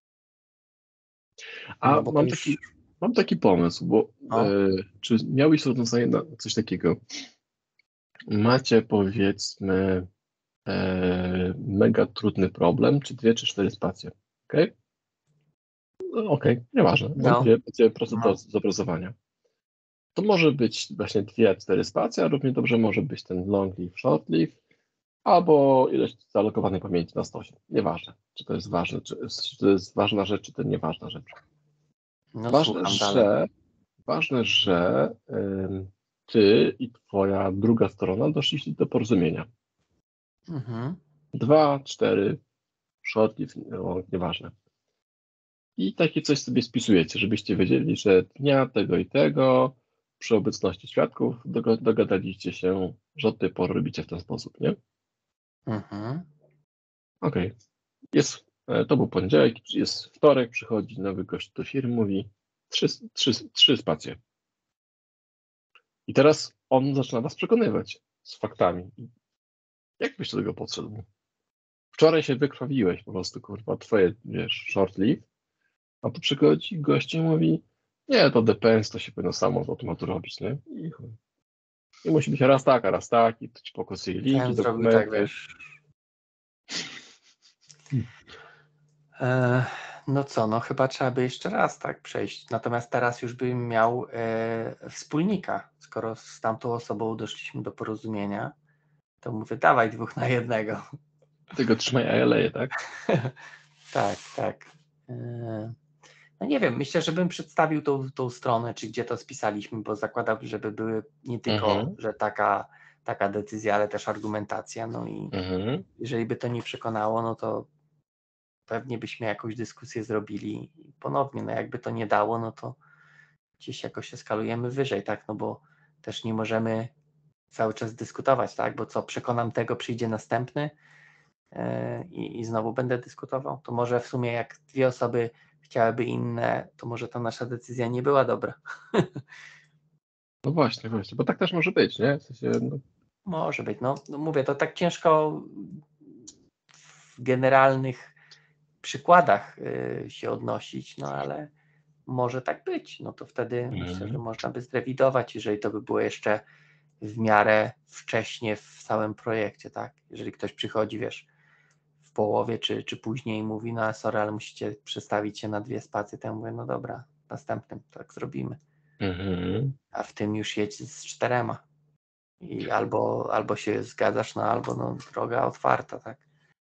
Speaker 1: A
Speaker 2: No bo to
Speaker 1: mam
Speaker 2: już.
Speaker 1: taki, mam taki pomysł, bo
Speaker 2: No.
Speaker 1: e, czy miałeś rozwiązanie na coś takiego? Macie powiedzmy e, mega trudny problem, czy dwie, czy cztery spacje, okej? No, okej, nieważne,
Speaker 2: No.
Speaker 1: będzie, będzie proste do
Speaker 2: No.
Speaker 1: zobrazowania. To może być właśnie dwie, cztery spacje, a równie dobrze może być ten long live, short live, albo ilość zalokowanej pamięci na stosie. Nieważne, czy to jest ważne, czy, czy to jest ważna rzecz, czy to nieważna rzecz.
Speaker 2: No
Speaker 1: Ważne,
Speaker 2: słucham dalej.
Speaker 1: że, ważne, że ym, ty i twoja druga strona doszliście do porozumienia.
Speaker 2: Mhm.
Speaker 1: Dwa, cztery, short live, no, nieważne. I takie coś sobie spisujecie, żebyście wiedzieli, że dnia tego i tego przy obecności świadków doga- dogadaliście się, że od tej pory robicie w ten sposób, nie?
Speaker 2: Mhm.
Speaker 1: Okej. Jest, e, to był poniedziałek, jest wtorek, przychodzi nowy gość do firmy, mówi trzy, trzy, trzy spacje. I teraz on zaczyna was przekonywać z faktami. Jak byś do tego podszedł? Wczoraj się wykrwawiłeś po prostu, kurwa, twoje, wiesz, short live, a tu przychodzi gość i mówi, nie, to depends, to się powinno samo z automatu robić, nie? I chuj. I musi być raz tak, a raz tak, i to ci pokazuje
Speaker 2: Ja bym
Speaker 1: linki,
Speaker 2: zrobił tak,
Speaker 1: dokumenty.
Speaker 2: wiesz. E, no co, no chyba trzeba by jeszcze raz tak przejść. Natomiast teraz już bym miał e, wspólnika. Skoro z tamtą osobą doszliśmy do porozumienia, to mówię, dawaj dwóch na jednego.
Speaker 1: Tego trzymaj, a ja leję, tak?
Speaker 2: Tak, tak. E, no nie wiem, myślę, że bym przedstawił tą, tą stronę, czy gdzie to spisaliśmy, bo zakładam, żeby były nie tylko,
Speaker 1: Mhm.
Speaker 2: że taka, taka decyzja, ale też argumentacja. No i
Speaker 1: Mhm.
Speaker 2: jeżeli by to nie przekonało, no to pewnie byśmy jakąś dyskusję zrobili i ponownie, no jakby to nie dało, no to gdzieś jakoś eskalujemy wyżej, tak, no bo też nie możemy cały czas dyskutować, tak, bo co, przekonam tego, przyjdzie następny yy, i, i znowu będę dyskutował, to może w sumie jak dwie osoby chciałyby inne, to może ta nasza decyzja nie była dobra.
Speaker 1: No właśnie, właśnie, bo tak też może być, nie? W sensie, no,
Speaker 2: Może być, no, no mówię, to tak ciężko w generalnych przykładach yy, się odnosić, no ale może tak być, no to wtedy
Speaker 1: Mhm.
Speaker 2: myślę, że można by zrewidować, jeżeli to by było jeszcze w miarę wcześnie w całym projekcie, tak? Jeżeli ktoś przychodzi, wiesz, w połowie czy, czy później i mówi, no sorry, ale musicie przestawić się na dwie spacje, to ja mówię, no dobra, następnym tak zrobimy.
Speaker 1: Mhm.
Speaker 2: A w tym już jedź z czterema. I albo, albo się zgadzasz, no albo no droga otwarta, tak?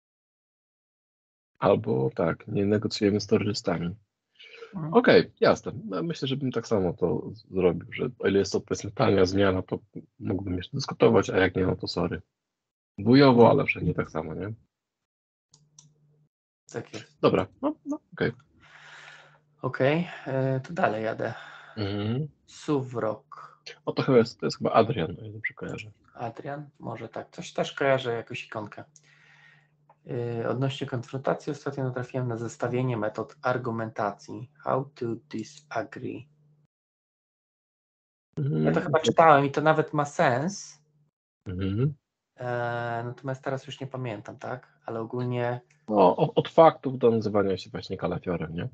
Speaker 1: Albo tak, nie negocjujemy z terrorystami.
Speaker 2: Mhm.
Speaker 1: Okej, jasne. No, myślę, że bym tak samo to zrobił, że o ile jest to powiedzmy tania zmiana, to mógłbym jeszcze dyskutować, a jak nie, no to sorry. Wujowo, ale wszędzie tak samo, nie?
Speaker 2: Tak jest.
Speaker 1: Dobra, no, no okej.
Speaker 2: Okej, okay, to dalej jadę.
Speaker 1: Mhm.
Speaker 2: Suwrok.
Speaker 1: O to chyba jest, to jest chyba Adrian, o ile dobrze kojarzę.
Speaker 2: Adrian? Może tak. Coś też kojarzę, jakąś ikonkę. Yy, odnośnie konfrontacji ostatnio natrafiłem na zestawienie metod argumentacji. How to disagree.
Speaker 1: Mhm.
Speaker 2: Ja to chyba czytałem i to nawet ma sens.
Speaker 1: Mhm.
Speaker 2: E, natomiast teraz już nie pamiętam, tak? Ale ogólnie
Speaker 1: No, o- od faktów do nazywania się właśnie kalafiorem, nie?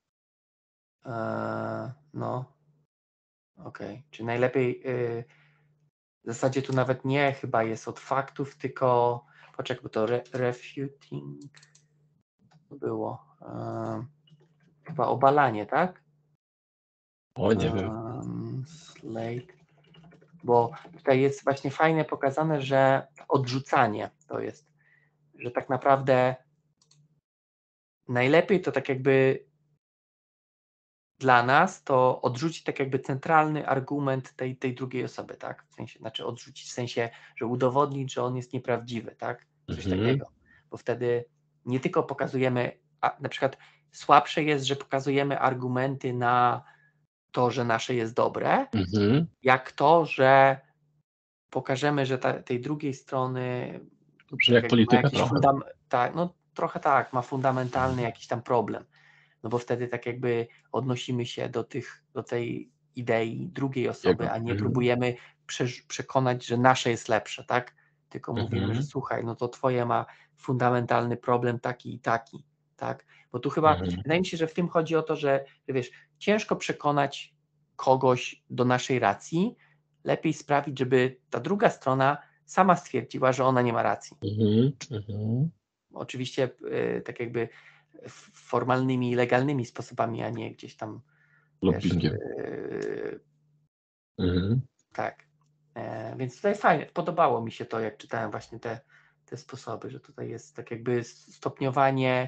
Speaker 2: e, no okej. Okay. Czy najlepiej yy, w zasadzie tu nawet nie chyba jest od faktów, tylko poczekaj, bo to re, refuting było. E, chyba obalanie, tak?
Speaker 1: O, nie wiem.
Speaker 2: Um, slate. Bo tutaj jest właśnie fajnie pokazane, że odrzucanie to jest, że tak naprawdę najlepiej to tak jakby dla nas to odrzucić tak jakby centralny argument tej, tej drugiej osoby, tak? W sensie, znaczy odrzucić w sensie, że udowodnić, że on jest nieprawdziwy, tak? Coś
Speaker 1: Mhm.
Speaker 2: takiego. Bo wtedy nie tylko pokazujemy, a na przykład słabsze jest, że pokazujemy argumenty na to, że nasze jest dobre,
Speaker 1: Mhm.
Speaker 2: jak to, że pokażemy, że ta, tej drugiej strony
Speaker 1: To brzmi
Speaker 2: tak
Speaker 1: jak
Speaker 2: jakby ma
Speaker 1: polityka
Speaker 2: jakiś
Speaker 1: trochę.
Speaker 2: fundam, tak, no trochę tak, ma fundamentalny jakiś tam problem. No bo wtedy tak jakby odnosimy się do tych, do tej idei drugiej osoby,
Speaker 1: Jego.
Speaker 2: a nie
Speaker 1: Mhm.
Speaker 2: próbujemy prze, przekonać, że nasze jest lepsze, tak? Tylko
Speaker 1: Mhm.
Speaker 2: mówimy, że słuchaj, no to twoje ma fundamentalny problem taki i taki, tak? Bo tu chyba,
Speaker 1: Mhm.
Speaker 2: wydaje mi się, że w tym chodzi o to, że, że wiesz, ciężko przekonać kogoś do naszej racji, lepiej sprawić, żeby ta druga strona sama stwierdziła, że ona nie ma racji.
Speaker 1: Mhm. Mhm.
Speaker 2: Oczywiście y, tak jakby formalnymi i legalnymi sposobami, a nie gdzieś tam wiesz,
Speaker 1: Lobbingiem.
Speaker 2: y,
Speaker 1: Mhm.
Speaker 2: tak. E, więc tutaj fajnie, podobało mi się to, jak czytałem właśnie te, te sposoby, że tutaj jest tak jakby stopniowanie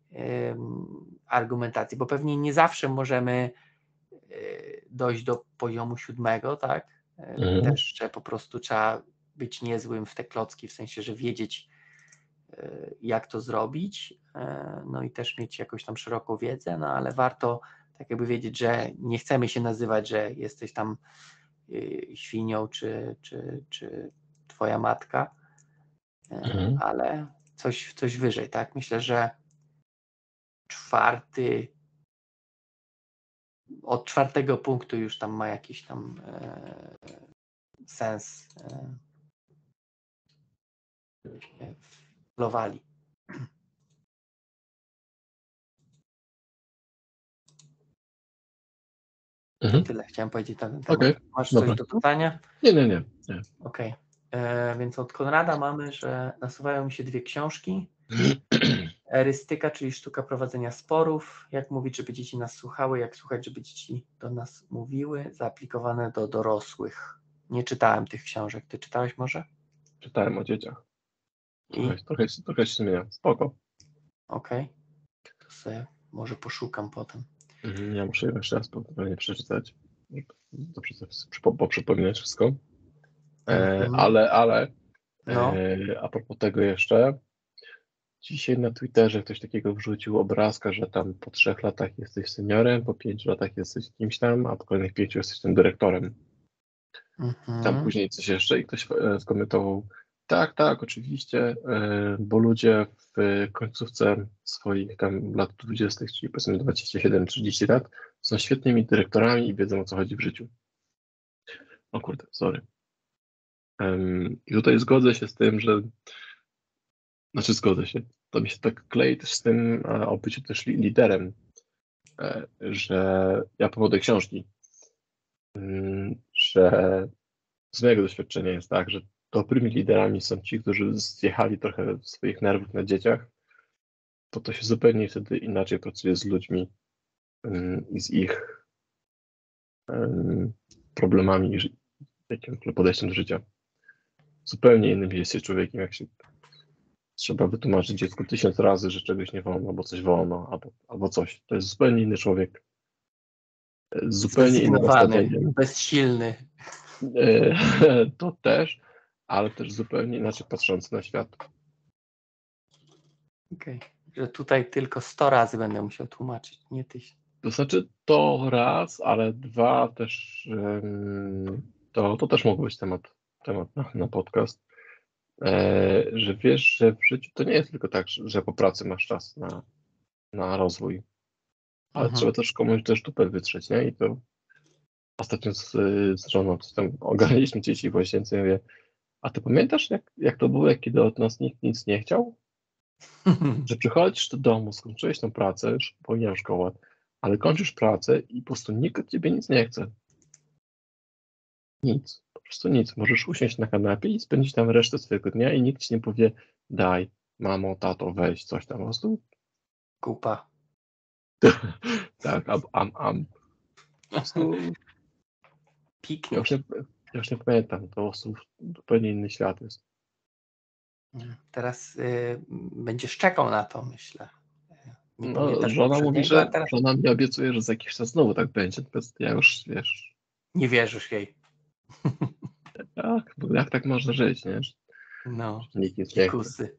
Speaker 2: ym, argumentacji, bo pewnie nie zawsze możemy y, dojść do poziomu siódmego, tak? Y,
Speaker 1: Mhm.
Speaker 2: Też, że po prostu trzeba być niezłym w te klocki, w sensie, że wiedzieć, y, jak to zrobić, y, no i też mieć jakąś tam szeroką wiedzę, no ale warto tak jakby wiedzieć, że nie chcemy się nazywać, że jesteś tam y, świnią czy, czy, czy twoja matka, y,
Speaker 1: Mhm.
Speaker 2: ale coś, coś wyżej, tak? Myślę, że czwarty, od czwartego punktu już tam ma jakiś tam e, sens e, wplowali.
Speaker 1: Mhm.
Speaker 2: To tyle chciałem powiedzieć na ten temat.
Speaker 1: Okej,
Speaker 2: Masz
Speaker 1: dobra.
Speaker 2: coś do dodania?
Speaker 1: Nie, nie, nie. nie.
Speaker 2: Okej. E, Więc od Konrada mamy, że nasuwają mi się dwie książki. Erystyka, czyli sztuka prowadzenia sporów. Jak mówić, żeby dzieci nas słuchały, jak słuchać, żeby dzieci do nas mówiły. Zaaplikowane do dorosłych. Nie czytałem tych książek. Ty czytałeś może?
Speaker 1: Czytałem o dzieciach. Trochę,
Speaker 2: I?
Speaker 1: trochę, się- trochę się zmienia. Spoko.
Speaker 2: Okej. To sobie może poszukam potem.
Speaker 1: Mhm, ja muszę jeszcze raz nie przeczytać. Dobrze sobie przypo- poprzypominać wszystko. E,
Speaker 2: Mhm.
Speaker 1: ale, ale
Speaker 2: No.
Speaker 1: e, a propos tego jeszcze, dzisiaj na Twitterze ktoś takiego wrzucił obrazka, że tam po trzech latach jesteś seniorem, po pięciu latach jesteś kimś tam, a po kolejnych pięciu jesteś tym dyrektorem.
Speaker 2: Mhm.
Speaker 1: Tam później coś jeszcze i ktoś e, skomentował, tak, tak, oczywiście, e, bo ludzie w końcówce swoich tam lat dwudziestych, czyli powiedzmy dwadzieścia siedem trzydzieści lat, są świetnymi dyrektorami i wiedzą, o co chodzi w życiu. O kurde, sorry. Em, I tutaj zgodzę się z tym, że znaczy zgodzę się, to mi się tak klei też z tym e, o byciu też li- liderem, e, że ja powodzę książki, mm, że z mojego doświadczenia jest tak, że dobrymi liderami są ci, którzy zjechali trochę swoich nerwów na dzieciach, to to się zupełnie wtedy inaczej pracuje z ludźmi ym, i z ich ym, problemami, ży- takim podejściem do życia. Zupełnie innym jest się człowiekiem, jak się trzeba wytłumaczyć dziecku tysiąc razy, że czegoś nie wolno, albo coś wolno, albo, albo coś. To jest zupełnie inny człowiek, e, z zupełnie innym
Speaker 2: Zrezygnowany,
Speaker 1: nastawieniem.
Speaker 2: bezsilny.
Speaker 1: E, To też, ale też zupełnie inaczej patrzący na świat.
Speaker 2: Okej. Że tutaj tylko sto razy będę musiał tłumaczyć, nie tysiąc.
Speaker 1: To znaczy to raz, ale dwa też ym, to, to też mógł być temat, temat na, na podcast, e, że wiesz, że w życiu to nie jest tylko tak, że, że po pracy masz czas na, na rozwój, ale
Speaker 2: Mhm.
Speaker 1: trzeba też komuś też dupę wytrzeć, nie? I to ostatnio z, z żoną coś tam ogarnęliśmy dzieci w łazience i mówię, a ty pamiętasz jak, jak to było, jak kiedy od nas nikt nic nie chciał? Że przychodzisz do domu, skończyłeś tą pracę, już pomijam szkołę, ale kończysz pracę i po prostu nikt od ciebie nic nie chce. Nic, po prostu nic. Możesz usiąść na kanapie i spędzić tam resztę swojego dnia i nikt ci nie powie daj, mamo, tato, weź, coś tam. Po prostu
Speaker 2: Kupa.
Speaker 1: tak, am, am, am. Po prostu ja
Speaker 2: Piknik.
Speaker 1: już nie, ja już nie pamiętam, to po prostu zupełnie inny świat jest.
Speaker 2: Teraz y, będziesz czekał na to, myślę. Nie
Speaker 1: No,
Speaker 2: pamiętasz
Speaker 1: żona mówi,
Speaker 2: poprzedniego, a
Speaker 1: że
Speaker 2: teraz
Speaker 1: żona mi obiecuje, że za jakiś czas znowu tak będzie, natomiast ja już, wiesz,
Speaker 2: nie wierzysz jej.
Speaker 1: tak, bo jak tak można żyć, nie? Że
Speaker 2: No,
Speaker 1: nikt nic nie chce.
Speaker 2: kikusy.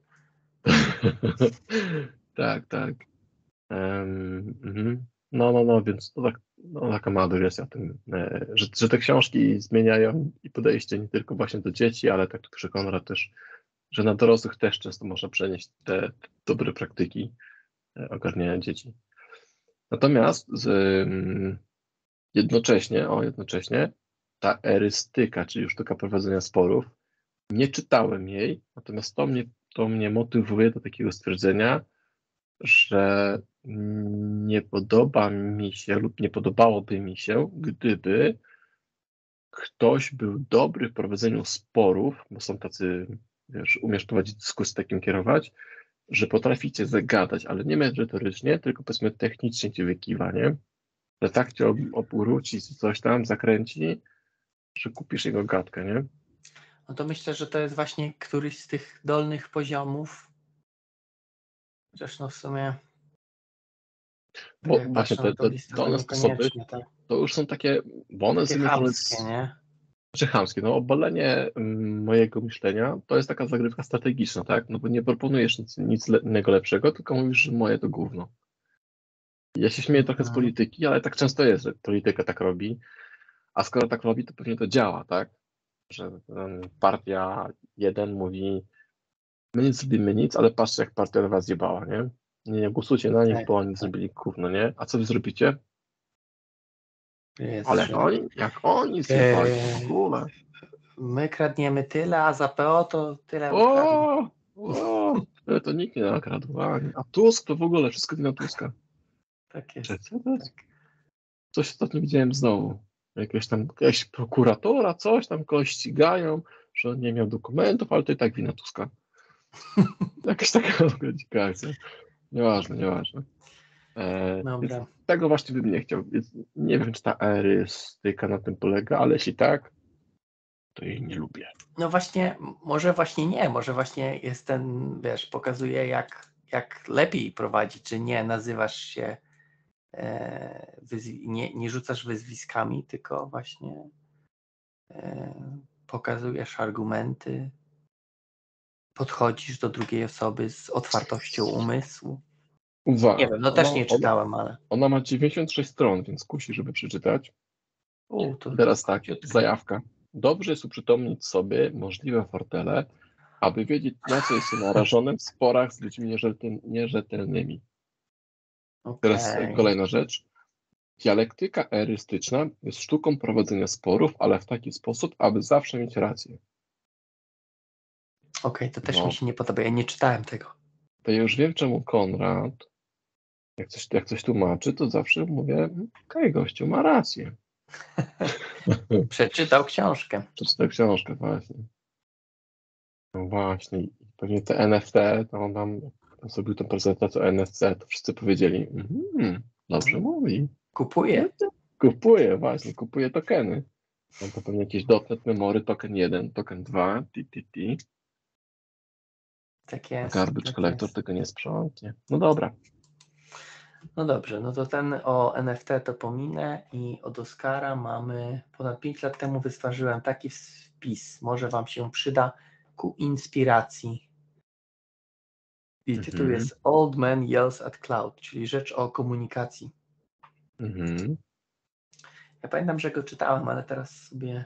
Speaker 1: Tak, tak. Em, mhm. No, no, no, więc to tak, no, taka mała dygresja o tym, e, że, że te książki zmieniają i podejście nie tylko właśnie do dzieci, ale tak tu przy Konrad też, że na dorosłych też często można przenieść te, te dobre praktyki e, ogarniania dzieci. Natomiast z, mm, jednocześnie, o jednocześnie, ta erystyka, czyli sztuka prowadzenia sporów, nie czytałem jej, natomiast to mnie, to mnie motywuje do takiego stwierdzenia, że nie podoba mi się lub nie podobałoby mi się, gdyby ktoś był dobry w prowadzeniu sporów, bo są tacy, wiesz, umiesz prowadzić dyskusję, takim kierować, że potraficie zagadać, ale nie merytorycznie, tylko powiedzmy technicznie ci wykiwa, nie? Że tak cię ob- obróci, coś tam zakręci, że kupisz jego gadkę, nie?
Speaker 2: No to myślę, że to jest właśnie któryś z tych dolnych poziomów. Chociaż no w sumie, tak
Speaker 1: Bo
Speaker 2: jak
Speaker 1: właśnie
Speaker 2: patrzę na
Speaker 1: te,
Speaker 2: tą
Speaker 1: te
Speaker 2: listę, to
Speaker 1: dolne sposoby
Speaker 2: niekoniecznie, tak?
Speaker 1: to już są takie, bo one
Speaker 2: Takie
Speaker 1: są już
Speaker 2: chamskie, nie?
Speaker 1: Znaczy chamskie, no obalenie mm, mojego myślenia to jest taka zagrywka strategiczna, tak? No bo nie proponujesz nic, nic le- innego lepszego, tylko mówisz, że moje to gówno. Ja się śmieję trochę z
Speaker 2: Mhm.
Speaker 1: polityki, ale tak często jest, że polityka tak robi, a skoro tak robi, to pewnie to działa, tak? Że mm, partia jeden mówi, my nie zrobimy nic, ale patrzcie, jak partia was zjebała, nie? Nie, nie głosujcie na nich,
Speaker 2: Tak,
Speaker 1: bo oni
Speaker 2: tak.
Speaker 1: zrobili gówno, nie? A co wy zrobicie?
Speaker 2: Jest,
Speaker 1: Ale jak
Speaker 2: że
Speaker 1: oni, jak oni zjebali w
Speaker 2: Eee,
Speaker 1: ogóle.
Speaker 2: my kradniemy tyle, a za P O to tyle ukradli.
Speaker 1: O, o, ale to nikt nie nakradł. A, a Tusk to w ogóle wszystko wina Tuska.
Speaker 2: Tak
Speaker 1: Czy
Speaker 2: jest.
Speaker 1: co to jest?
Speaker 2: Tak.
Speaker 1: Coś ostatnio widziałem znowu. Jakiegoś tam, jakaś prokuratora, coś tam kogoś ścigają, że on nie miał dokumentów, ale to i tak wina Tuska. Jakaś taka ciekawa akcja. Nieważne, nieważne. E, więc
Speaker 2: Dobra.
Speaker 1: tego właśnie bym nie chciał. Więc nie wiem, czy ta erystyka na tym polega, ale jeśli tak, to jej nie lubię.
Speaker 2: No właśnie, m- może właśnie nie, może właśnie jest ten, wiesz, pokazuje jak, jak lepiej prowadzić, czy nie nazywasz się, e, wyzwi- nie, nie rzucasz wyzwiskami, tylko właśnie e, pokazujesz argumenty, podchodzisz do drugiej osoby z otwartością umysłu. Nie
Speaker 1: Uwaga,
Speaker 2: wiem, no
Speaker 1: ona,
Speaker 2: też nie
Speaker 1: ona,
Speaker 2: czytałem, ale
Speaker 1: ona ma dziewięćdziesiąt sześć stron, więc kusi, żeby przeczytać.
Speaker 2: u, to
Speaker 1: I teraz tak,
Speaker 2: króciutko.
Speaker 1: zajawka. Dobrze jest uprzytomnić sobie możliwe fortele, aby wiedzieć, na co jest się narażonym w sporach z ludźmi nierzetel- nierzetelnymi. Teraz
Speaker 2: Okej,
Speaker 1: kolejna rzecz. Dialektyka erystyczna jest sztuką prowadzenia sporów, ale w taki sposób, aby zawsze mieć rację.
Speaker 2: okej, to też mi
Speaker 1: No,
Speaker 2: się nie podoba, ja nie czytałem tego.
Speaker 1: to ja już wiem, czemu Konrad, jak coś, jak coś tłumaczy, to zawsze mówię, okej, gościu ma rację.
Speaker 2: Przeczytał książkę.
Speaker 1: Przeczytał książkę właśnie. No właśnie, i pewnie te N F T, to on tam zrobił tę prezentację o N F C, to wszyscy powiedzieli, mhm, dobrze mówi.
Speaker 2: Kupuję.
Speaker 1: Kupuje, właśnie, kupuje tokeny. Mam to pewnie jakiś dotnet memory, token jeden, token dwa, T T T.
Speaker 2: Tak jest.
Speaker 1: Garbage
Speaker 2: Tak
Speaker 1: collector
Speaker 2: jest.
Speaker 1: tego nie sprzątnie. No dobra.
Speaker 2: No dobrze, no to ten o N F T to pominę i od Oskara mamy, ponad pięć lat temu wystworzyłem taki wpis, może Wam się przyda ku inspiracji. I tytuł
Speaker 1: Mhm.
Speaker 2: jest Old Man Yells at Cloud, czyli rzecz o komunikacji.
Speaker 1: Mhm.
Speaker 2: Ja pamiętam, że go czytałem, ale teraz sobie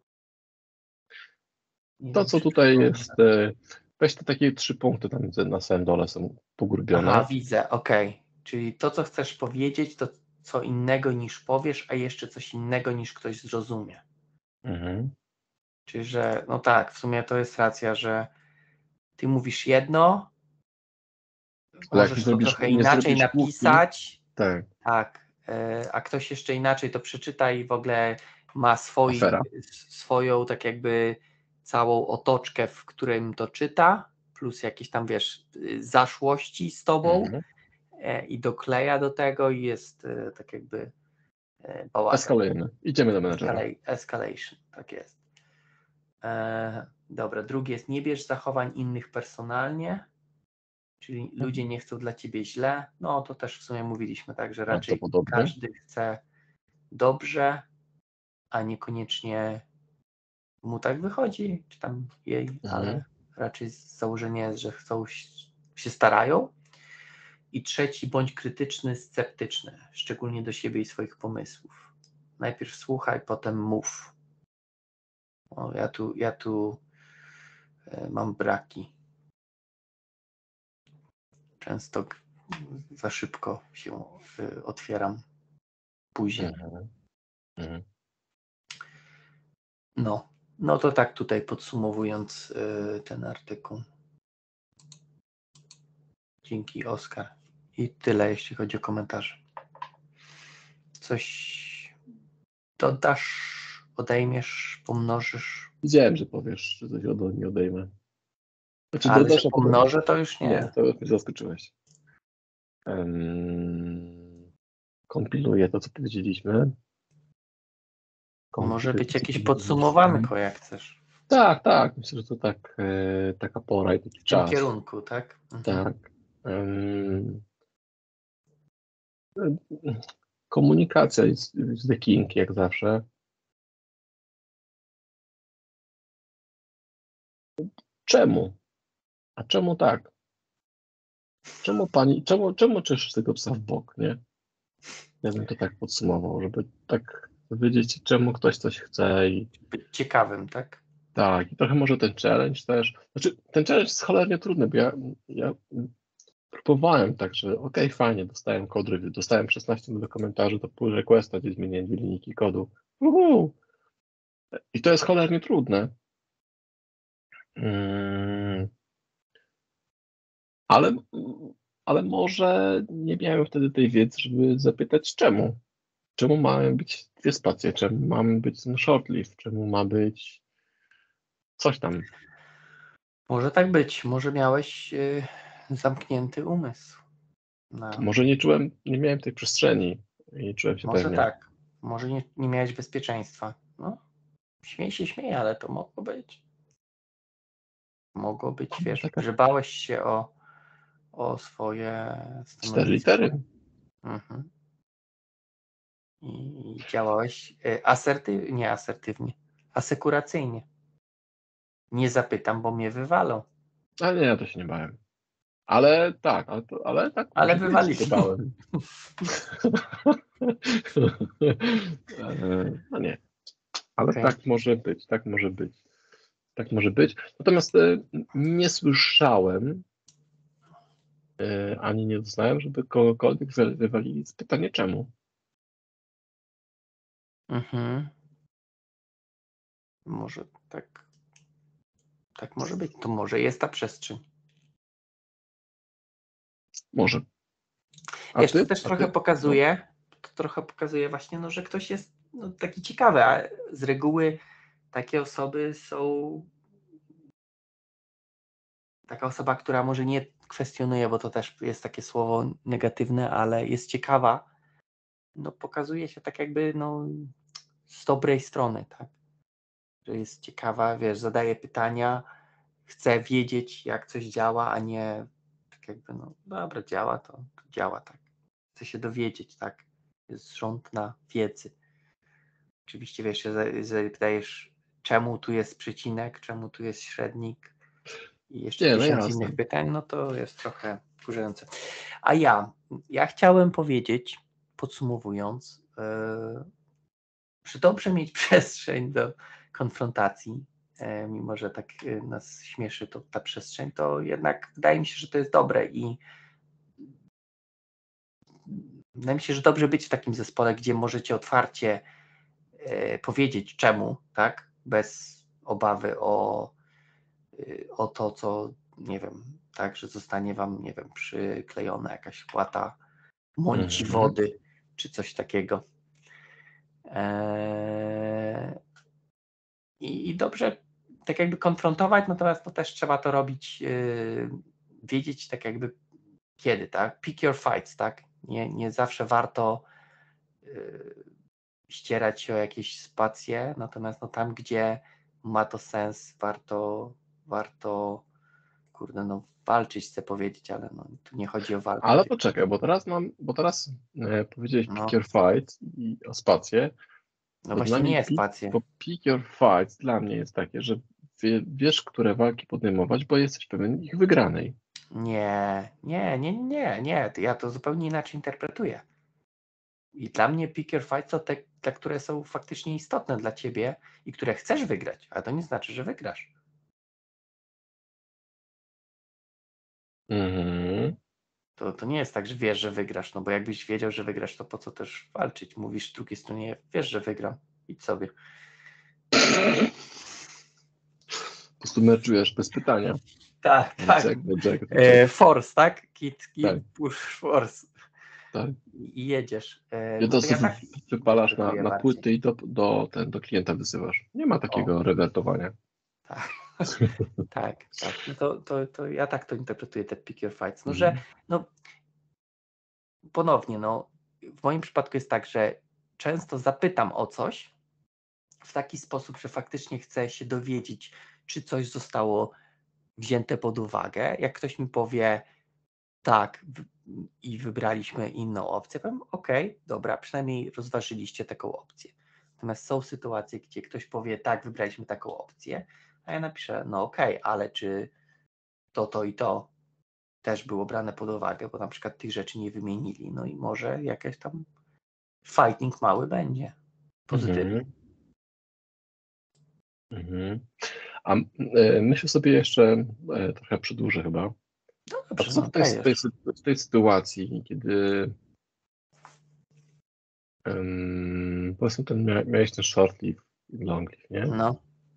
Speaker 2: nie
Speaker 1: To,
Speaker 2: wiem,
Speaker 1: co
Speaker 2: czy
Speaker 1: tutaj
Speaker 2: przypomnę.
Speaker 1: jest, e, weź te takie trzy punkty tam na samym dole są pogrubione.
Speaker 2: Aha, widzę, okej. Czyli to, co chcesz powiedzieć, to co innego niż powiesz, a jeszcze coś innego niż ktoś zrozumie.
Speaker 1: Mhm.
Speaker 2: Czyli, że no tak, w sumie to jest racja, że ty mówisz jedno,
Speaker 1: Ale jak nie
Speaker 2: możesz to
Speaker 1: zrobisz,
Speaker 2: trochę
Speaker 1: nie
Speaker 2: inaczej
Speaker 1: zrobisz kłódki,
Speaker 2: napisać,
Speaker 1: tak,
Speaker 2: tak, e, a ktoś jeszcze inaczej to przeczyta i w ogóle ma swój,
Speaker 1: afera.
Speaker 2: swoją tak jakby całą otoczkę, w którym to czyta, plus jakieś tam, wiesz, zaszłości z tobą
Speaker 1: Mhm.
Speaker 2: e, i dokleja do tego i jest e, tak jakby e, bałagan.
Speaker 1: Eskalujemy. Idziemy do menedżera.
Speaker 2: Escala- Escalation, tak jest. E, dobra, drugie jest nie bierz zachowań innych personalnie, czyli ludzie nie chcą dla ciebie źle. No to też w sumie mówiliśmy, tak, że raczej
Speaker 1: Prawdopodobnie.
Speaker 2: każdy chce dobrze, a niekoniecznie mu tak wychodzi, czy tam jej,
Speaker 1: Mhm.
Speaker 2: ale raczej założenie jest, że chcą się starają. I trzeci, bądź krytyczny, sceptyczny, szczególnie do siebie i swoich pomysłów. Najpierw słuchaj, potem mów. O, ja tu, ja tu e, mam braki. Często g- za szybko się y, otwieram buzię.
Speaker 1: Mhm. Mhm.
Speaker 2: No, no to tak tutaj podsumowując y, ten artykuł. Dzięki, Oskar. I tyle, jeśli chodzi o komentarze. Coś dodasz, odejmiesz, pomnożysz?
Speaker 1: Wiedziałem, że powiesz, że coś ode mnie odejmę. Znaczy
Speaker 2: Ale że
Speaker 1: dodasz, a potem...
Speaker 2: pomnożę, to już
Speaker 1: Nie,
Speaker 2: nie.
Speaker 1: to mnie zaskoczyłeś. Um, kompiluję to, co powiedzieliśmy.
Speaker 2: Może
Speaker 1: Kompiluję
Speaker 2: być
Speaker 1: to, co
Speaker 2: jakieś
Speaker 1: powiedzieliśmy.
Speaker 2: podsumowanko, jak chcesz.
Speaker 1: Tak, tak. Myślę, że to tak, e, taka pora i taki
Speaker 2: W tym
Speaker 1: czas.
Speaker 2: kierunku, tak? Mhm.
Speaker 1: Tak. Um, komunikacja jest, jest the king, jak zawsze. Czemu? A czemu tak? Czemu pani, czemu, czemu czeszysz tego psa w bok, nie? Ja bym to tak podsumował, żeby tak wiedzieć, czemu ktoś coś chce i
Speaker 2: Być ciekawym, tak?
Speaker 1: tak, i trochę może ten challenge też. Znaczy, ten challenge jest cholernie trudny, bo ja, ja próbowałem tak, że okej, fajnie, dostałem kod review, dostałem szesnaście do komentarzy do pull requesta, gdzie zmieniłem dwie linijki kodu. Uhu. I to jest cholernie trudne. Mm, ale, ale może nie miałem wtedy tej wiedzy, żeby zapytać czemu. Czemu mają być dwie spacje? Czemu mamy być ten shortlist? Czemu ma być coś tam?
Speaker 2: Może tak być. Może miałeś y, zamknięty umysł. Na...
Speaker 1: Może nie czułem, nie miałem tej przestrzeni i nie czułem się
Speaker 2: Może
Speaker 1: pewnie.
Speaker 2: tak. Może nie, nie miałeś bezpieczeństwa. No, śmiej się, śmiej, ale to mogło być. Mogło być, wiesz,
Speaker 1: Taka
Speaker 2: że bałeś się o, o swoje
Speaker 1: cztery
Speaker 2: stanowisko.
Speaker 1: litery.
Speaker 2: Mhm. I działałeś y, asertyw, nie asertywnie, asekuracyjnie. Nie zapytam, bo mnie wywalą.
Speaker 1: Ale nie, ja to się nie bałem. Ale tak, ale, to, ale tak
Speaker 2: Ale
Speaker 1: może być, że
Speaker 2: wywalili.
Speaker 1: się bałem. E, no nie, ale
Speaker 2: Okej.
Speaker 1: tak może być, tak może być. Tak może być. Natomiast e, nie słyszałem, e, ani nie doznałem, żeby kogokolwiek wy- wywalili z pytania czemu.
Speaker 2: Mhm. Może tak, tak może być. To może jest ta przestrzeń.
Speaker 1: Może. A
Speaker 2: Wiesz, to
Speaker 1: ty?
Speaker 2: też
Speaker 1: A
Speaker 2: trochę
Speaker 1: ty? No.
Speaker 2: pokazuje, to trochę pokazuje właśnie, no, że ktoś jest no, taki ciekawy, a z reguły takie osoby są taka osoba, która może nie kwestionuje, bo to też jest takie słowo negatywne, ale jest ciekawa, no pokazuje się tak jakby no z dobrej strony, tak? Że jest ciekawa, wiesz, zadaje pytania, chce wiedzieć, jak coś działa, a nie tak jakby, no dobra, działa, to, to działa, tak. Chce się dowiedzieć, tak? Jest żądna wiedzy. Oczywiście, wiesz, że zadajesz, czemu tu jest przecinek, czemu tu jest średnik i jeszcze
Speaker 1: Nie, no
Speaker 2: tysiąc
Speaker 1: jasne.
Speaker 2: innych pytań, no to jest trochę wkurzające. A ja, ja chciałem powiedzieć, podsumowując, yy, że dobrze mieć przestrzeń do konfrontacji, yy, mimo że tak yy, nas śmieszy to, ta przestrzeń, to jednak wydaje mi się, że to jest dobre i wydaje mi się, że dobrze być w takim zespole, gdzie możecie otwarcie yy, powiedzieć czemu, tak, bez obawy o, yy, o to, co, nie wiem, tak, że zostanie wam, nie wiem, przyklejona jakaś płata mąci
Speaker 1: Mhm.
Speaker 2: wody, czy coś takiego. Eee, i, I dobrze tak jakby konfrontować, natomiast no też trzeba to robić, yy, wiedzieć tak jakby kiedy, tak? Pick your fights, tak? Nie, nie zawsze warto yy, ścierać się o jakieś spacje, natomiast no tam, gdzie ma to sens, warto, warto, kurde, no walczyć, chcę powiedzieć, ale no, tu nie chodzi o walkę,
Speaker 1: Ale
Speaker 2: tylko
Speaker 1: poczekaj, bo teraz mam, bo teraz e, powiedziałeś
Speaker 2: no,
Speaker 1: pick your fight i o spację,
Speaker 2: no
Speaker 1: to dla
Speaker 2: właśnie
Speaker 1: mnie
Speaker 2: nie
Speaker 1: pick,
Speaker 2: spacje.
Speaker 1: bo pick your fight dla mnie jest takie, że wie, wiesz, które walki podejmować, bo jesteś pewien ich wygranej.
Speaker 2: Nie, nie, nie, nie, nie, ja to zupełnie inaczej interpretuję. I dla mnie pick your fights to te, te, które są faktycznie istotne dla ciebie i które chcesz wygrać, ale to nie znaczy, że wygrasz.
Speaker 1: Mhm.
Speaker 2: To, to nie jest tak, że wiesz, że wygrasz, no bo jakbyś wiedział, że wygrasz, to po co też walczyć? Mówisz z drugiej stronie, wiesz, że wygram. Idź sobie.
Speaker 1: Po prostu meczujesz bez pytania.
Speaker 2: Tak, tak.
Speaker 1: Jack, no Jack, no
Speaker 2: E,
Speaker 1: Jack.
Speaker 2: force, tak? Kit,
Speaker 1: Tak,
Speaker 2: kit, push, force.
Speaker 1: tak.
Speaker 2: I, i jedziesz. E,
Speaker 1: I
Speaker 2: no
Speaker 1: to
Speaker 2: to ja
Speaker 1: sobie
Speaker 2: tak
Speaker 1: wypalasz na,
Speaker 2: interpretuję
Speaker 1: na
Speaker 2: bardziej.
Speaker 1: płyty i do, do, ten, do klienta wysyłasz. Nie ma
Speaker 2: O,
Speaker 1: takiego rewertowania.
Speaker 2: tak. Tak, tak. No to, to, to ja tak to interpretuję, te pick your fights. No, że
Speaker 1: Mhm.
Speaker 2: no, ponownie, no, w moim przypadku jest tak, że często zapytam o coś w taki sposób, że faktycznie chcę się dowiedzieć, czy coś zostało wzięte pod uwagę. Jak ktoś mi powie tak i wybraliśmy inną opcję, powiem ok, dobra, przynajmniej rozważyliście taką opcję. Natomiast są sytuacje, gdzie ktoś powie tak, wybraliśmy taką opcję, a ja napiszę no ok, ale czy to, to i to też było brane pod uwagę, bo na przykład tych rzeczy nie wymienili, no i może jakaś tam fighting mały będzie. Pozytywnie.
Speaker 1: Mhm. Mhm. A e, myślę sobie jeszcze, e, trochę przedłużę chyba.
Speaker 2: No
Speaker 1: A
Speaker 2: dobrze,
Speaker 1: co
Speaker 2: no
Speaker 1: w tej, w tej,
Speaker 2: dajesz.
Speaker 1: w tej sytuacji, kiedy um, powiedzmy ten, mia, miałeś ten short leave i long leave, nie?
Speaker 2: No.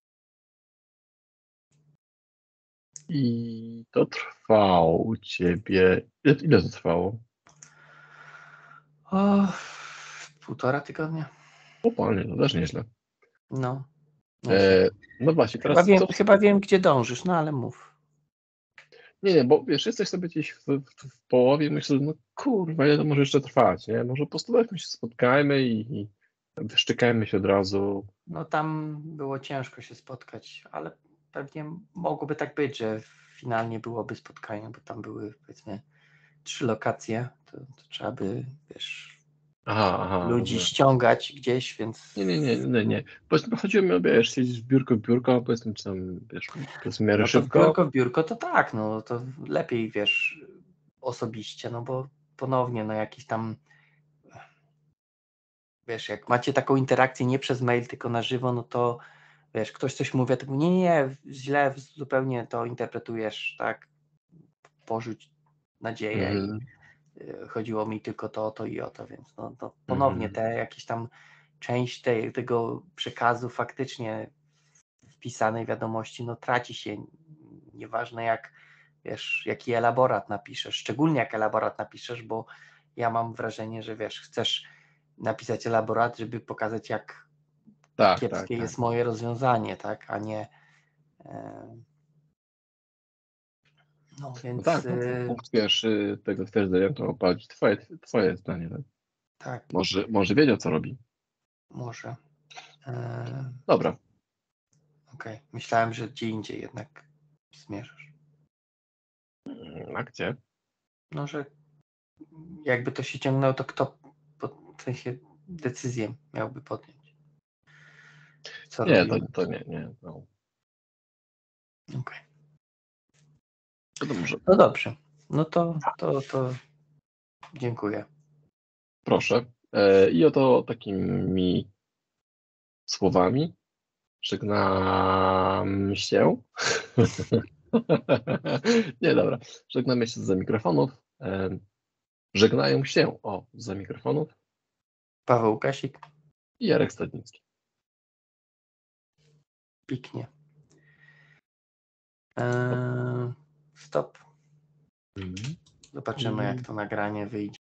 Speaker 1: I to trwało u ciebie. Ile, ile to trwało?
Speaker 2: O, półtora tygodnia.
Speaker 1: O panie, to też nieźle.
Speaker 2: No.
Speaker 1: E, no właśnie,
Speaker 2: Chyba
Speaker 1: teraz
Speaker 2: wiem,
Speaker 1: co...
Speaker 2: chyba wiem, gdzie dążysz, no ale mów.
Speaker 1: Nie, nie, bo wiesz, jesteś sobie gdzieś w, w, w połowie, myślę, no kurwa, ile to może jeszcze trwać, nie? Może po prostu weźmy się, spotkajmy i, i wyszczekajmy się od razu.
Speaker 2: No tam było ciężko się spotkać, ale pewnie mogłoby tak być, że finalnie byłoby spotkanie, bo tam były, powiedzmy, trzy lokacje, to, to trzeba by, wiesz,
Speaker 1: Aha, aha,
Speaker 2: ludzi
Speaker 1: rozumiem.
Speaker 2: ściągać gdzieś, więc...
Speaker 1: Nie, nie, nie, nie, nie. Powiedzmy, chodziło mi o, wiesz, siedzieć w biurko w biurko, powiedzmy, czy tam, wiesz, przez w miarę
Speaker 2: No to
Speaker 1: szybko.
Speaker 2: biurko w biurko to tak, no to lepiej, wiesz, osobiście, no bo ponownie, no jakiś tam, wiesz, jak macie taką interakcję nie przez mail, tylko na żywo, no to wiesz, ktoś coś mówi, a ty mówi, nie, nie, nie, źle zupełnie to interpretujesz, tak, porzuć nadzieję
Speaker 1: Mhm,
Speaker 2: i y, chodziło mi tylko to, to i o to, więc no, to ponownie
Speaker 1: mhm.
Speaker 2: te jakieś tam część tej, tego przekazu faktycznie wpisanej wiadomości, no traci się, nieważne jak, wiesz, jaki elaborat napiszesz, szczególnie jak elaborat napiszesz, bo ja mam wrażenie, że wiesz, chcesz napisać elaborat, żeby pokazać, jak
Speaker 1: Tak, tak,
Speaker 2: kiepskie
Speaker 1: tak.
Speaker 2: jest moje rozwiązanie, tak, a nie e, no
Speaker 1: No
Speaker 2: więc
Speaker 1: tak, no,
Speaker 2: y,
Speaker 1: punkt pierwszy tego stwierdzenia to opalić twoje, twoje zdanie, tak?
Speaker 2: tak,
Speaker 1: Może, może wiedział, co robi.
Speaker 2: może. E,
Speaker 1: Dobra.
Speaker 2: Okej, myślałem, że gdzie indziej jednak zmierzasz.
Speaker 1: Mm, A gdzie?
Speaker 2: No, że jakby to się ciągnęło, to kto w sensie decyzję miałby podjąć? Co
Speaker 1: Nie, to,
Speaker 2: robimy?
Speaker 1: to nie, nie. No.
Speaker 2: Okej.
Speaker 1: To dobrze.
Speaker 2: No dobrze. No to, to, to dziękuję.
Speaker 1: Proszę. E, I oto takimi słowami żegnam się. Nie, dobra. Żegnamy się za mikrofonów. E, żegnają się, o, za mikrofonów
Speaker 2: Paweł Łukasik,
Speaker 1: i Jarek Stadnicki.
Speaker 2: piknie. Eee, stop.
Speaker 1: Mhm.
Speaker 2: Zobaczymy,
Speaker 1: I
Speaker 2: jak to nagranie wyjdzie.